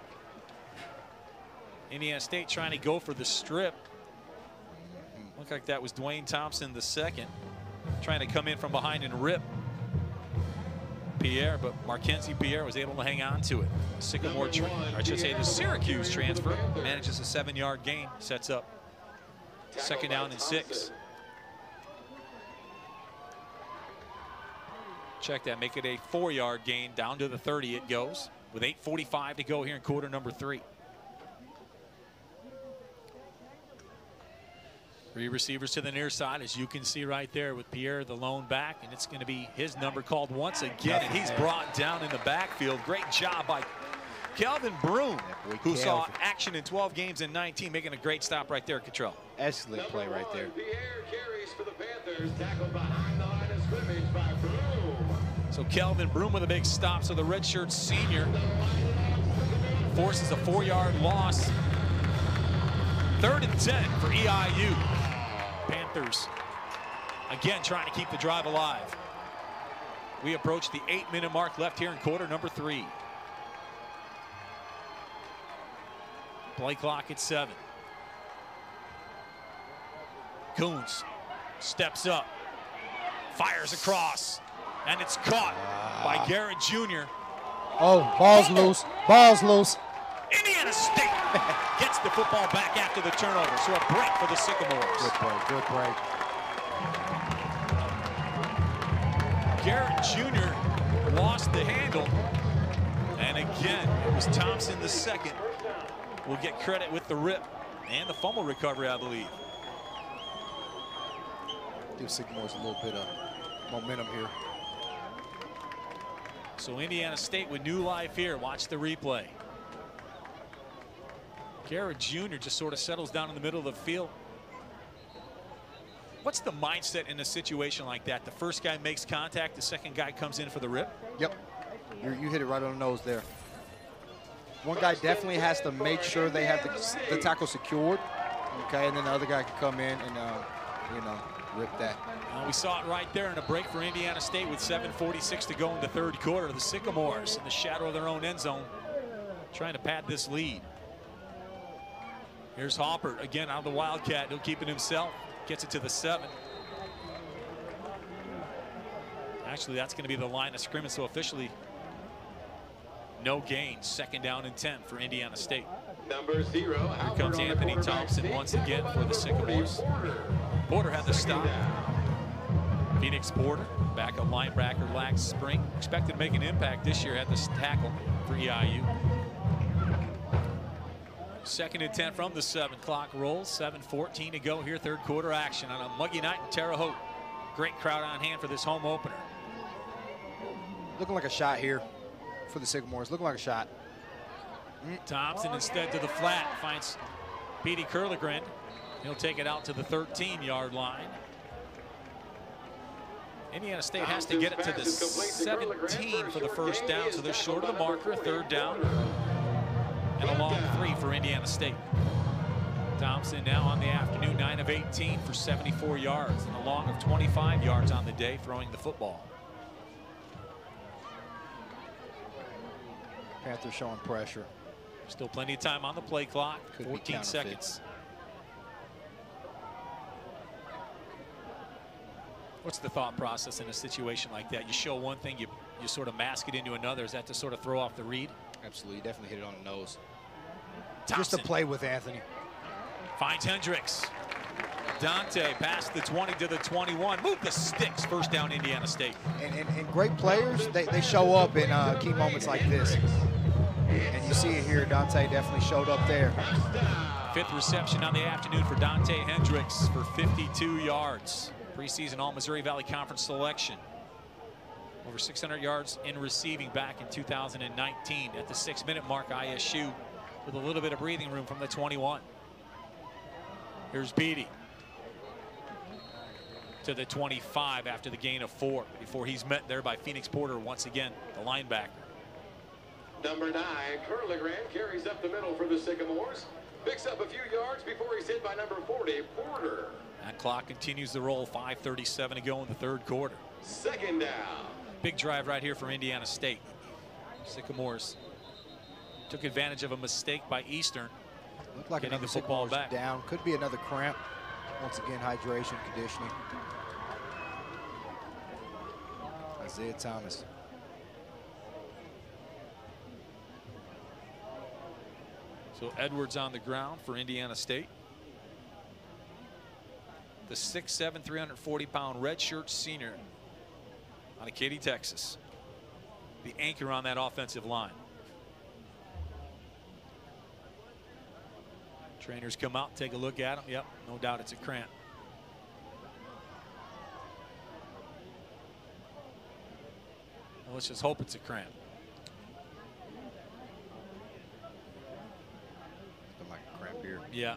Indiana State trying to go for the strip. Looked like that was Dwayne Thompson the second, trying to come in from behind and rip Pierre, but Marquenzi Pierre was able to hang on to it. Sycamore, or I should say the Syracuse transfer, manages a seven yard gain, sets up second down and six. Check that, make it a four yard gain, down to the thirty it goes, with eight forty-five to go here in quarter number three. Three receivers to the near side, as you can see right there, with Pierre the lone back, and it's going to be his number called once again, and he's brought down in the backfield. Great job by Kelvin Broom, who saw action in twelve games in nineteen, making a great stop right there, Cottrell. Excellent play right there. Pierre carries for the Panthers, tackled behind the line of scrimmage by Broom. So Kelvin Broom with a big stop, so the redshirt senior forces a four yard loss. Third and ten for E I U. Panthers again trying to keep the drive alive. We approach the eight minute mark left here in quarter number three. Play clock at seven. Coons steps up, fires across, and it's caught by Garrett Junior Oh, ball's loose, ball's loose. Indiana State gets the football back after the turnover, so a break for the Sycamores. Good break, good break. Garrett Junior lost the handle, and again, it was Thompson the second. We'll get credit with the rip and the fumble recovery, I believe. Give Sycamores a little bit of momentum here. So Indiana State with new life here. Watch the replay. Garrett Junior just sort of settles down in the middle of the field. What's the mindset in a situation like that? The first guy makes contact, the second guy comes in for the rip? Yep, You're, you hit it right on the nose there. One guy definitely has to make sure they have the, the tackle secured, okay, and then the other guy can come in and, uh, you know, rip that. Uh, we saw it right there in a break for Indiana State with seven forty-six to go in the third quarter. The Sycamores in the shadow of their own end zone trying to pad this lead. Here's Hopper again out of the Wildcat. He'll keep it himself. Gets it to the seven. Actually, that's going to be the line of scrimmage, so officially no gain. Second down and ten for Indiana State. Number zero. Here comes Anthony Thompson once again for the Sycamores. Porter had the stop. Phoenix Porter, backup linebacker last spring. Expected to make an impact this year at this tackle for E I U. Second and ten from the seven. Clock rolls. seven fourteen to go here. Third quarter action on a muggy night in Terre Haute. Great crowd on hand for this home opener. Looking like a shot here for the Sycamores. Looking like a shot. Thompson instead to the flat. Finds Petey Curligren. He'll take it out to the thirteen yard line. Indiana State has to get it to the seventeen for the first down, so they're short of the marker. Third down. And a long three for Indiana State. Thompson now on the afternoon, nine of eighteen for seventy-four yards and a long of twenty-five yards on the day throwing the football. Panthers showing pressure. Still plenty of time on the play clock. Could fourteen seconds. What's the thought process in a situation like that? You show one thing, you, you sort of mask it into another. Is that to sort of throw off the read? Absolutely, definitely hit it on the nose. Thompson. Just to play with Anthony. Finds Hendricks. Dante past the twenty to the twenty-one. Move the sticks. First down, Indiana State. And, and, and great players, they, they show up in uh, key moments like this. And you see it here, Dante definitely showed up there. Fifth reception on the afternoon for Dante Hendricks for fifty-two yards. Preseason All Missouri Valley Conference selection. Over six hundred yards in receiving back in two thousand nineteen. At the six-minute mark, I S U with a little bit of breathing room from the twenty-one. Here's Beatty to the twenty-five after the gain of four, before he's met there by Phoenix Porter once again, the linebacker. Number nine, Curligran carries up the middle for the Sycamores. Picks up a few yards before he's hit by number forty, Porter. That clock continues to roll. five thirty-seven to go in the third quarter. Second down. Big drive right here for Indiana State. Sycamores took advantage of a mistake by Eastern. Looked like getting another the football Sycamores back. down. Could be another cramp. Once again, hydration, conditioning. Isaiah Thomas. So Edwards on the ground for Indiana State. The six seven, three hundred forty pound redshirt senior out of Katy, Texas. The anchor on that offensive line. Trainers come out, take a look at him. Yep, no doubt it's a cramp. Well, let's just hope it's a cramp. Looking like a cramp here. Yeah.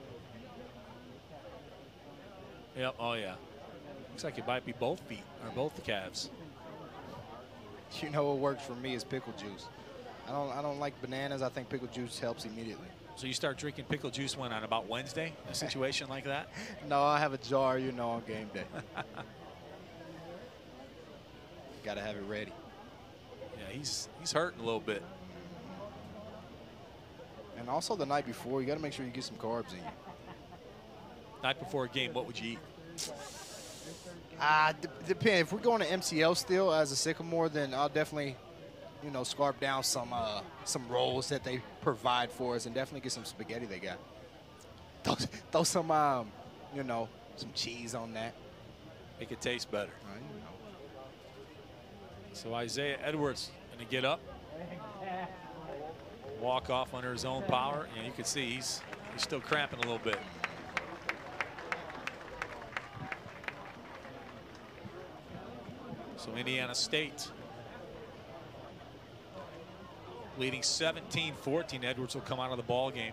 Yep, oh yeah. Looks like it might be both feet or both the calves. You know what works for me is pickle juice. I don't I don't like bananas. I think pickle juice helps immediately. So you start drinking pickle juice when on about Wednesday, in a situation like that? No, I have a jar, you know, on game day. Gotta have it ready. Yeah, he's he's hurting a little bit. And also the night before, you gotta make sure you get some carbs in you. Night before a game, what would you eat? Uh, d depend. If we're going to M C L still as a Sycamore, then I'll definitely, you know, scarf down some uh, some rolls that they provide for us, and definitely get some spaghetti they got. Throw, throw some, um, you know, some cheese on that. Make it taste better. Right, you know. So Isaiah Edwards going to get up, walk off under his own power, and you can see he's he's still cramping a little bit. So Indiana State leading seventeen fourteen. Edwards will come out of the ball game.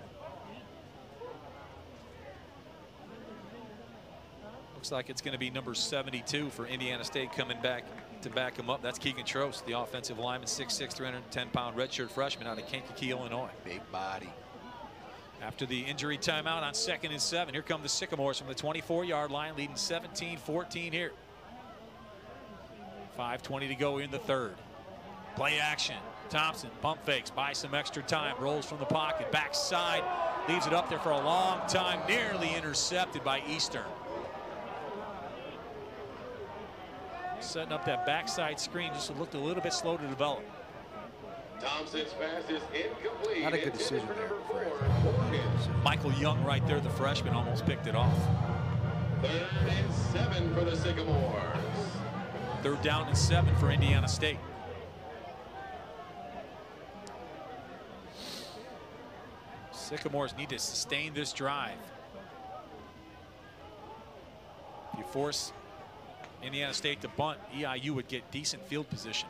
Looks like it's going to be number seventy-two for Indiana State coming back to back him up. That's Keegan Trost, the offensive lineman, six six, three hundred ten pound redshirt freshman out of Kankakee, Illinois. Big body. After the injury timeout on second and seven, here come the Sycamores from the twenty-four yard line, leading seventeen fourteen here. five twenty to go in the third. Play action. Thompson pump fakes, buys some extra time, rolls from the pocket, backside, leaves it up there for a long time, nearly intercepted by Eastern. Setting up that backside screen, just looked a little bit slow to develop. Thompson's pass is incomplete. Not a good decision there. Michael Young right there, the freshman, almost picked it off. Third and seven for the Sycamores. Third down and seven for Indiana State. Sycamores need to sustain this drive. If you force Indiana State to bunt, E I U would get decent field position.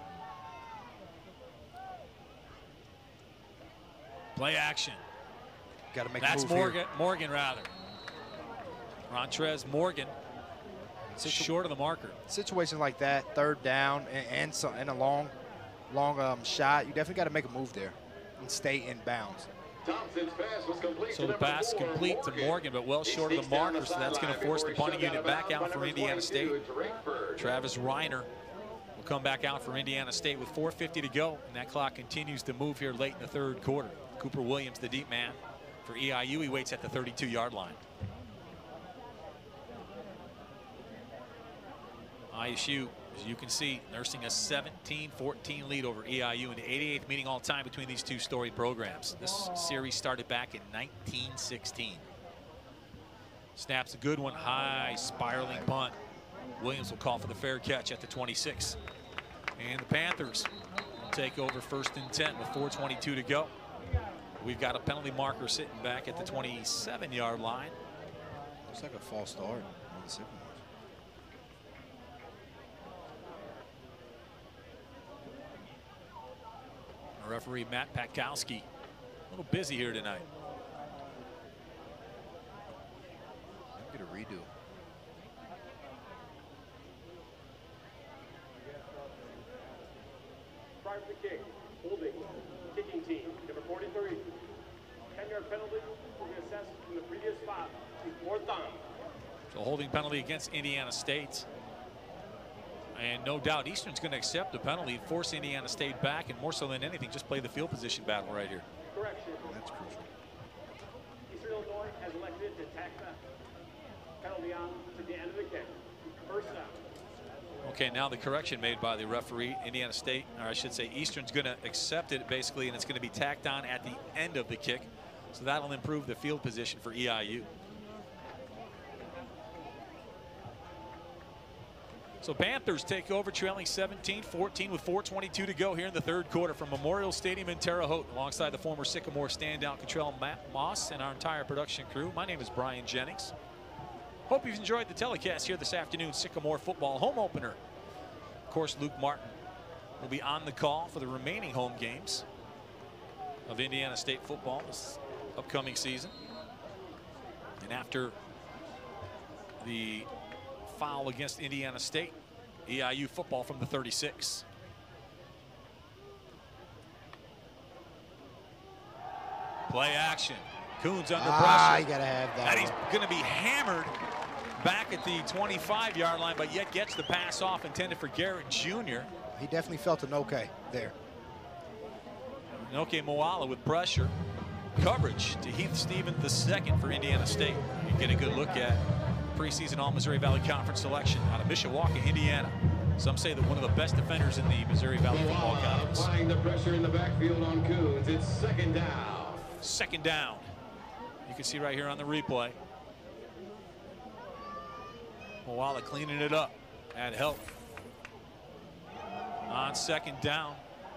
Play action. Got to make That's a move Morgan. Here. Morgan rather. Rontrez Morgan. Situ short of the marker. Situations like that, third down and and, so, and a long, long um, shot, you definitely got to make a move there and stay in bounds. Thompson's pass was complete So to the number pass four, complete Morgan. to Morgan, but well He short of the sneaks down marker, so that's going to sideline force the before punting he's unit shoved back by out for number Indiana State. twenty-two, Drakeford. Travis Reiner will come back out for Indiana State with four fifty to go, and that clock continues to move here late in the third quarter. Cooper Williams, the deep man for E I U, he waits at the thirty-two yard line. I S U, as you can see, nursing a seventeen fourteen lead over E I U in the eighty-eighth meeting all time between these two storied programs. This series started back in nineteen sixteen. Snaps a good one, high spiraling punt. Williams will call for the fair catch at the twenty-six. And the Panthers will take over first and ten with four twenty-two to go. We've got a penalty marker sitting back at the twenty-seven yard line. Looks like a false start on the Sycamores. Our referee, Matt Patkowski, a little busy here tonight. Get a redo. Prior to the kick, holding, kicking team, number forty-three. ten-yard penalty will be assessed from the previous spot. Fourth down. So holding penalty against Indiana State. And no doubt Eastern's going to accept the penalty, force Indiana State back, and more so than anything, just play the field position battle right here. Correction. That's crucial. Eastern Illinois has elected to tack the penalty on to the end of the kick. First down. Okay, now the correction made by the referee. Indiana State, or I should say Eastern's going to accept it basically, and it's going to be tacked on at the end of the kick. So that'll improve the field position for E I U. So Panthers take over, trailing seventeen fourteen with four twenty-two to go here in the third quarter from Memorial Stadium in Terre Haute, alongside the former Sycamore standout Cottrell Moss and our entire production crew. My name is Brian Jennings. Hope you've enjoyed the telecast here this afternoon. Sycamore football home opener. Of course, Luke Martin will be on the call for the remaining home games of Indiana State football this upcoming season. And after the foul against Indiana State, E I U football from the thirty-six. Play action. Coons under ah, pressure. You gotta have that. And he's going to be hammered back at the twenty-five yard line, but yet gets the pass off intended for Garrett Junior He definitely felt an okay there. Noke Moala with pressure. Coverage to Heath Stevens the second for Indiana State. You get a good look at preseason All-Missouri Valley Conference selection out of Mishawaka, Indiana. Some say that one of the best defenders in the Missouri Valley Football Conference. Applying the pressure in the backfield on Coons. It's second down. Second down. You can see right here on the replay. Moala cleaning it up. Had help. On second down.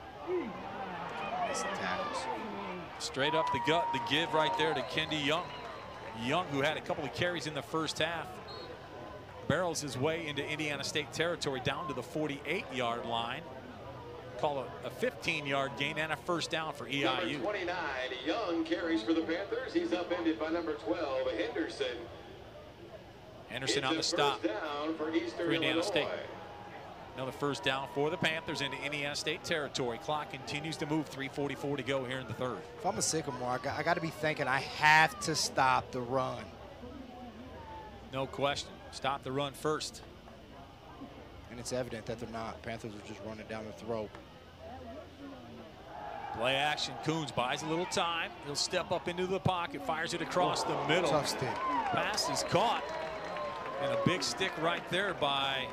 Nice tackles. Straight up the gut, the give right there to Kendi Young. Young, who had a couple of carries in the first half, barrels his way into Indiana State territory down to the forty-eight yard line. Call it a fifteen yard gain and a first down for E I U. Number twenty-nine, Young carries for the Panthers. He's upended by number twelve, Henderson. Henderson it's on the stop down for, Eastern for Indiana Illinois. State. Another first down for the Panthers into Indiana State territory. Clock continues to move. three forty-four to go here in the third. If I'm a Sycamore, I got, I got to be thinking I have to stop the run. No question. Stop the run first. And it's evident that they're not. Panthers are just running down the throat. Play action. Coons buys a little time. He'll step up into the pocket, fires it across the middle. Tough stick. Pass is caught. And a big stick right there by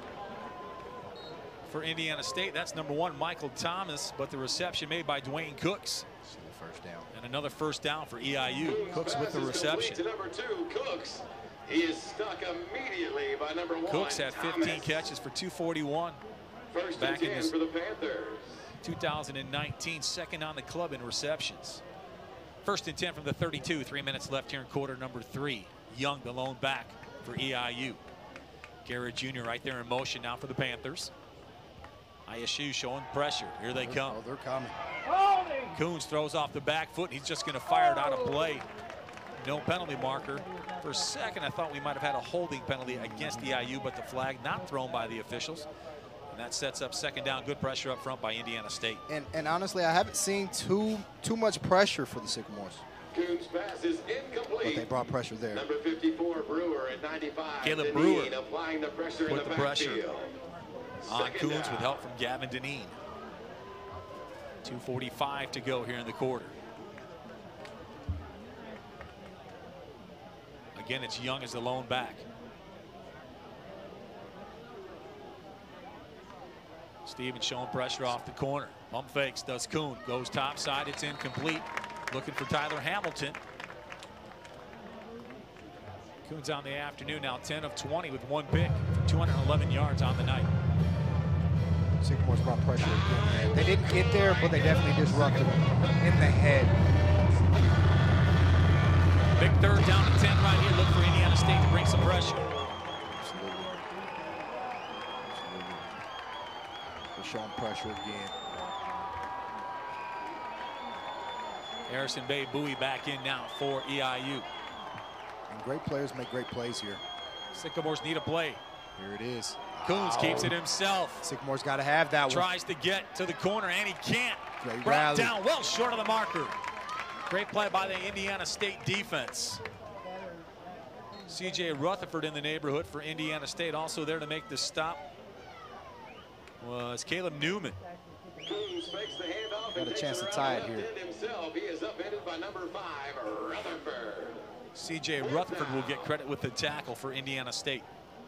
for Indiana State. That's number one, Michael Thomas, but the reception made by Dwayne Cooks. First down. And another first down for E I U. Cooks with the reception. To number two, Cooks. He is stuck immediately by number one. Cooks had fifteen Thomas. catches for two forty-one. First back and in ten for the Panthers. two thousand nineteen, second on the club in receptions. First and ten from the thirty-two. Three minutes left here in quarter number three. Young, the lone back for E I U. Garrett Junior right there in motion now for the Panthers. I S U showing pressure. Here they come. Oh, they're coming. Coons throws off the back foot. He's just going to fire it out of play. No penalty marker. For a second, I thought we might have had a holding penalty against E I U, but the flag not thrown by the officials. And that sets up second down. Good pressure up front by Indiana State. And, and honestly, I haven't seen too too much pressure for the Sycamores. Coons pass is incomplete. But they brought pressure there. Number fifty-four, Brewer at ninety-five. Caleb Deneen Brewer applying the pressure in put the, the backfield. pressure on Second Coons down. with help from Gavin Deneen. two forty-five to go here in the quarter. Again, it's Young as the lone back. Stevens showing pressure off the corner. Pump fakes, does Coon. Goes top side, it's incomplete. Looking for Tyler Hamilton. Coons on the afternoon now, ten of twenty with one pick, two hundred eleven yards on the night. Sycamores brought pressure again, man. They didn't get there, but they definitely disrupted them in the head. Big third down and ten right here. Look for Indiana State to bring some pressure. Absolutely. Absolutely. They're showing pressure again. Harrison Bay Bowie back in now for E I U. And great players make great plays here. Sycamores need a play. Here it is. Coons Oh. keeps it himself. Sycamore's got to have that one. Tries to get to the corner, and he can't. Great Brought rally. down well short of the marker. Great play by the Indiana State defense. C J Rutherford in the neighborhood for Indiana State. Also there to make the stop was Caleb Newman. Got a chance to tie it here. Himself, he is upended by number five, Rutherford. C J Rutherford will get credit with the tackle for Indiana State.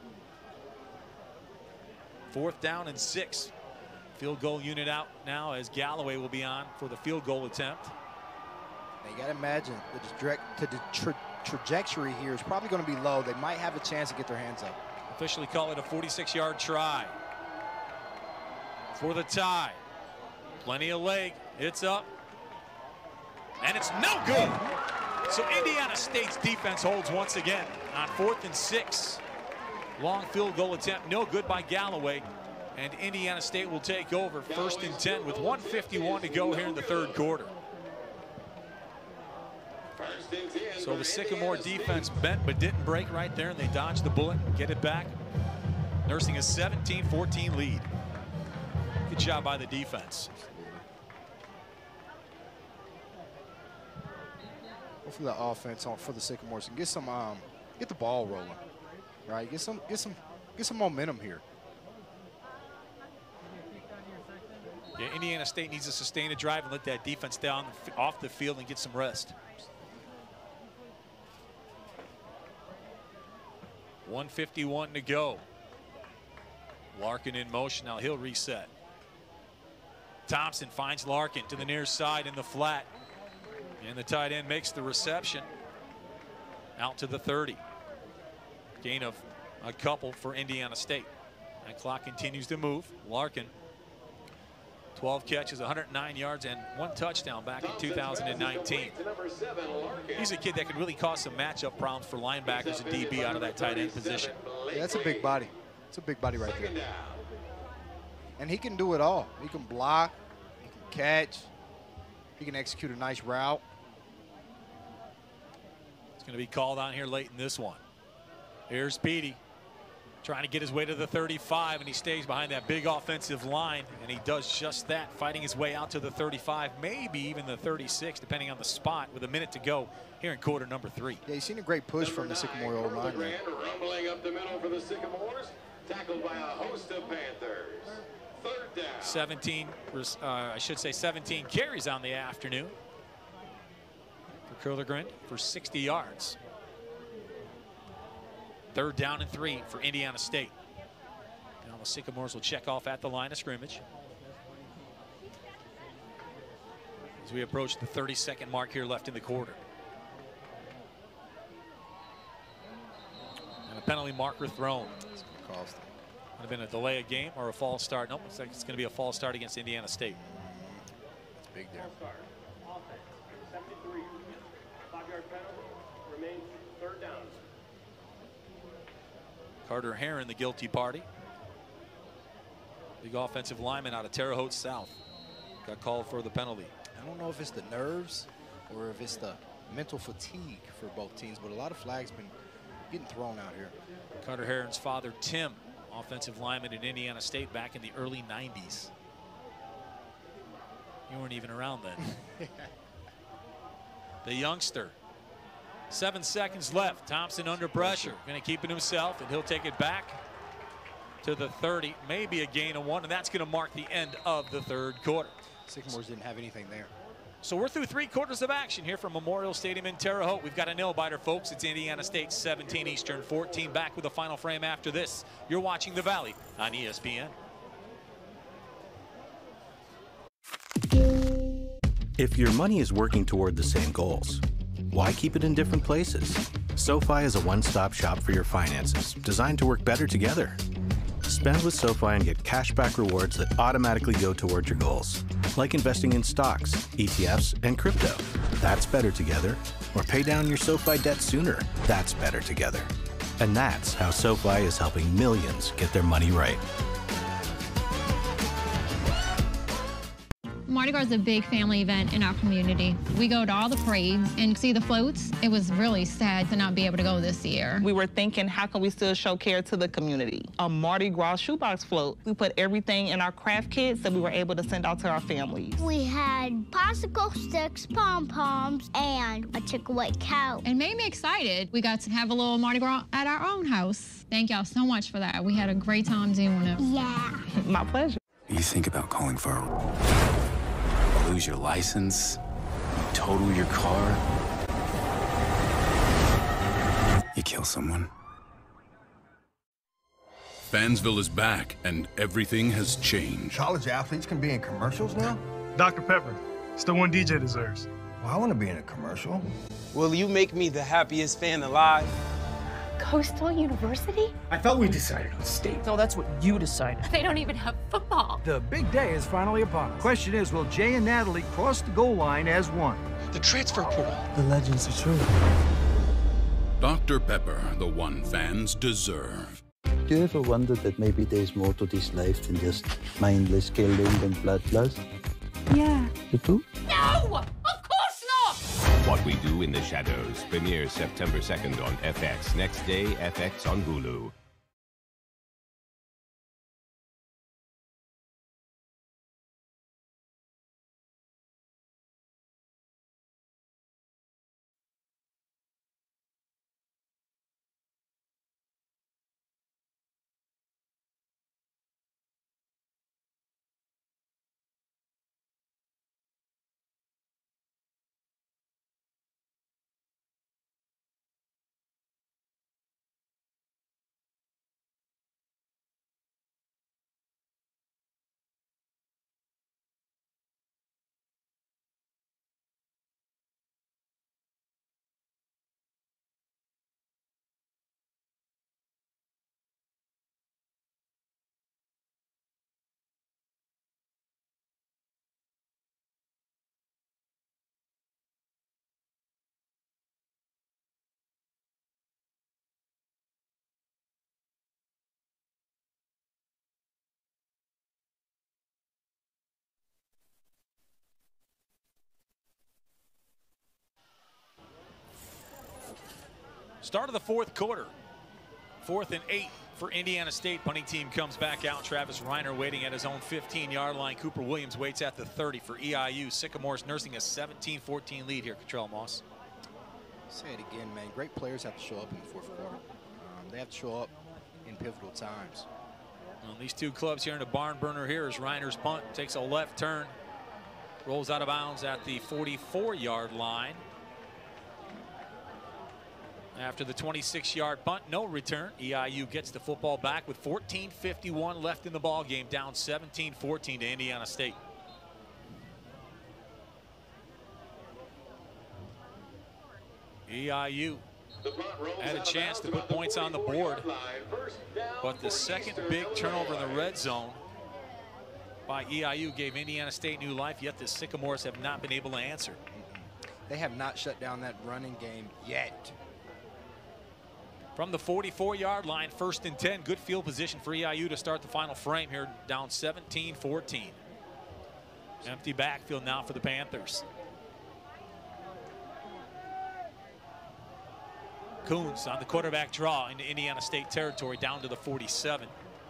Fourth down and six. Field goal unit out now as Galloway will be on for the field goal attempt. Now you got to imagine the, direct, the tra trajectory here is probably going to be low. They might have a chance to get their hands up. Officially call it a forty-six yard try for the tie. Plenty of leg. It's up. And it's no good. So Indiana State's defense holds once again on fourth and six. Long field goal attempt, no good by Galloway. And Indiana State will take over first and ten with one fifty-one to go here in the third quarter. So the Sycamore defense bent but didn't break right there, and they dodged the bullet, get it back, nursing a seventeen fourteen lead. Good job by the defense. Hopefully the offense on for the Sycamores can get some um, get the ball rolling, right? Get some get some get some momentum here. Yeah, Indiana State needs to sustain a drive and let that defense down off the field and get some rest. one fifty-one to go. Larkin in motion. Now he'll reset. Thompson finds Larkin to the near side in the flat. And the tight end makes the reception out to the thirty. Gain of a couple for Indiana State. That clock continues to move. Larkin, twelve catches, one hundred nine yards, and one touchdown back in two thousand nineteen. He's a kid that could really cause some matchup problems for linebackers and D B out of that tight end position. Yeah, that's a big body. It's a big body right there. And he can do it all. He can block, he can catch, he can execute a nice route. It's going to be called on here late in this one. Here's Petey trying to get his way to the thirty-five, and he stays behind that big offensive line, and he does just that, fighting his way out to the thirty-five, maybe even the thirty-six, depending on the spot, with a minute to go here in quarter number three. Yeah, you've seen a great push from the Sycamore old line, man. Rumbling up the middle for the Sycamores, tackled by a host of Panthers. Third down. seventeen, uh, I should say seventeen carries on the afternoon for Curligren for sixty yards. Third down and three for Indiana State. Now the Sycamores will check off at the line of scrimmage as we approach the thirty second mark here left in the quarter. And a penalty marker thrown. Cost. Would have been a delay of game or a false start. Nope, looks like it's going to be a false start against Indiana State. It's big there. seventy-three, five-yard penalty, remains third down. Carter Heron, the guilty party. Big offensive lineman out of Terre Haute South. Got called for the penalty. I don't know if it's the nerves or if it's the mental fatigue for both teams, but a lot of flags been getting thrown out here. Carter Heron's father, Tim, offensive lineman at Indiana State back in the early nineties. You weren't even around then. The youngster. Seven seconds left. Thompson under pressure. Going to keep it himself, and he'll take it back to the thirty. Maybe a gain of one, and that's going to mark the end of the third quarter. Sycamores didn't have anything there. So we're through three quarters of action here from Memorial Stadium in Terre Haute. We've got a nail-biter, folks. It's Indiana State seventeen, Eastern fourteen. Back with the final frame after this. You're watching The Valley on E S P N. If your money is working toward the same goals, why keep it in different places? SoFi is a one-stop shop for your finances, designed to work better together. Spend with SoFi and get cashback rewards that automatically go toward your goals, like investing in stocks, E T Fs, and crypto. That's better together. Or pay down your SoFi debt sooner. That's better together. And that's how SoFi is helping millions get their money right. Mardi Gras is a big family event in our community. We go to all the parades and see the floats. It was really sad to not be able to go this year. We were thinking, how can we still show care to the community? A Mardi Gras shoebox float. We put everything in our craft kits that we were able to send out to our families. We had popsicle sticks, pom-poms, and a chick-a-white cow. It made me excited. We got to have a little Mardi Gras at our own house. Thank y'all so much for that. We had a great time doing it. Yeah. My pleasure. You think about calling for a... lose your license, you total your car, you kill someone. Fansville is back, and everything has changed. College athletes can be in commercials now? Doctor Pepper, it's the one D J deserves. Well, I want to be in a commercial. Will you make me the happiest fan alive? Coastal University? I thought we decided on state. No, that's what you decided. They don't even have football. The big day is finally upon us. Question is, will Jay and Natalie cross the goal line as one? The transfer portal. The legends are true. Doctor Pepper, the one fans deserve. Do you ever wonder that maybe there's more to this life than just mindless killing and bloodlust? Yeah. You do? No! What We Do in the Shadows premieres September second on F X. Next day, F X on Hulu. Start of the fourth quarter. Fourth and eight for Indiana State. Punting team comes back out. Travis Reiner waiting at his own fifteen yard line. Cooper Williams waits at the thirty for E I U. Sycamores nursing a seventeen fourteen lead here. Cottrell Moss. Say it again, man. Great players have to show up in the fourth quarter. Um, they have to show up in pivotal times. Well, these two clubs here in a barn burner here as Reiner's punt takes a left turn. Rolls out of bounds at the forty-four yard line. After the twenty-six yard punt, no return. E I U gets the football back with fourteen fifty-one left in the ball game, down seventeen fourteen to Indiana State. E I U had a chance to put points on the board, but the second big turnover in the red zone by E I U gave Indiana State new life, yet the Sycamores have not been able to answer. They have not shut down that running game yet. From the forty-four yard line, first and ten. Good field position for E I U to start the final frame here, down seventeen fourteen. Empty backfield now for the Panthers. Coons on the quarterback draw into Indiana State territory, down to the forty-seven.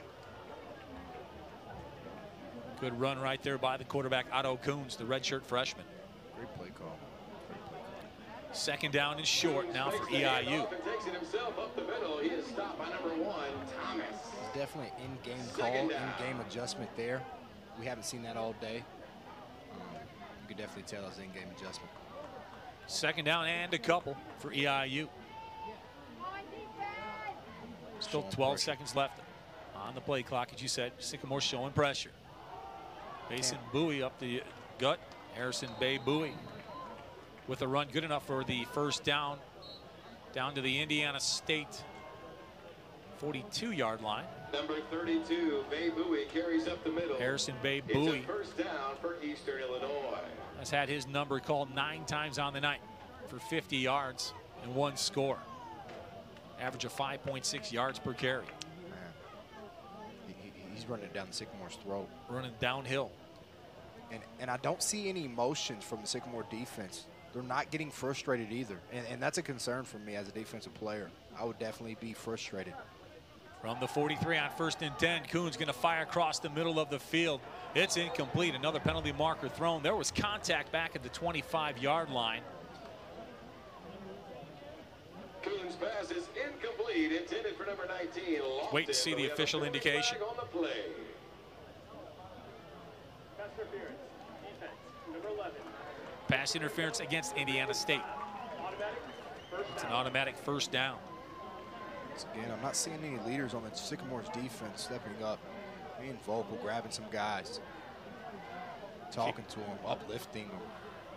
Good run right there by the quarterback, Otto Coons, the redshirt freshman. Great play call. Second down and short now for E I U. It's definitely an in-game call, in-game adjustment there. We haven't seen that all day. Um, you could definitely tell it's in-game adjustment. Second down and a couple for E I U. Still twelve seconds left on the play clock, as you said. Sycamore showing pressure. Mason Bowie up the gut. Harrison Bay Bowie with a run good enough for the first down, down to the Indiana State forty-two yard line. Number thirty-two, Bay Bowie carries up the middle. Harrison Bay Bowie. It's a first down for Eastern Illinois. Has had his number called nine times on the night for fifty yards and one score. Average of five point six yards per carry. Man. He, he's running down the Sycamore's throat. Running downhill. And, and I don't see any emotions from the Sycamore defense. They're not getting frustrated either. And, and that's a concern for me as a defensive player. I would definitely be frustrated. From the forty-three on first and ten, Coons going to fire across the middle of the field. It's incomplete. Another penalty marker thrown. There was contact back at the twenty-five yard line. Coons pass is incomplete, intended for number nineteen. Wait to see the official indication. On the play. Pass interference. Defense. Number eleven. Pass interference against Indiana State. Automatic first It's an down. automatic first down. Again, I'm not seeing any leaders on the Sycamore's defense stepping up, being vocal, grabbing some guys, talking to them, uplifting them.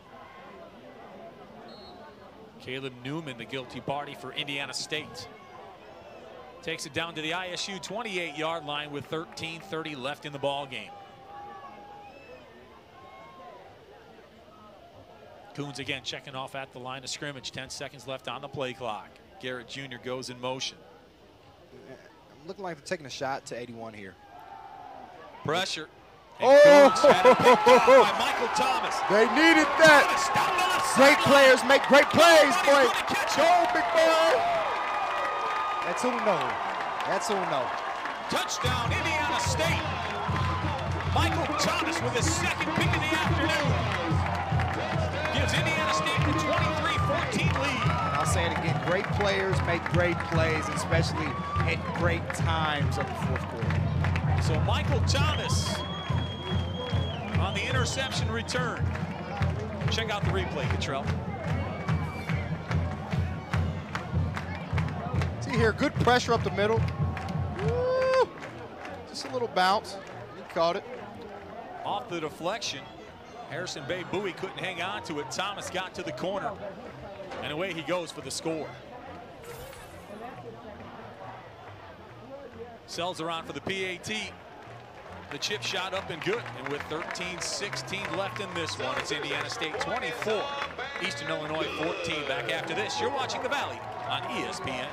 Caleb Newman, the guilty party for Indiana State. Takes it down to the I S U twenty-eight yard line with thirteen thirty left in the ball game. Coons again checking off at the line of scrimmage. ten seconds left on the play clock. Garrett Junior goes in motion. I'm looking like they're taking a shot to eighty-one here. Pressure. And oh! Coons had it picked off by Michael Thomas. They needed that. Great players make great plays, boy. Oh, big boy. That's who we know. That's who we know. Touchdown, Indiana State. Michael Thomas with his second pick of the afternoon. Gives Indiana State the twenty-three fourteen lead. I'll say it again. Great players make great plays, especially at great times of the fourth quarter. So Michael Thomas on the interception return. Check out the replay, Cottrell. See here, good pressure up the middle. Woo! Just a little bounce. He caught it. Off the deflection. Harrison Bay Bowie couldn't hang on to it. Thomas got to the corner. And away he goes for the score. Sells around for the P A T. The chip shot up and good. And with thirteen sixteen left in this one, it's Indiana State twenty-four, Eastern Illinois fourteen. Back after this, you're watching The Valley on E S P N.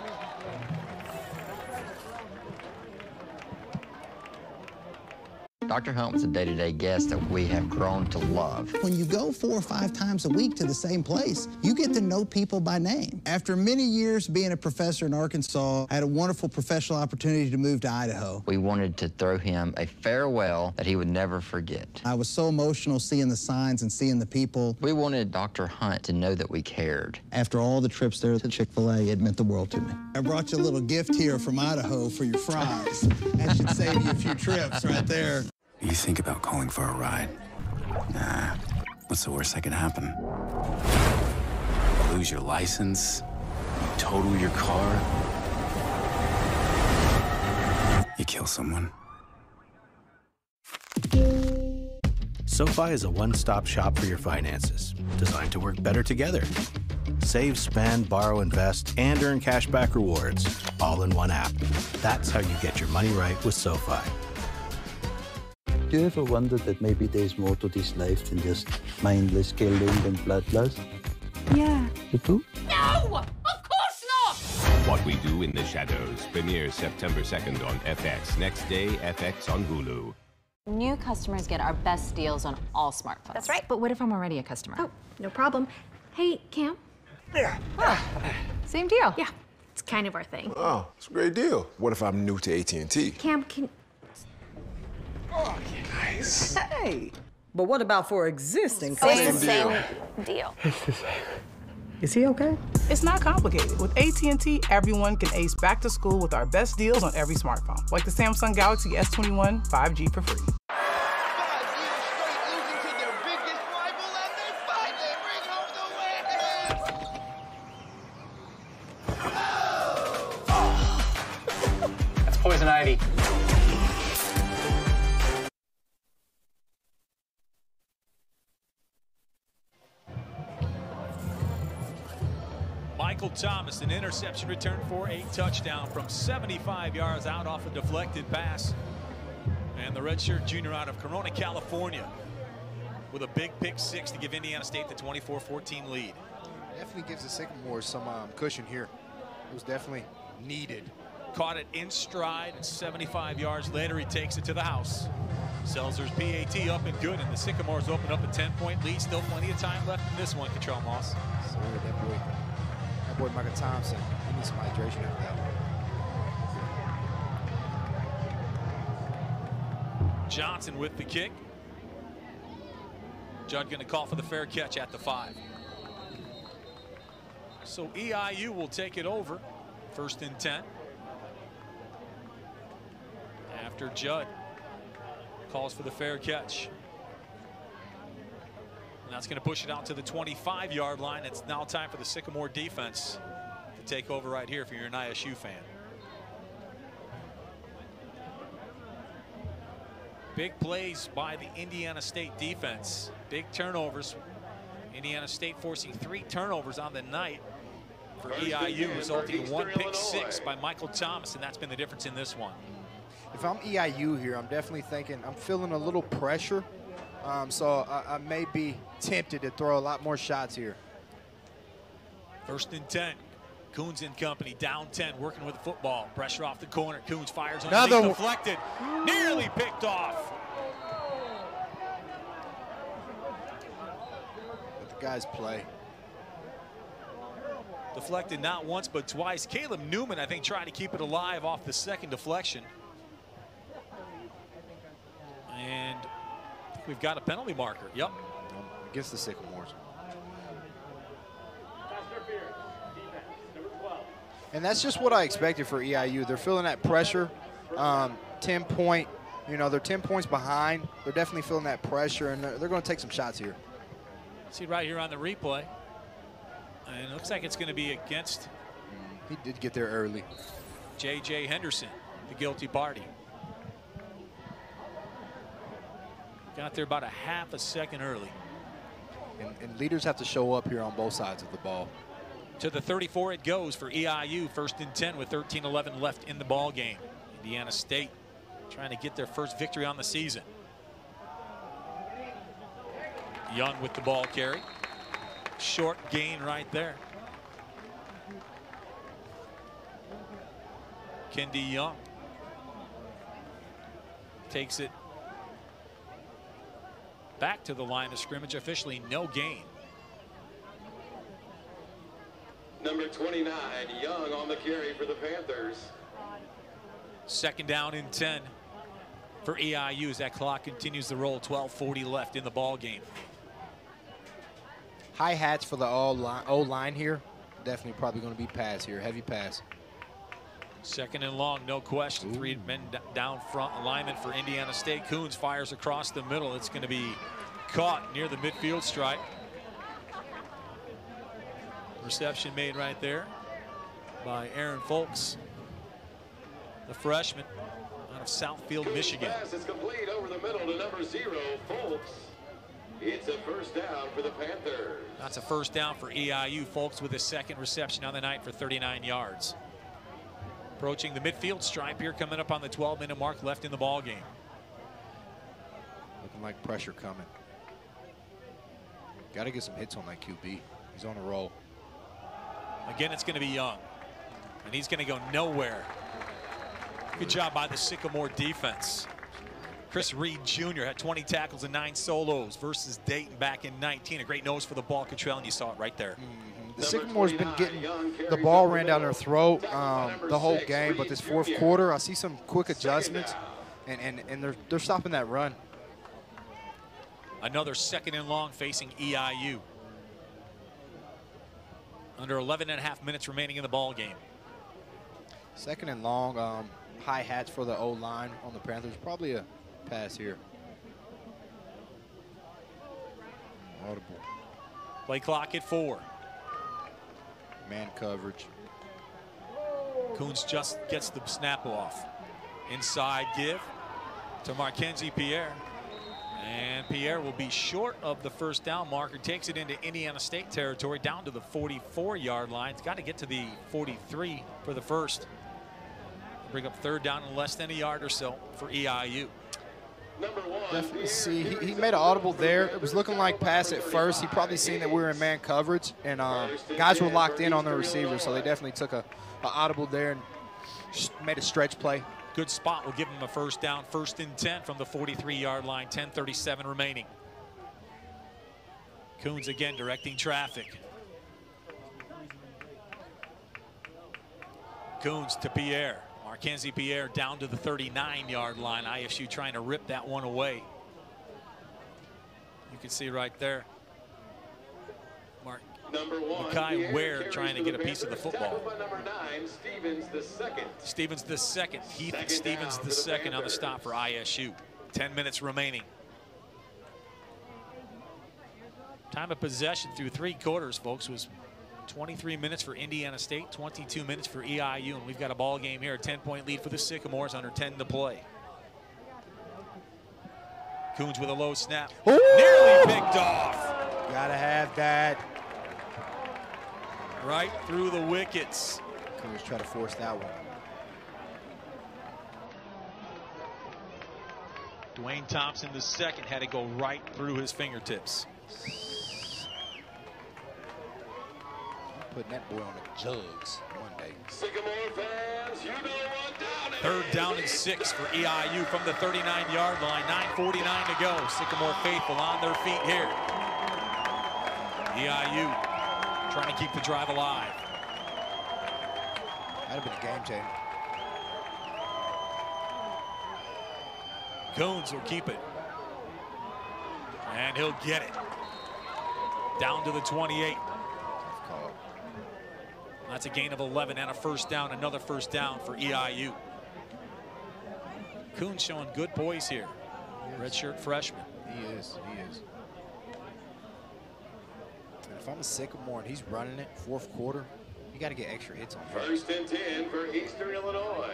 Doctor Hunt was a day-to-day guest that we have grown to love. When you go four or five times a week to the same place, you get to know people by name. After many years being a professor in Arkansas, I had a wonderful professional opportunity to move to Idaho. We wanted to throw him a farewell that he would never forget. I was so emotional seeing the signs and seeing the people. We wanted Doctor Hunt to know that we cared. After all the trips there to Chick-fil-A, it meant the world to me. I brought you a little gift here from Idaho for your fries. That should save you a few trips right there. You think about calling for a ride. Nah, what's the worst that could happen? You lose your license, you total your car, you kill someone. SoFi is a one-stop shop for your finances, designed to work better together. Save, spend, borrow, invest, and earn cash back rewards, all in one app. That's how you get your money right with SoFi. Do you ever wonder that maybe there's more to this life than just mindless killing and bloodlust? Yeah. You do? No! Of course not! What We Do in the Shadows premieres September second on F X. Next day, F X on Hulu. New customers get our best deals on all smartphones. That's right. But what if I'm already a customer? Oh, no problem. Hey, Cam. Yeah. Oh, same deal. Yeah, it's kind of our thing. Oh, it's a great deal. What if I'm new to A T and T? Cam, can... Oh, nice. Hey, but what about for existing Same customers? deal. deal. Is he okay? It's not complicated. With A T and T, everyone can ace back to school with our best deals on every smartphone, like the Samsung Galaxy S twenty-one five G for free. That's poison ivy. Michael Thomas, an interception return for a touchdown from seventy-five yards out off a deflected pass. And the redshirt junior out of Corona, California, with a big pick six to give Indiana State the twenty-four fourteen lead. Definitely gives the Sycamores some um, cushion here. It was definitely needed. Caught it in stride, and seventy-five yards later, he takes it to the house. Seltzer's P A T up and good, and the Sycamores open up a ten-point lead. Still plenty of time left in this one, Contrell Moss. Sir, that boy, that boy Michael Thompson, he needs some hydration after that one. Johnson with the kick. Judd going to call for the fair catch at the five. So E I U will take it over. First and ten. After Judd calls for the fair catch. And that's going to push it out to the twenty-five yard line. It's now time for the Sycamore defense to take over right here if you're an I S U fan. Big plays by the Indiana State defense. Big turnovers. Indiana State forcing three turnovers on the night for E I U, resulting in one pick six by Michael Thomas, and that's been the difference in this one. If I'm E I U here, I'm definitely thinking, I'm feeling a little pressure. Um, so I, I may be tempted to throw a lot more shots here. First and ten. Coons and company down ten, working with the football. Pressure off the corner. Coons fires underneath, Another deflected. Nearly picked off. Let the guys play. Deflected not once but twice. Caleb Newman, I think, tried to keep it alive off the second deflection. And we've got a penalty marker. Yep. Against the Sycamores. And that's just what I expected for E I U. They're feeling that pressure. Um, ten point, you know, they're ten points behind. They're definitely feeling that pressure, and they're, they're going to take some shots here. See right here on the replay. And it looks like it's going to be against. He did get there early. J J Henderson, the guilty party. Got there about a half a second early. And, and leaders have to show up here on both sides of the ball. To the thirty-four it goes for E I U. First and ten with thirteen eleven left in the ball game. Indiana State trying to get their first victory on the season. Young with the ball carry. Short gain right there. Kendi Young takes it back to the line of scrimmage. Officially no gain. Number twenty-nine, Young on the carry for the Panthers. Second down and ten for E I U as that clock continues to roll. twelve forty left in the ball game. High hats for the O-line here. Definitely probably going to be pass here. Heavy pass. Second and long, no question. Ooh. Three men down front. Alignment for Indiana State. Coons fires across the middle. It's going to be caught near the midfield stripe. Reception made right there by Aaron Folks, the freshman out of Southfield, Michigan. Pass is complete over the middle to number zero, Folks. It's a first down for the Panthers. That's a first down for E I U. Folks with his second reception on the night for thirty-nine yards. Approaching the midfield stripe here, coming up on the twelve minute mark left in the ball game. Looking like pressure coming. Got to get some hits on that Q B. He's on a roll. Again, it's going to be Young, and he's going to go nowhere. Good job by the Sycamore defense. Chris Reed Junior had twenty tackles and nine solos versus Dayton back in nineteen. A great nose for the ball control, and you saw it right there. Mm-hmm. The Sycamore's been getting the ball ran down their throat um, the whole game, but this fourth quarter, I see some quick adjustments, and, and, and they're, they're stopping that run. Another second and long facing E I U. Under eleven and a half minutes remaining in the ball game. Second and long, um, high hats for the O-line on the Panthers. Probably a pass here. Audible. Play clock at four. Man coverage. Coons just gets the snap off. Inside give to Markenzie Pierre. And Pierre will be short of the first down marker. Takes it into Indiana State territory, down to the forty-four yard line. It's got to get to the forty-three for the first. Bring up third down in less than a yard or so for E I U. Definitely see, he, he made an audible there. It was looking like pass at first. He probably seen that we were in man coverage, and uh, guys were locked in on their receivers, so they definitely took a, a audible there and made a stretch play. good spot will give them a first down. First and ten from the forty-three yard line, ten thirty-seven remaining. Coons again directing traffic. Coons to Pierre. Markenzie Pierre down to the thirty-nine yard line. I S U trying to rip that one away. You can see right there. Mark Number one, Makai Ware trying to get a piece of the football. Number nine, Stevens the second. Stevens the second. Heath Second Stevens the, the second on the Panthers. stop for I S U. ten minutes remaining. Time of possession through three quarters, folks, was twenty-three minutes for Indiana State, twenty-two minutes for E I U, and we've got a ball game here, a ten point lead for the Sycamores, under ten to play. Coons with a low snap. Ooh! Nearly picked off. Gotta have that. Right through the wickets. Coons try to force that one. Dwayne Thompson the second had to go right through his fingertips. Putting that boy on the jugs one day. Sycamore fans, you know what down it Third down and six for E I U from the thirty-nine yard line. nine forty-nine to go. Sycamore faithful on their feet here. E I U trying to keep the drive alive. That'd have been a game changer. Coons will keep it. And he'll get it. Down to the twenty-eight. That's a gain of eleven and a first down. Another first down for E I U. Coons showing good poise here. Redshirt freshman. He is. He is. And if I'm a Sycamore and he's running it fourth quarter, you got to get extra hits on him. First and ten for Eastern Illinois.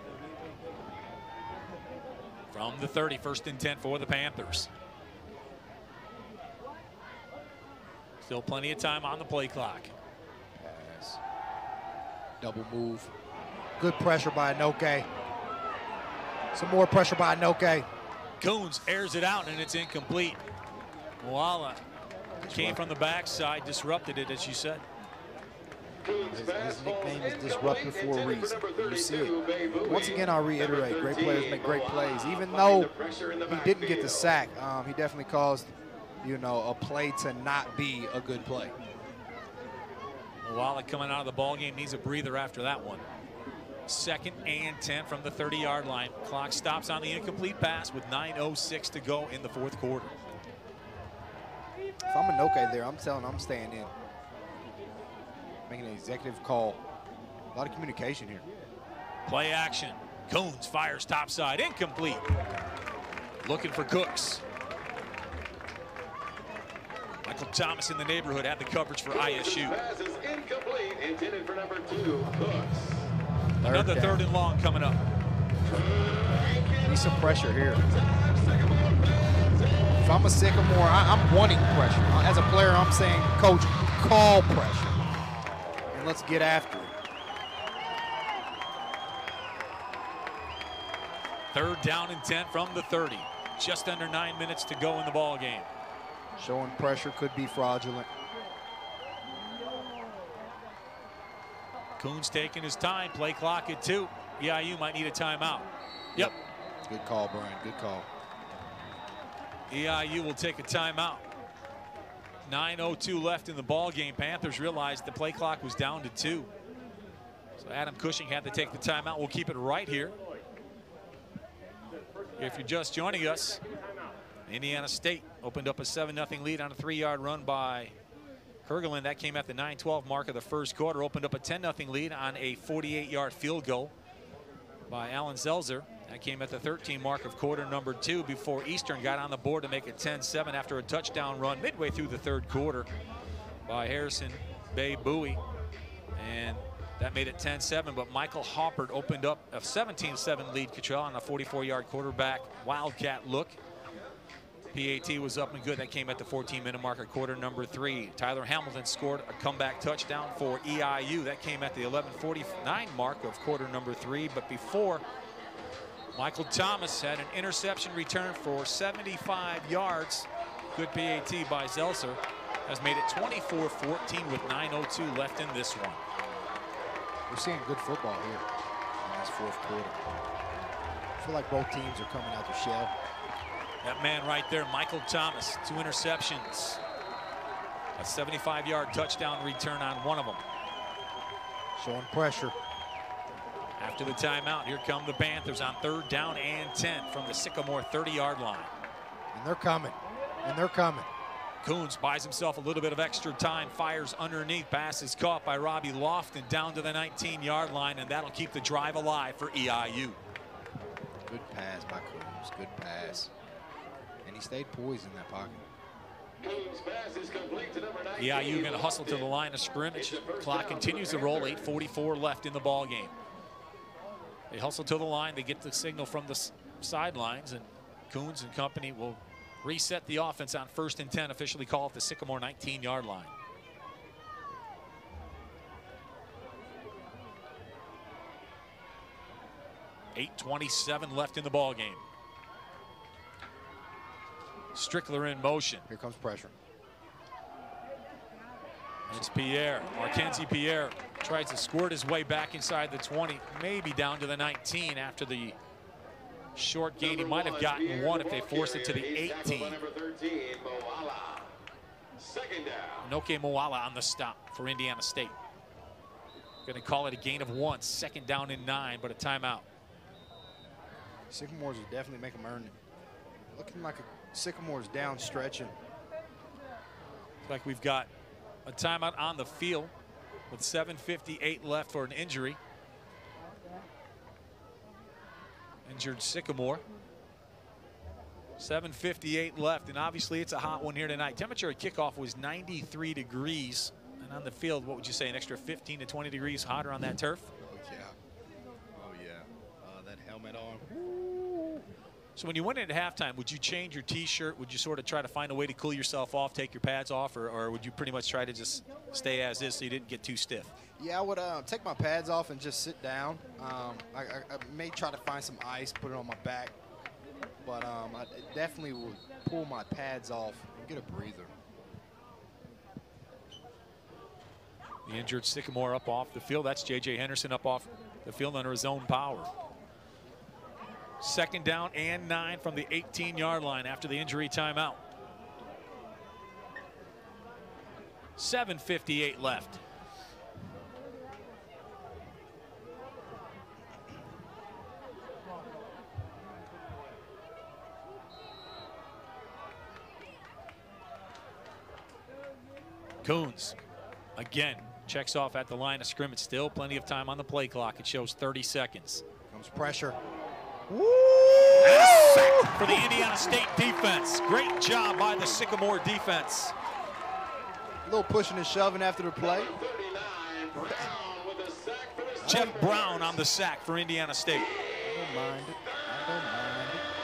From the thirty, first and ten for the Panthers. Still plenty of time on the play clock. Pass. Double move. Good pressure by Anoke. Some more pressure by Anoke. Coons airs it out and it's incomplete. Moala came from the backside, disrupted it, as you said. His, his nickname is Disruptor for a reason. You see it. Once again, I'll reiterate, great players make great plays. Even though he didn't get the sack, um, he definitely caused, you know, a play to not be a good play. Moala coming out of the ball game needs a breather after that one. Second and ten from the thirty yard line. Clock stops on the incomplete pass with nine oh six to go in the fourth quarter. If I'm Anoke there, I'm telling him I'm staying in. Making an executive call. A lot of communication here. Play action. Coons fires topside, incomplete. Looking for Cooks. Michael Thomas in the neighborhood had the coverage for I S U. Pass is incomplete, intended for number two, Cooks. Another Third third and long coming up. Need some pressure here. If I'm a Sycamore, I, I'm wanting pressure. As a player, I'm saying, coach, call pressure. And let's get after it. Third down and ten from the thirty. Just under nine minutes to go in the ball game. Showing pressure could be fraudulent. Coons taking his time. Play clock at two. E I U might need a timeout. Yep. Good call, Brian. Good call. E I U will take a timeout. nine oh two left in the ball game. Panthers realized the play clock was down to two. So Adam Cushing had to take the timeout. We'll keep it right here. If you're just joining us, Indiana State opened up a seven nothing lead on a three yard run by Kerguelen. That came at the nine twelve mark of the first quarter. Opened up a ten nothing lead on a forty-eight yard field goal by Alan Zelzer. That came at the thirteen mark of quarter number two before Eastern got on the board to make it ten seven after a touchdown run midway through the third quarter by Harrison Bay Bowie. And that made it ten seven, but Michael Hoppert opened up a seventeen seven lead, Cottrell, on a forty-four yard quarterback wildcat look. P A T was up and good. That came at the fourteen minute mark of quarter number three. Tyler Hamilton scored a comeback touchdown for E I U. That came at the eleven forty-nine mark of quarter number three. But before, Michael Thomas had an interception return for seventy-five yards. Good P A T by Zelzer has made it twenty-four fourteen with nine oh two left in this one. We're seeing good football here in this fourth quarter. I feel like both teams are coming out their shell. That man right there, Michael Thomas, two interceptions. A seventy-five yard touchdown return on one of them. Showing pressure. After the timeout, here come the Panthers on third down and ten from the Sycamore thirty yard line. And they're coming. And they're coming. Coons buys himself a little bit of extra time, fires underneath, pass is caught by Robbie Lofton down to the nineteen yard line, and that'll keep the drive alive for E I U. Good pass by Coons, good pass. And he stayed poised in that pocket. Coons' pass is complete to number nineteen. E I U going to hustle to the line of scrimmage. Clock continues to roll, eight forty-four left in the ball game. They hustle to the line, they get the signal from the sidelines, and Coons and company will reset the offense on first and ten, officially called at the Sycamore nineteen yard line. eight twenty-seven left in the ball game. Strickler in motion. Here comes pressure. It's Pierre. Mackenzie Pierre tries to squirt his way back inside the twenty, maybe down to the nineteen after the short gain. He might have gotten one if they forced it to the eighteen. Noke Moala on the stop for Indiana State. Going to call it a gain of one. Second down and nine, but a timeout. Sycamores will definitely make them earn it. Looking like a Sycamores down stretching. It's like we've got a timeout on the field with seven fifty-eight left for an injury. Injured Sycamore. seven fifty-eight left, and obviously it's a hot one here tonight. Temperature at kickoff was ninety-three degrees, and on the field, what would you say, an extra fifteen to twenty degrees hotter on that turf? Oh, yeah. Oh, yeah. Uh, that helmet on. So when you went into halftime, would you change your T-shirt? Would you sort of try to find a way to cool yourself off, take your pads off, or, or would you pretty much try to just stay as is so you didn't get too stiff? Yeah, I would uh, take my pads off and just sit down. Um, I, I, I may try to find some ice, put it on my back, but um, I definitely would pull my pads off and get a breather. The injured Sycamore up off the field. That's J J Henderson up off the field under his own power. Second down and nine from the eighteen yard line after the injury timeout. seven fifty-eight left. Coons again checks off at the line of scrimmage. Still plenty of time on the play clock. It shows thirty seconds. Comes pressure. And a sack for the Indiana State defense. Great job by the Sycamore defense. A little pushing and shoving after the play. Jeff Brown on the sack for Indiana State. I don't mind it. I don't mind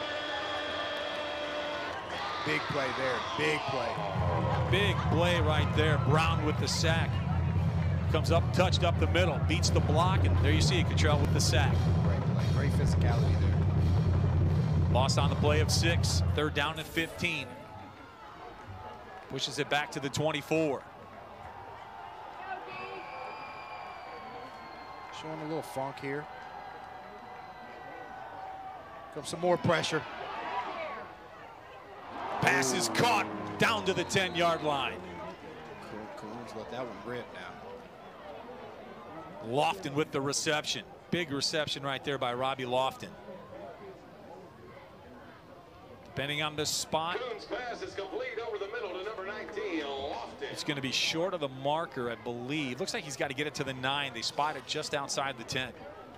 it. Big play there. Big play. Big play right there. Brown with the sack. Comes up, touched up the middle, beats the block, and there you see Cottrell with the sack. Great play. Great physicality there. Loss on the play of six. Third down and fifteen. Pushes it back to the twenty-four. Showing a little funk here. Comes some more pressure. Pass is caught down to the ten yard line. Coons let that one rip now. Lofton with the reception. Big reception right there by Robbie Lofton. Depending on the spot, Coons' pass is complete over the middle to number nineteen, Lofton. It's going to be short of the marker, I believe. Looks like he's got to get it to the nine. They spot it just outside the ten.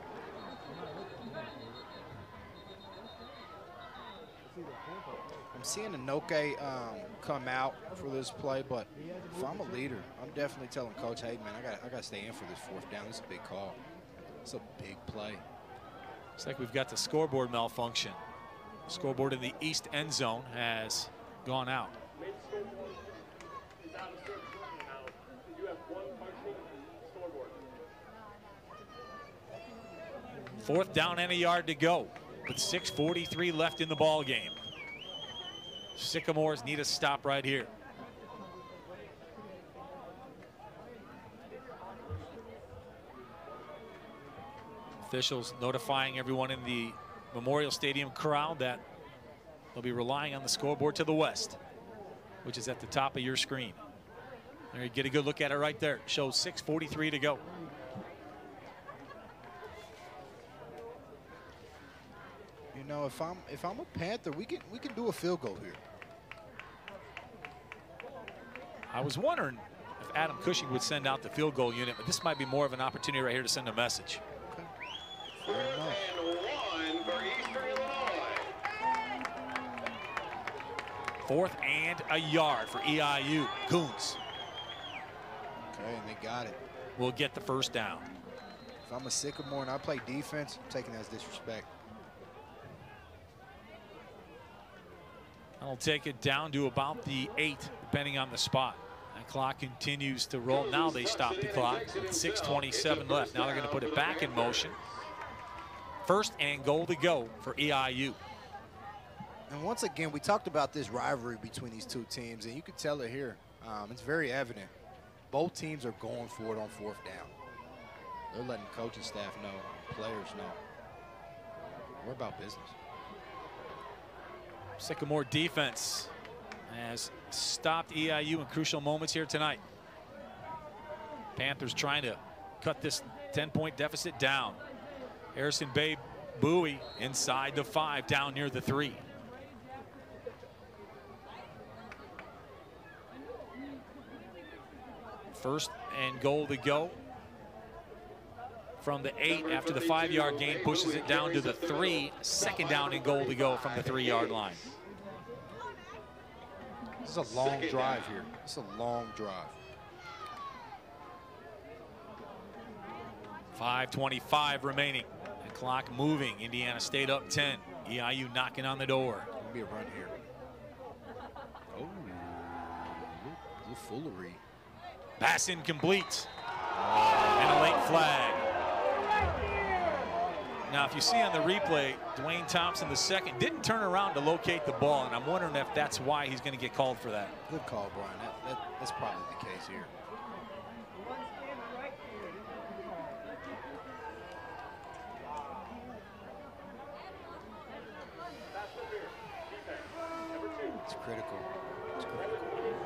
I'm seeing Anoke um, come out for this play, but if I'm a leader, I'm definitely telling Coach, hey, man, I got I got to stay in for this fourth down. This is a big call. It's a big play. Looks like we've got the scoreboard malfunction. Scoreboard in the east end zone has gone out. Fourth down and a yard to go with six forty-three left in the ball game. Sycamores need a stop right here. Officials notifying everyone in the Memorial Stadium crowd that will be relying on the scoreboard to the west, which is at the top of your screen. There you get a good look at it right there. It shows six forty-three to go. You know, if I'm if I'm a Panther, we can we can do a field goal here. I was wondering if Adam Cushing would send out the field goal unit, but this might be more of an opportunity right here to send a message. Fourth and one for Eastern Illinois. Fourth and a yard for E I U. Coons Okay, and they got it. will get the first down. If I'm a Sycamore and I play defense, I'm taking that as disrespect. I'll take it down to about the eight, depending on the spot. That clock continues to roll. Now they stop the clock with six twenty-seven left. Now they're going to put it back in motion. First and goal to go for E I U. And once again, we talked about this rivalry between these two teams, and you can tell it here. Um, it's very evident. Both teams are going for it on fourth down. They're letting coaching staff know, players know. We're about business. Sycamore defense has stopped E I U in crucial moments here tonight. Panthers trying to cut this ten-point deficit down. Harrison Bay Bowie inside the five, down near the three. First and goal to go from the eight after the five-yard gain pushes it down to the three. Second down and goal to go from the three-yard line. This is a long drive here. This is a long drive. five twenty-five remaining. The clock moving. Indiana State up ten. E I U knocking on the door. Gonna be a run here. Oh, little foolery. Pass incomplete. And a late flag. Now, if you see on the replay, Dwayne Thompson the second didn't turn around to locate the ball, and I'm wondering if that's why he's going to get called for that. Good call, Brian. That, that, that's probably the case here. It's critical. It's critical.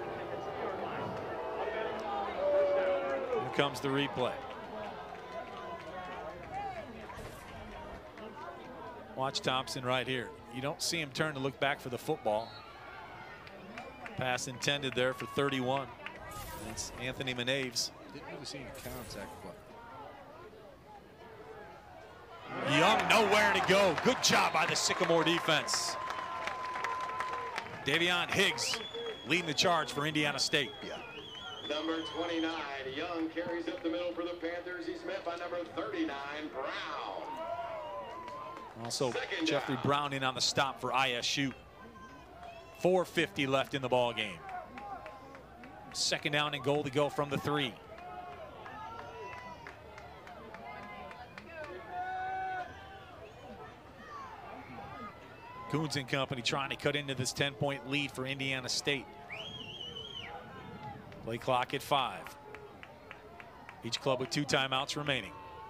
Here comes the replay. Watch Thompson right here. You don't see him turn to look back for the football. Pass intended there for thirty-one. That's Anthony Menaves. Didn't really see any contact, but Young nowhere to go. Good job by the Sycamore defense. Davion Higgs leading the charge for Indiana State. Yeah. Number twenty-nine, Young carries up the middle for the Panthers. He's met by number thirty-nine, Brown. Also, Jeffrey Brown in on the stop for I S U. four fifty left in the ball game. Second down and goal to go from the three. Coons and company trying to cut into this ten-point lead for Indiana State. Play clock at five. Each club with two timeouts remaining.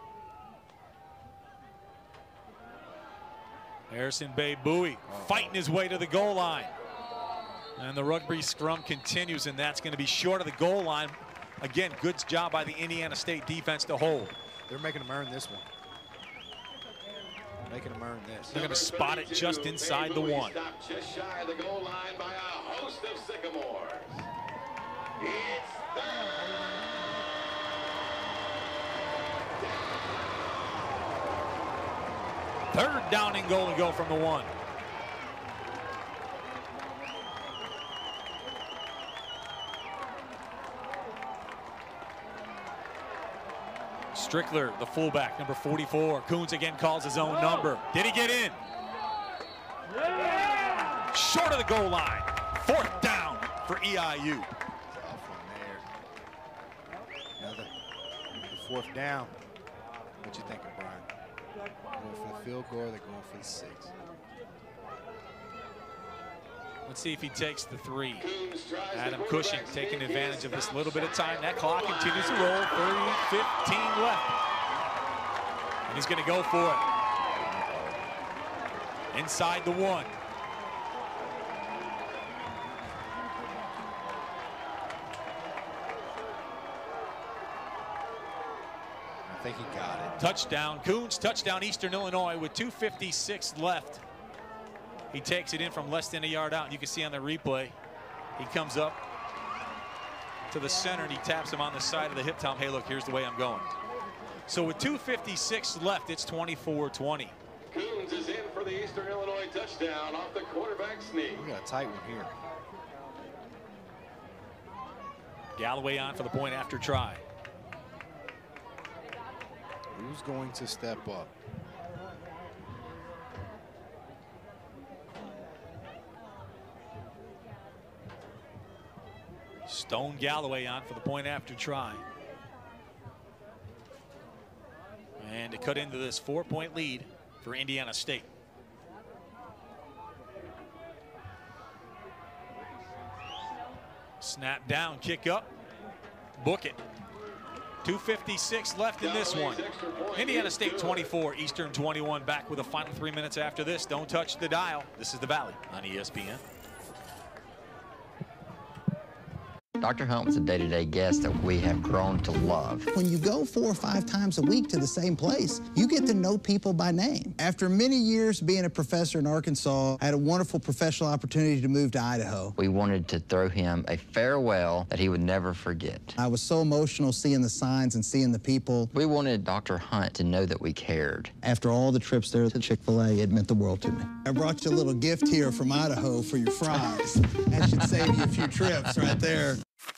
Harrison Bay Bowie fighting his way to the goal line. And the rugby scrum continues, and that's going to be short of the goal line. Again, good job by the Indiana State defense to hold. They're making them earn this one. Making them earn this. They're going to spot it just inside the one. Stopped just shy of the goal line by a host of Sycamores. It's Third down and goal to go from the one. Strickler, the fullback, number forty-four. Coons again calls his own number. Did he get in? Short of the goal line. Fourth down for E I U. Off from there. Another fourth down. What you thinking, Brian? Going for the field goal, they're going for the six. Let's see if he takes the three. Adam Cushing taking advantage of this little bit of time. That clock continues to roll. three fifteen left. And he's going to go for it. inside the one. I think he got it. Touchdown, Coons, touchdown, Eastern Illinois with two fifty-six left. He takes it in from less than a yard out. You can see on the replay, he comes up to the center and he taps him on the side of the hip. Tom, hey, look, here's the way I'm going. So with two fifty-six left, it's twenty-four twenty. Coons is in for the Eastern Illinois touchdown off the quarterback sneak. We got a tight one here. Galloway on for the point after try. Who's going to step up? Stone Galloway on for the point after try. And to cut into this four-point lead for Indiana State. Snap down, kick up, book it. two fifty-six left in this one. Indiana State twenty-four, Eastern twenty-one. Back with the final three minutes after this. Don't touch the dial. This is the Valley on E S P N. Doctor Hunt was a day-to-day guest that we have grown to love. When you go four or five times a week to the same place, you get to know people by name. After many years being a professor in Arkansas, I had a wonderful professional opportunity to move to Idaho. We wanted to throw him a farewell that he would never forget. I was so emotional seeing the signs and seeing the people. We wanted Doctor Hunt to know that we cared. After all the trips there to Chick-fil-A, it meant the world to me. I brought you a little gift here from Idaho for your fries. That should save you a few trips right there.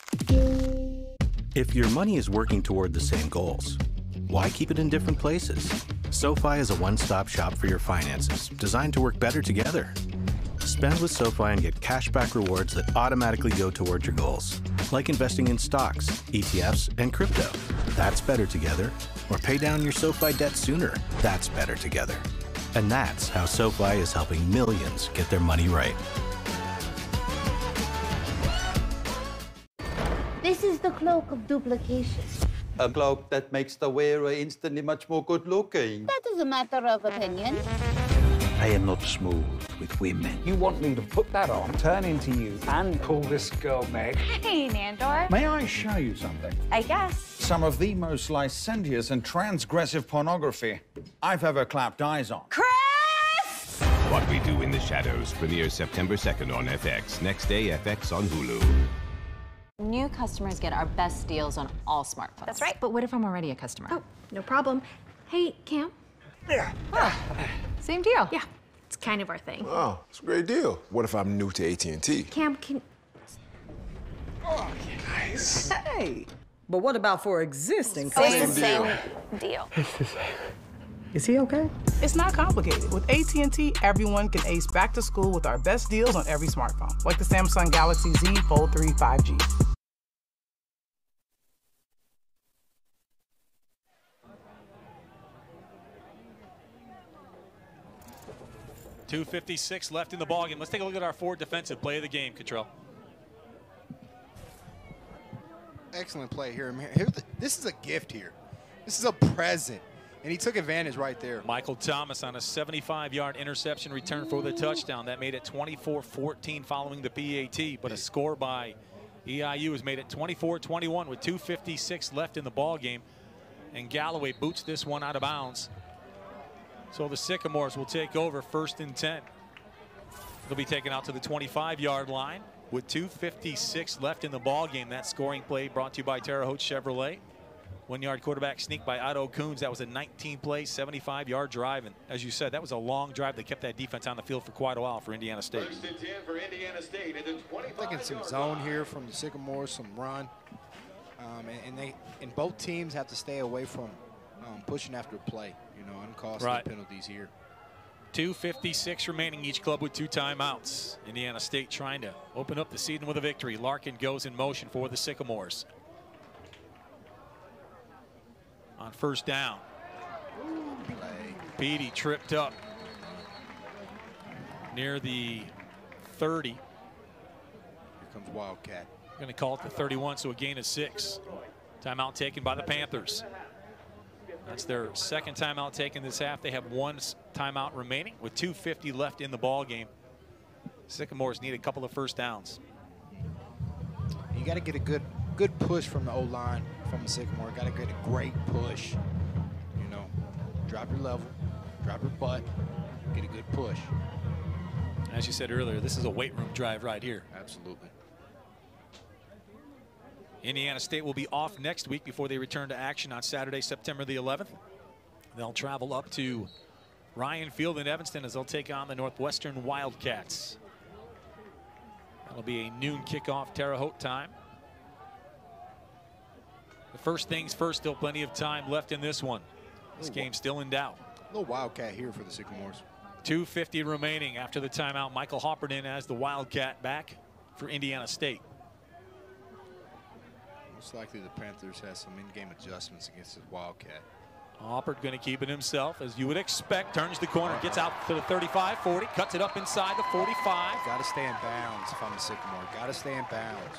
If your money is working toward the same goals, why keep it in different places? SoFi is a one-stop shop for your finances, designed to work better together. Spend with SoFi and get cashback rewards that automatically go toward your goals, like investing in stocks, E T Fs, and crypto. That's better together. Or pay down your SoFi debt sooner. That's better together. And that's how SoFi is helping millions get their money right. This is the cloak of duplication. A cloak that makes the wearer instantly much more good looking. That is a matter of opinion. I am not smooth with women. You want me to put that on, turn into you, and call this girl Meg? Hey, Nandor. May I show you something? I guess. Some of the most licentious and transgressive pornography I've ever clapped eyes on. Chris! What We Do in the Shadows premieres September second on F X. Next day, F X on Hulu. New customers get our best deals on all smartphones. That's right. But what if I'm already a customer? Oh, no problem. Hey, Cam. Yeah. Oh, same deal. Yeah, it's kind of our thing. Oh, it's a great deal. What if I'm new to A T and T? Cam, can... Oh, nice. Hey, but what about for existing Same, customers? same deal. Is he okay? It's not complicated. With A T and T, everyone can ace back to school with our best deals on every smartphone, like the Samsung Galaxy Z Fold three five G. two fifty-six left in the ballgame. Let's take a look at our forward defensive play of the game, Cottrell. Excellent play here. Here, this is a gift here. This is a present. And he took advantage right there. Michael Thomas on a seventy-five yard interception return for the touchdown. That made it twenty-four fourteen following the P A T, but a score by E I U has made it twenty-four twenty-one with two fifty-six left in the ball game. And Galloway boots this one out of bounds. So the Sycamores will take over first and ten. They'll be taken out to the twenty-five yard line with two fifty-six left in the ball game. That scoring play brought to you by Terre Haute Chevrolet. One-yard quarterback sneak by Otto Coons. That was a nineteen play, seventy-five yard drive. And as you said, that was a long drive that kept that defense on the field for quite a while for Indiana State. First and ten for Indiana State at the twenty-five Thinking some zone here from the Sycamores, some run. Um, and, and they and both teams have to stay away from um, pushing after play, you know, uncostly Right. penalties here. two fifty-six remaining, each club with two timeouts. Indiana State trying to open up the season with a victory. Larkin goes in motion for the Sycamores. On first down. Petey tripped up near the thirty. Here comes Wildcat. Going to call it the thirty-one, so a gain of six. Timeout taken by the Panthers. That's their second timeout taken this half. They have one timeout remaining with two fifty left in the ball game. Sycamores need a couple of first downs. You got to get a good good push from the O-line from the Sycamore. Got to get a great push. You know, drop your level, drop your butt, get a good push. As you said earlier, this is a weight room drive right here. Absolutely. Indiana State will be off next week before they return to action on Saturday, September the eleventh. They'll travel up to Ryan Field in Evanston as they'll take on the Northwestern Wildcats. That'll be a noon kickoff Terre Haute time. The first things first, still plenty of time left in this one. This game's still in doubt. A little Wildcat here for the Sycamores. two fifty remaining after the timeout. Michael Hoppert in as the Wildcat back for Indiana State. Most likely the Panthers has some in-game adjustments against the Wildcat. Hoppert going to keep it himself, as you would expect. Turns the corner, gets out to the thirty-five, forty, cuts it up inside the forty-five. Got to stay in bounds if I'm a Sycamore. Got to stay in bounds.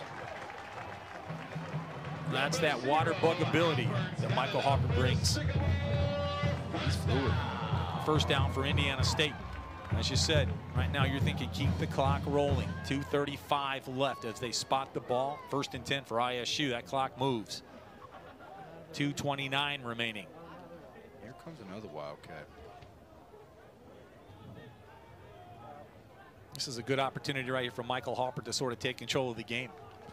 That's that water bug ability that Michael Hoppert brings. He's fluid. First down for Indiana State. As you said, right now you're thinking keep the clock rolling. two thirty-five left as they spot the ball. First and ten for I S U. That clock moves. two twenty-nine remaining. Here comes another Wildcat. This is a good opportunity right here for Michael Hoppert to sort of take control of the game.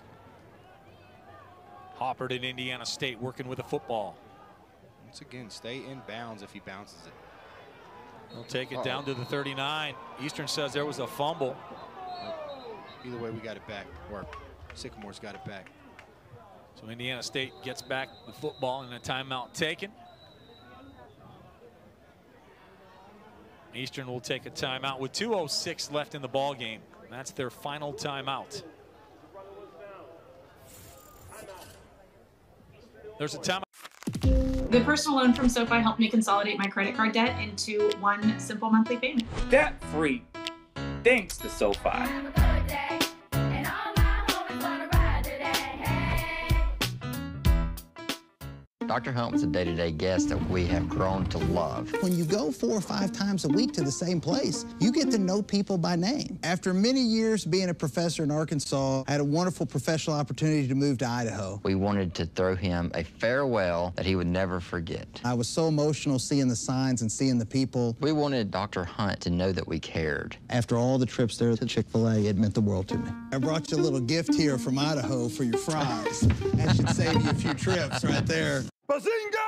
Hoppert at Indiana State working with the football. Once again, stay in bounds if he bounces it. He'll take it uh-oh. down to the thirty-nine. Eastern says there was a fumble. Either way, we got it back. Or Sycamore's got it back. So Indiana State gets back the football and a timeout taken. Eastern will take a timeout with two oh six left in the ball game. That's their final timeout. There's a timeout. The personal loan from SoFi helped me consolidate my credit card debt into one simple monthly payment. Debt-free. Thanks to SoFi. Doctor Hunt was a day-to-day guest that we have grown to love. When you go four or five times a week to the same place, you get to know people by name. After many years being a professor in Arkansas, I had a wonderful professional opportunity to move to Idaho. We wanted to throw him a farewell that he would never forget. I was so emotional seeing the signs and seeing the people. We wanted Doctor Hunt to know that we cared. After all the trips there to Chick-fil-A, it meant the world to me. I brought you a little gift here from Idaho for your fries. That should save you a few trips right there. Bazinga!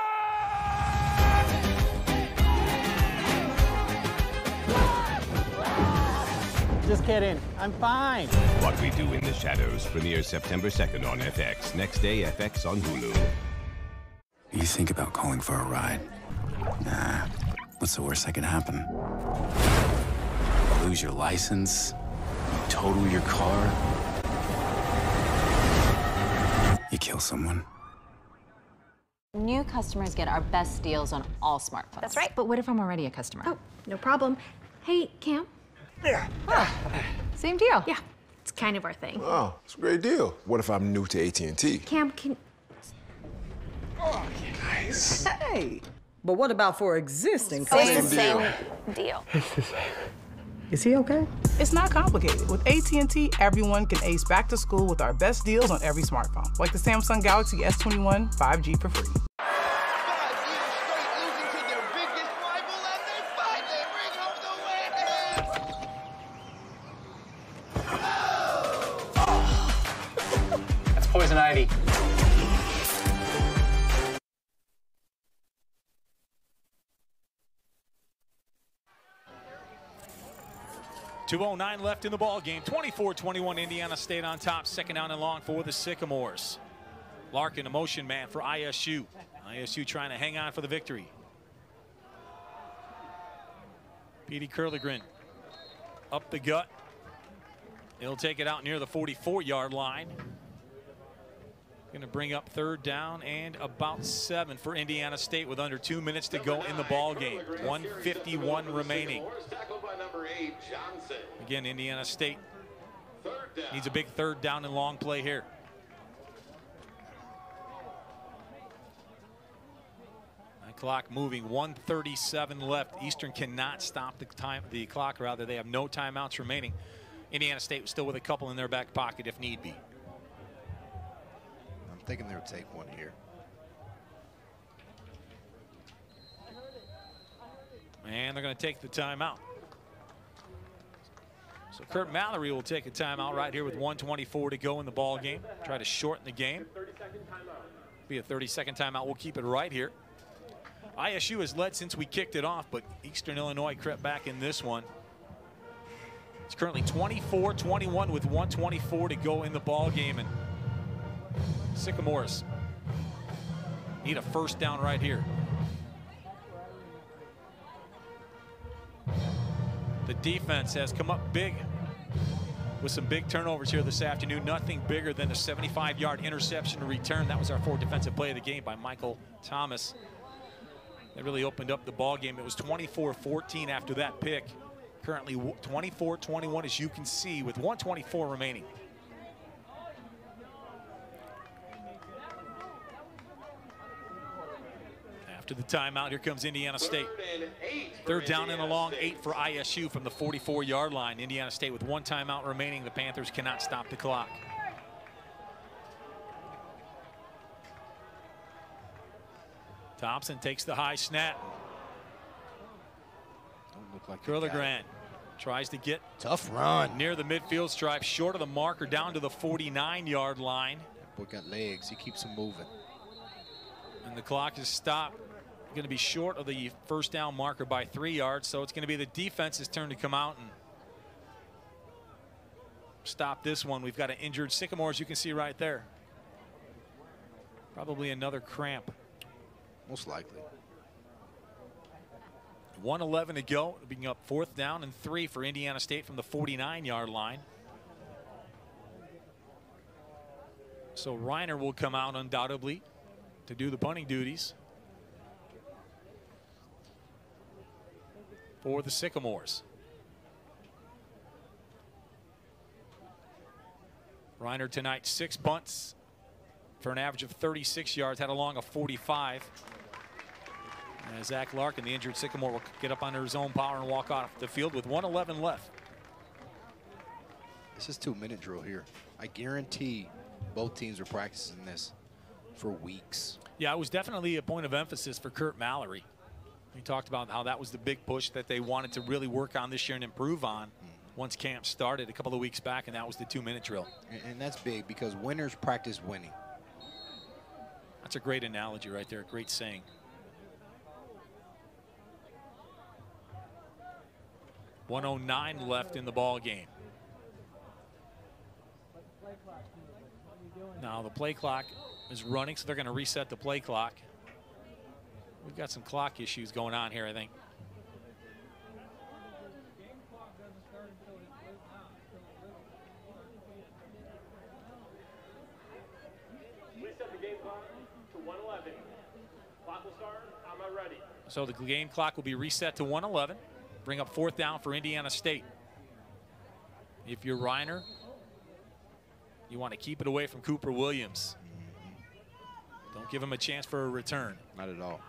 Just kidding. I'm fine. What We Do in the Shadows premieres September second on F X. Next day, F X on Hulu. You think about calling for a ride? Nah. What's the worst that could happen? Lose your license? Total your car? You kill someone? New customers get our best deals on all smartphones. That's right. But what if I'm already a customer? Oh, no problem. Hey, Cam. Yeah. Same deal. Yeah, it's kind of our thing. Oh, it's a great deal. What if I'm new to A T and T? Cam, can... Oh, nice. Hey, but what about for existing Same, customers? same deal. Is he okay? It's not complicated. With A T and T, everyone can ace back to school with our best deals on every smartphone, like the Samsung Galaxy S twenty-one five G for free. That's poison ivy. two oh nine left in the ball game. twenty-four twenty-one Indiana State on top. Second down and long for the Sycamores. Larkin, a motion man for I S U. I S U trying to hang on for the victory. Petey Curligren up the gut. He'll take it out near the forty-four yard line. Going to bring up third down and about seven for Indiana State with under two minutes to go in the ball game. one fifty-one remaining. Again, Indiana State needs a big third down and long play here. Clock moving, one thirty-seven left. Eastern cannot stop the time, the clock rather. They have no timeouts remaining. Indiana State was still with a couple in their back pocket if need be. I'm thinking they'll take one here. And they're going to take the timeout. So Kurt Mallory will take a timeout right here with one twenty-four to go in the ball game. Try to shorten the game. Be a thirty second timeout. We'll keep it right here. I S U has led since we kicked it off, but Eastern Illinois crept back in this one. It's currently twenty-four twenty-one with one twenty-four to go in the ball game, and Sycamores need a first down right here. The defense has come up big with some big turnovers here this afternoon. Nothing bigger than a seventy-five yard interception return. That was our fourth defensive play of the game by Michael Thomas. That really opened up the ball game. It was twenty-four fourteen after that pick. Currently twenty-four twenty-one, as you can see, with one twenty-four remaining. After the timeout, here comes Indiana State. Third down and a long, eight for I S U from the forty-four yard line. Indiana State with one timeout remaining. The Panthers cannot stop the clock. Thompson takes the high snap. Don't look like Curligran tries to get tough run near the midfield stripe, short of the marker, down to the forty-nine yard line. Boy got legs. He keeps them moving. And the clock is stopped. Going to be short of the first down marker by three yards, so it's going to be the defense's turn to come out and stop this one. We've got an injured Sycamore, as you can see right there. Probably another cramp. Most likely. one eleven to go, being up fourth down and three for Indiana State from the forty-nine yard line. So Reiner will come out undoubtedly to do the punting duties for the Sycamores. Reiner tonight, six punts for an average of thirty-six yards, had a long of forty-five. And Zach Larkin, the injured Sycamore, will get up under his own power and walk off the field with one eleven left. This is two minute drill here. I guarantee both teams are practicing this for weeks. Yeah, it was definitely a point of emphasis for Kurt Mallory. He talked about how that was the big push that they wanted to really work on this year and improve on once camp started a couple of weeks back, and that was the two minute drill. And, and that's big because winners practice winning. That's a great analogy right there, a great saying. one oh nine left in the ball game. Now the play clock is running, so they're going to reset the play clock. We've got some clock issues going on here, I think. Reset the game clock to one eleven. Clock will start. Am I ready? So the game clock will be reset to one eleven. Bring up fourth down for Indiana State. If you're Reiner, you want to keep it away from Cooper Williams. Don't give him a chance for a return. Not at all.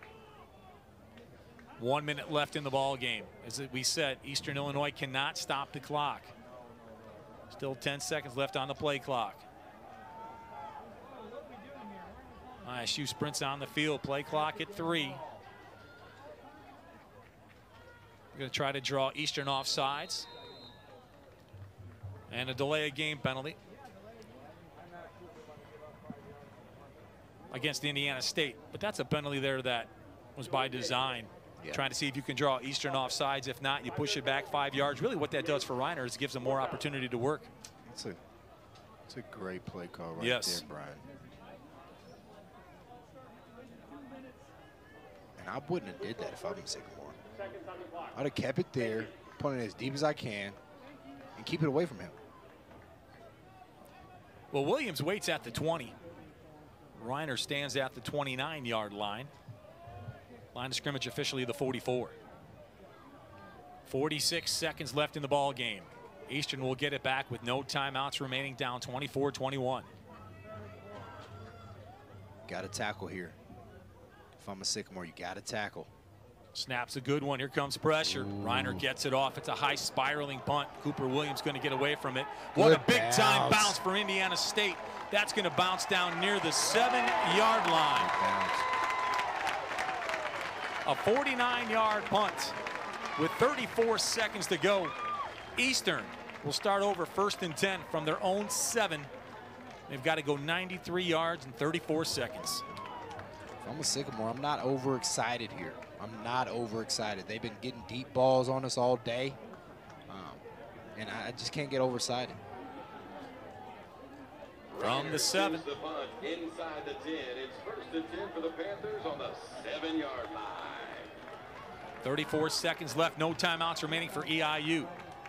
One minute left in the ball game. As we said, Eastern Illinois cannot stop the clock. Still ten seconds left on the play clock. I S U sprints on the field. Play clock at three. We're going to try to draw Eastern offsides. And a delay of game penalty against Indiana State. But that's a penalty there that was by design. Yeah. Trying to see if you can draw Eastern offsides. If not, you push it back five yards. Really what that does for Reiner is it gives them more opportunity to work. It's a, it's a great play call right yes. there, Brian. And I wouldn't have did that if I'm Sycamore. I'd have kept it there, put it as deep as I can, and keep it away from him. Well, Williams waits at the twenty. Reiner stands at the twenty-nine yard line. Line of scrimmage officially the forty-four. forty-six seconds left in the ball game. Eastern will get it back with no timeouts remaining, down twenty-four twenty-one. Got to tackle here. If I'm a Sycamore, you got to tackle. Snap's a good one. Here comes pressure. Ooh. Reiner gets it off. It's a high spiraling punt. Cooper Williams going to get away from it. What good a big bounce. time bounce for Indiana State. That's going to bounce down near the seven-yard line. A forty-nine yard punt with thirty-four seconds to go. Eastern will start over first and ten from their own seven. They've got to go ninety-three yards in thirty-four seconds. If I'm a Sycamore, I'm not overexcited here. I'm not overexcited. They've been getting deep balls on us all day, um, and I just can't get overexcited. From the seven. The punt inside the ten. It's first and ten for the Panthers on the seven-yard line. thirty-four seconds left. No timeouts remaining for E I U.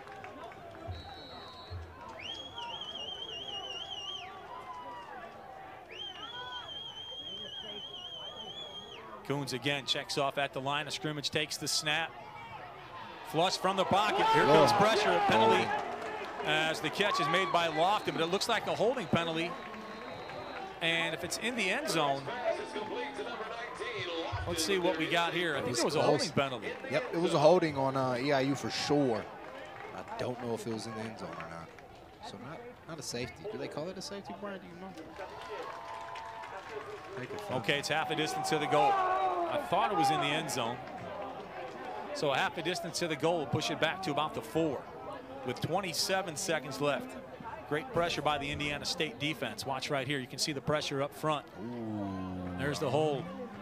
Coons again checks off at the line of scrimmage, takes the snap. Flush from the pocket. Here comes pressure. A penalty as the catch is made by Lofton, but it looks like a holding penalty. And if it's in the end zone, let's see what we got here. I think it was a holding penalty. Yep, it was a holding on uh, E I U for sure. I don't know if it was in the end zone or not. So not, not a safety. Do they call it a safety, Brian? Do you know? Okay, it's half a distance to the goal. I thought it was in the end zone. So a half a distance to the goal will push it back to about the four with twenty-seven seconds left. Great pressure by the Indiana State defense. Watch right here. You can see the pressure up front. Ooh. There's the hold.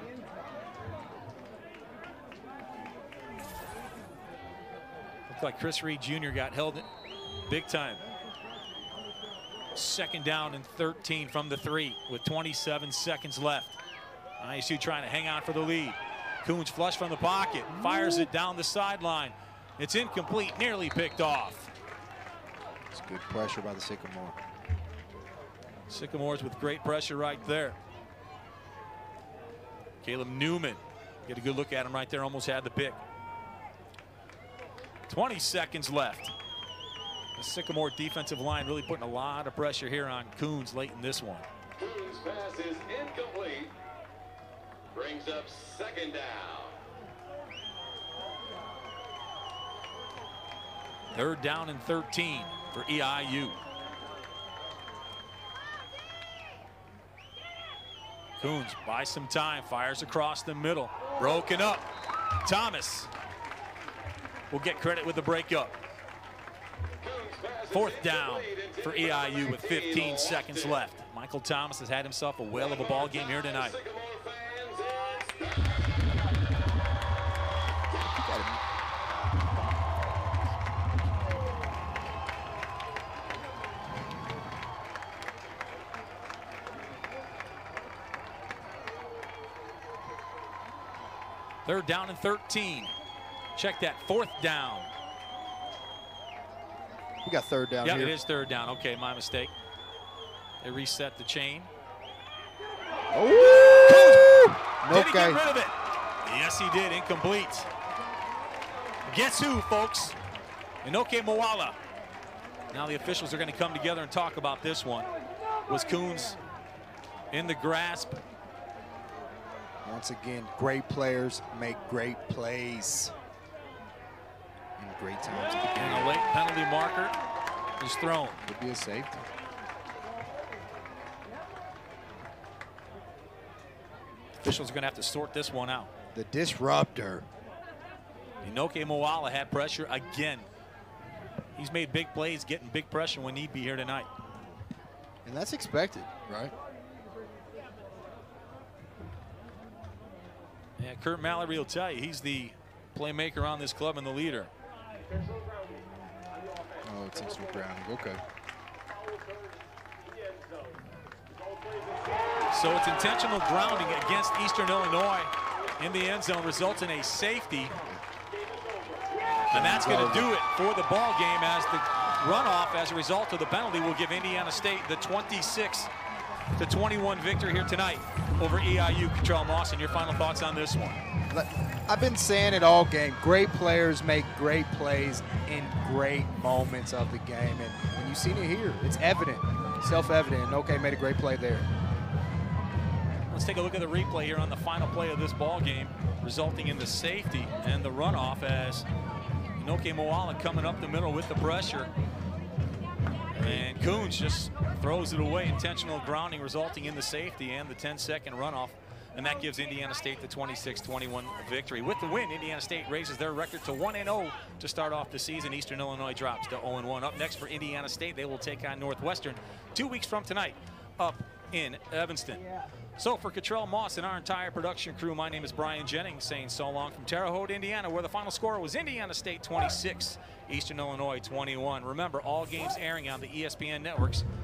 Looks like Chris Reed Junior got held big time. Second down and thirteen from the three with twenty-seven seconds left. I S U trying to hang on for the lead. Coons flush from the pocket, fires it down the sideline. It's incomplete, nearly picked off. It's good pressure by the Sycamore. Sycamores with great pressure right there. Caleb Newman, get a good look at him right there, almost had the pick. twenty seconds left. The Sycamore defensive line really putting a lot of pressure here on Coons late in this one. Coons' pass is incomplete. Brings up second down. Third down and thirteen for E I U. Coons buys some time, fires across the middle. Broken up. Thomas will get credit with the breakup. Fourth down for E I U with fifteen seconds left. Michael Thomas has had himself a whale of a ball game here tonight. Third down and thirteen. Check that, fourth down. We got third down yeah, here. It is third down. Okay, my mistake. They reset the chain. Oh! Did he get rid of it? Yes, he did. Incomplete. Guess who, folks? Inoke Moala. Now the officials are going to come together and talk about this one. Was Coons in the grasp? Once again, great players make great plays. In great times. And a late penalty marker is thrown. Could be a safety. Officials are going to have to sort this one out. The disruptor. Inoke Moala had pressure again. He's made big plays, getting big pressure when need be here tonight. And that's expected, right? Yeah, Kurt Mallory will tell you he's the playmaker on this club and the leader. Oh, it's intentional grounding. Okay. So it's intentional grounding against Eastern Illinois in the end zone, results in a safety. And that's going to do it for the ball game, as the runoff as a result of the penalty will give Indiana State the twenty-six to twenty-one victory here tonight over E I U. Cottrell Mawson, your final thoughts on this one? I've been saying it all game. Great players make great plays in great moments of the game. And when you've seen it here, it's evident, self-evident. Okay, made a great play there. Let's take a look at the replay here on the final play of this ball game, resulting in the safety and the runoff as Inoke Moala coming up the middle with the pressure. And Coons just throws it away. Intentional grounding resulting in the safety and the ten second runoff. And that gives Indiana State the twenty-six twenty-one victory. With the win, Indiana State raises their record to one and oh to start off the season. Eastern Illinois drops to oh and one. Up next for Indiana State, they will take on Northwestern two weeks from tonight up in Evanston. So for Cottrell Moss and our entire production crew, my name is Brian Jennings saying so long from Terre Haute, Indiana, where the final score was Indiana State twenty-six, Eastern Illinois twenty-one. Remember, all games airing on the E S P N networks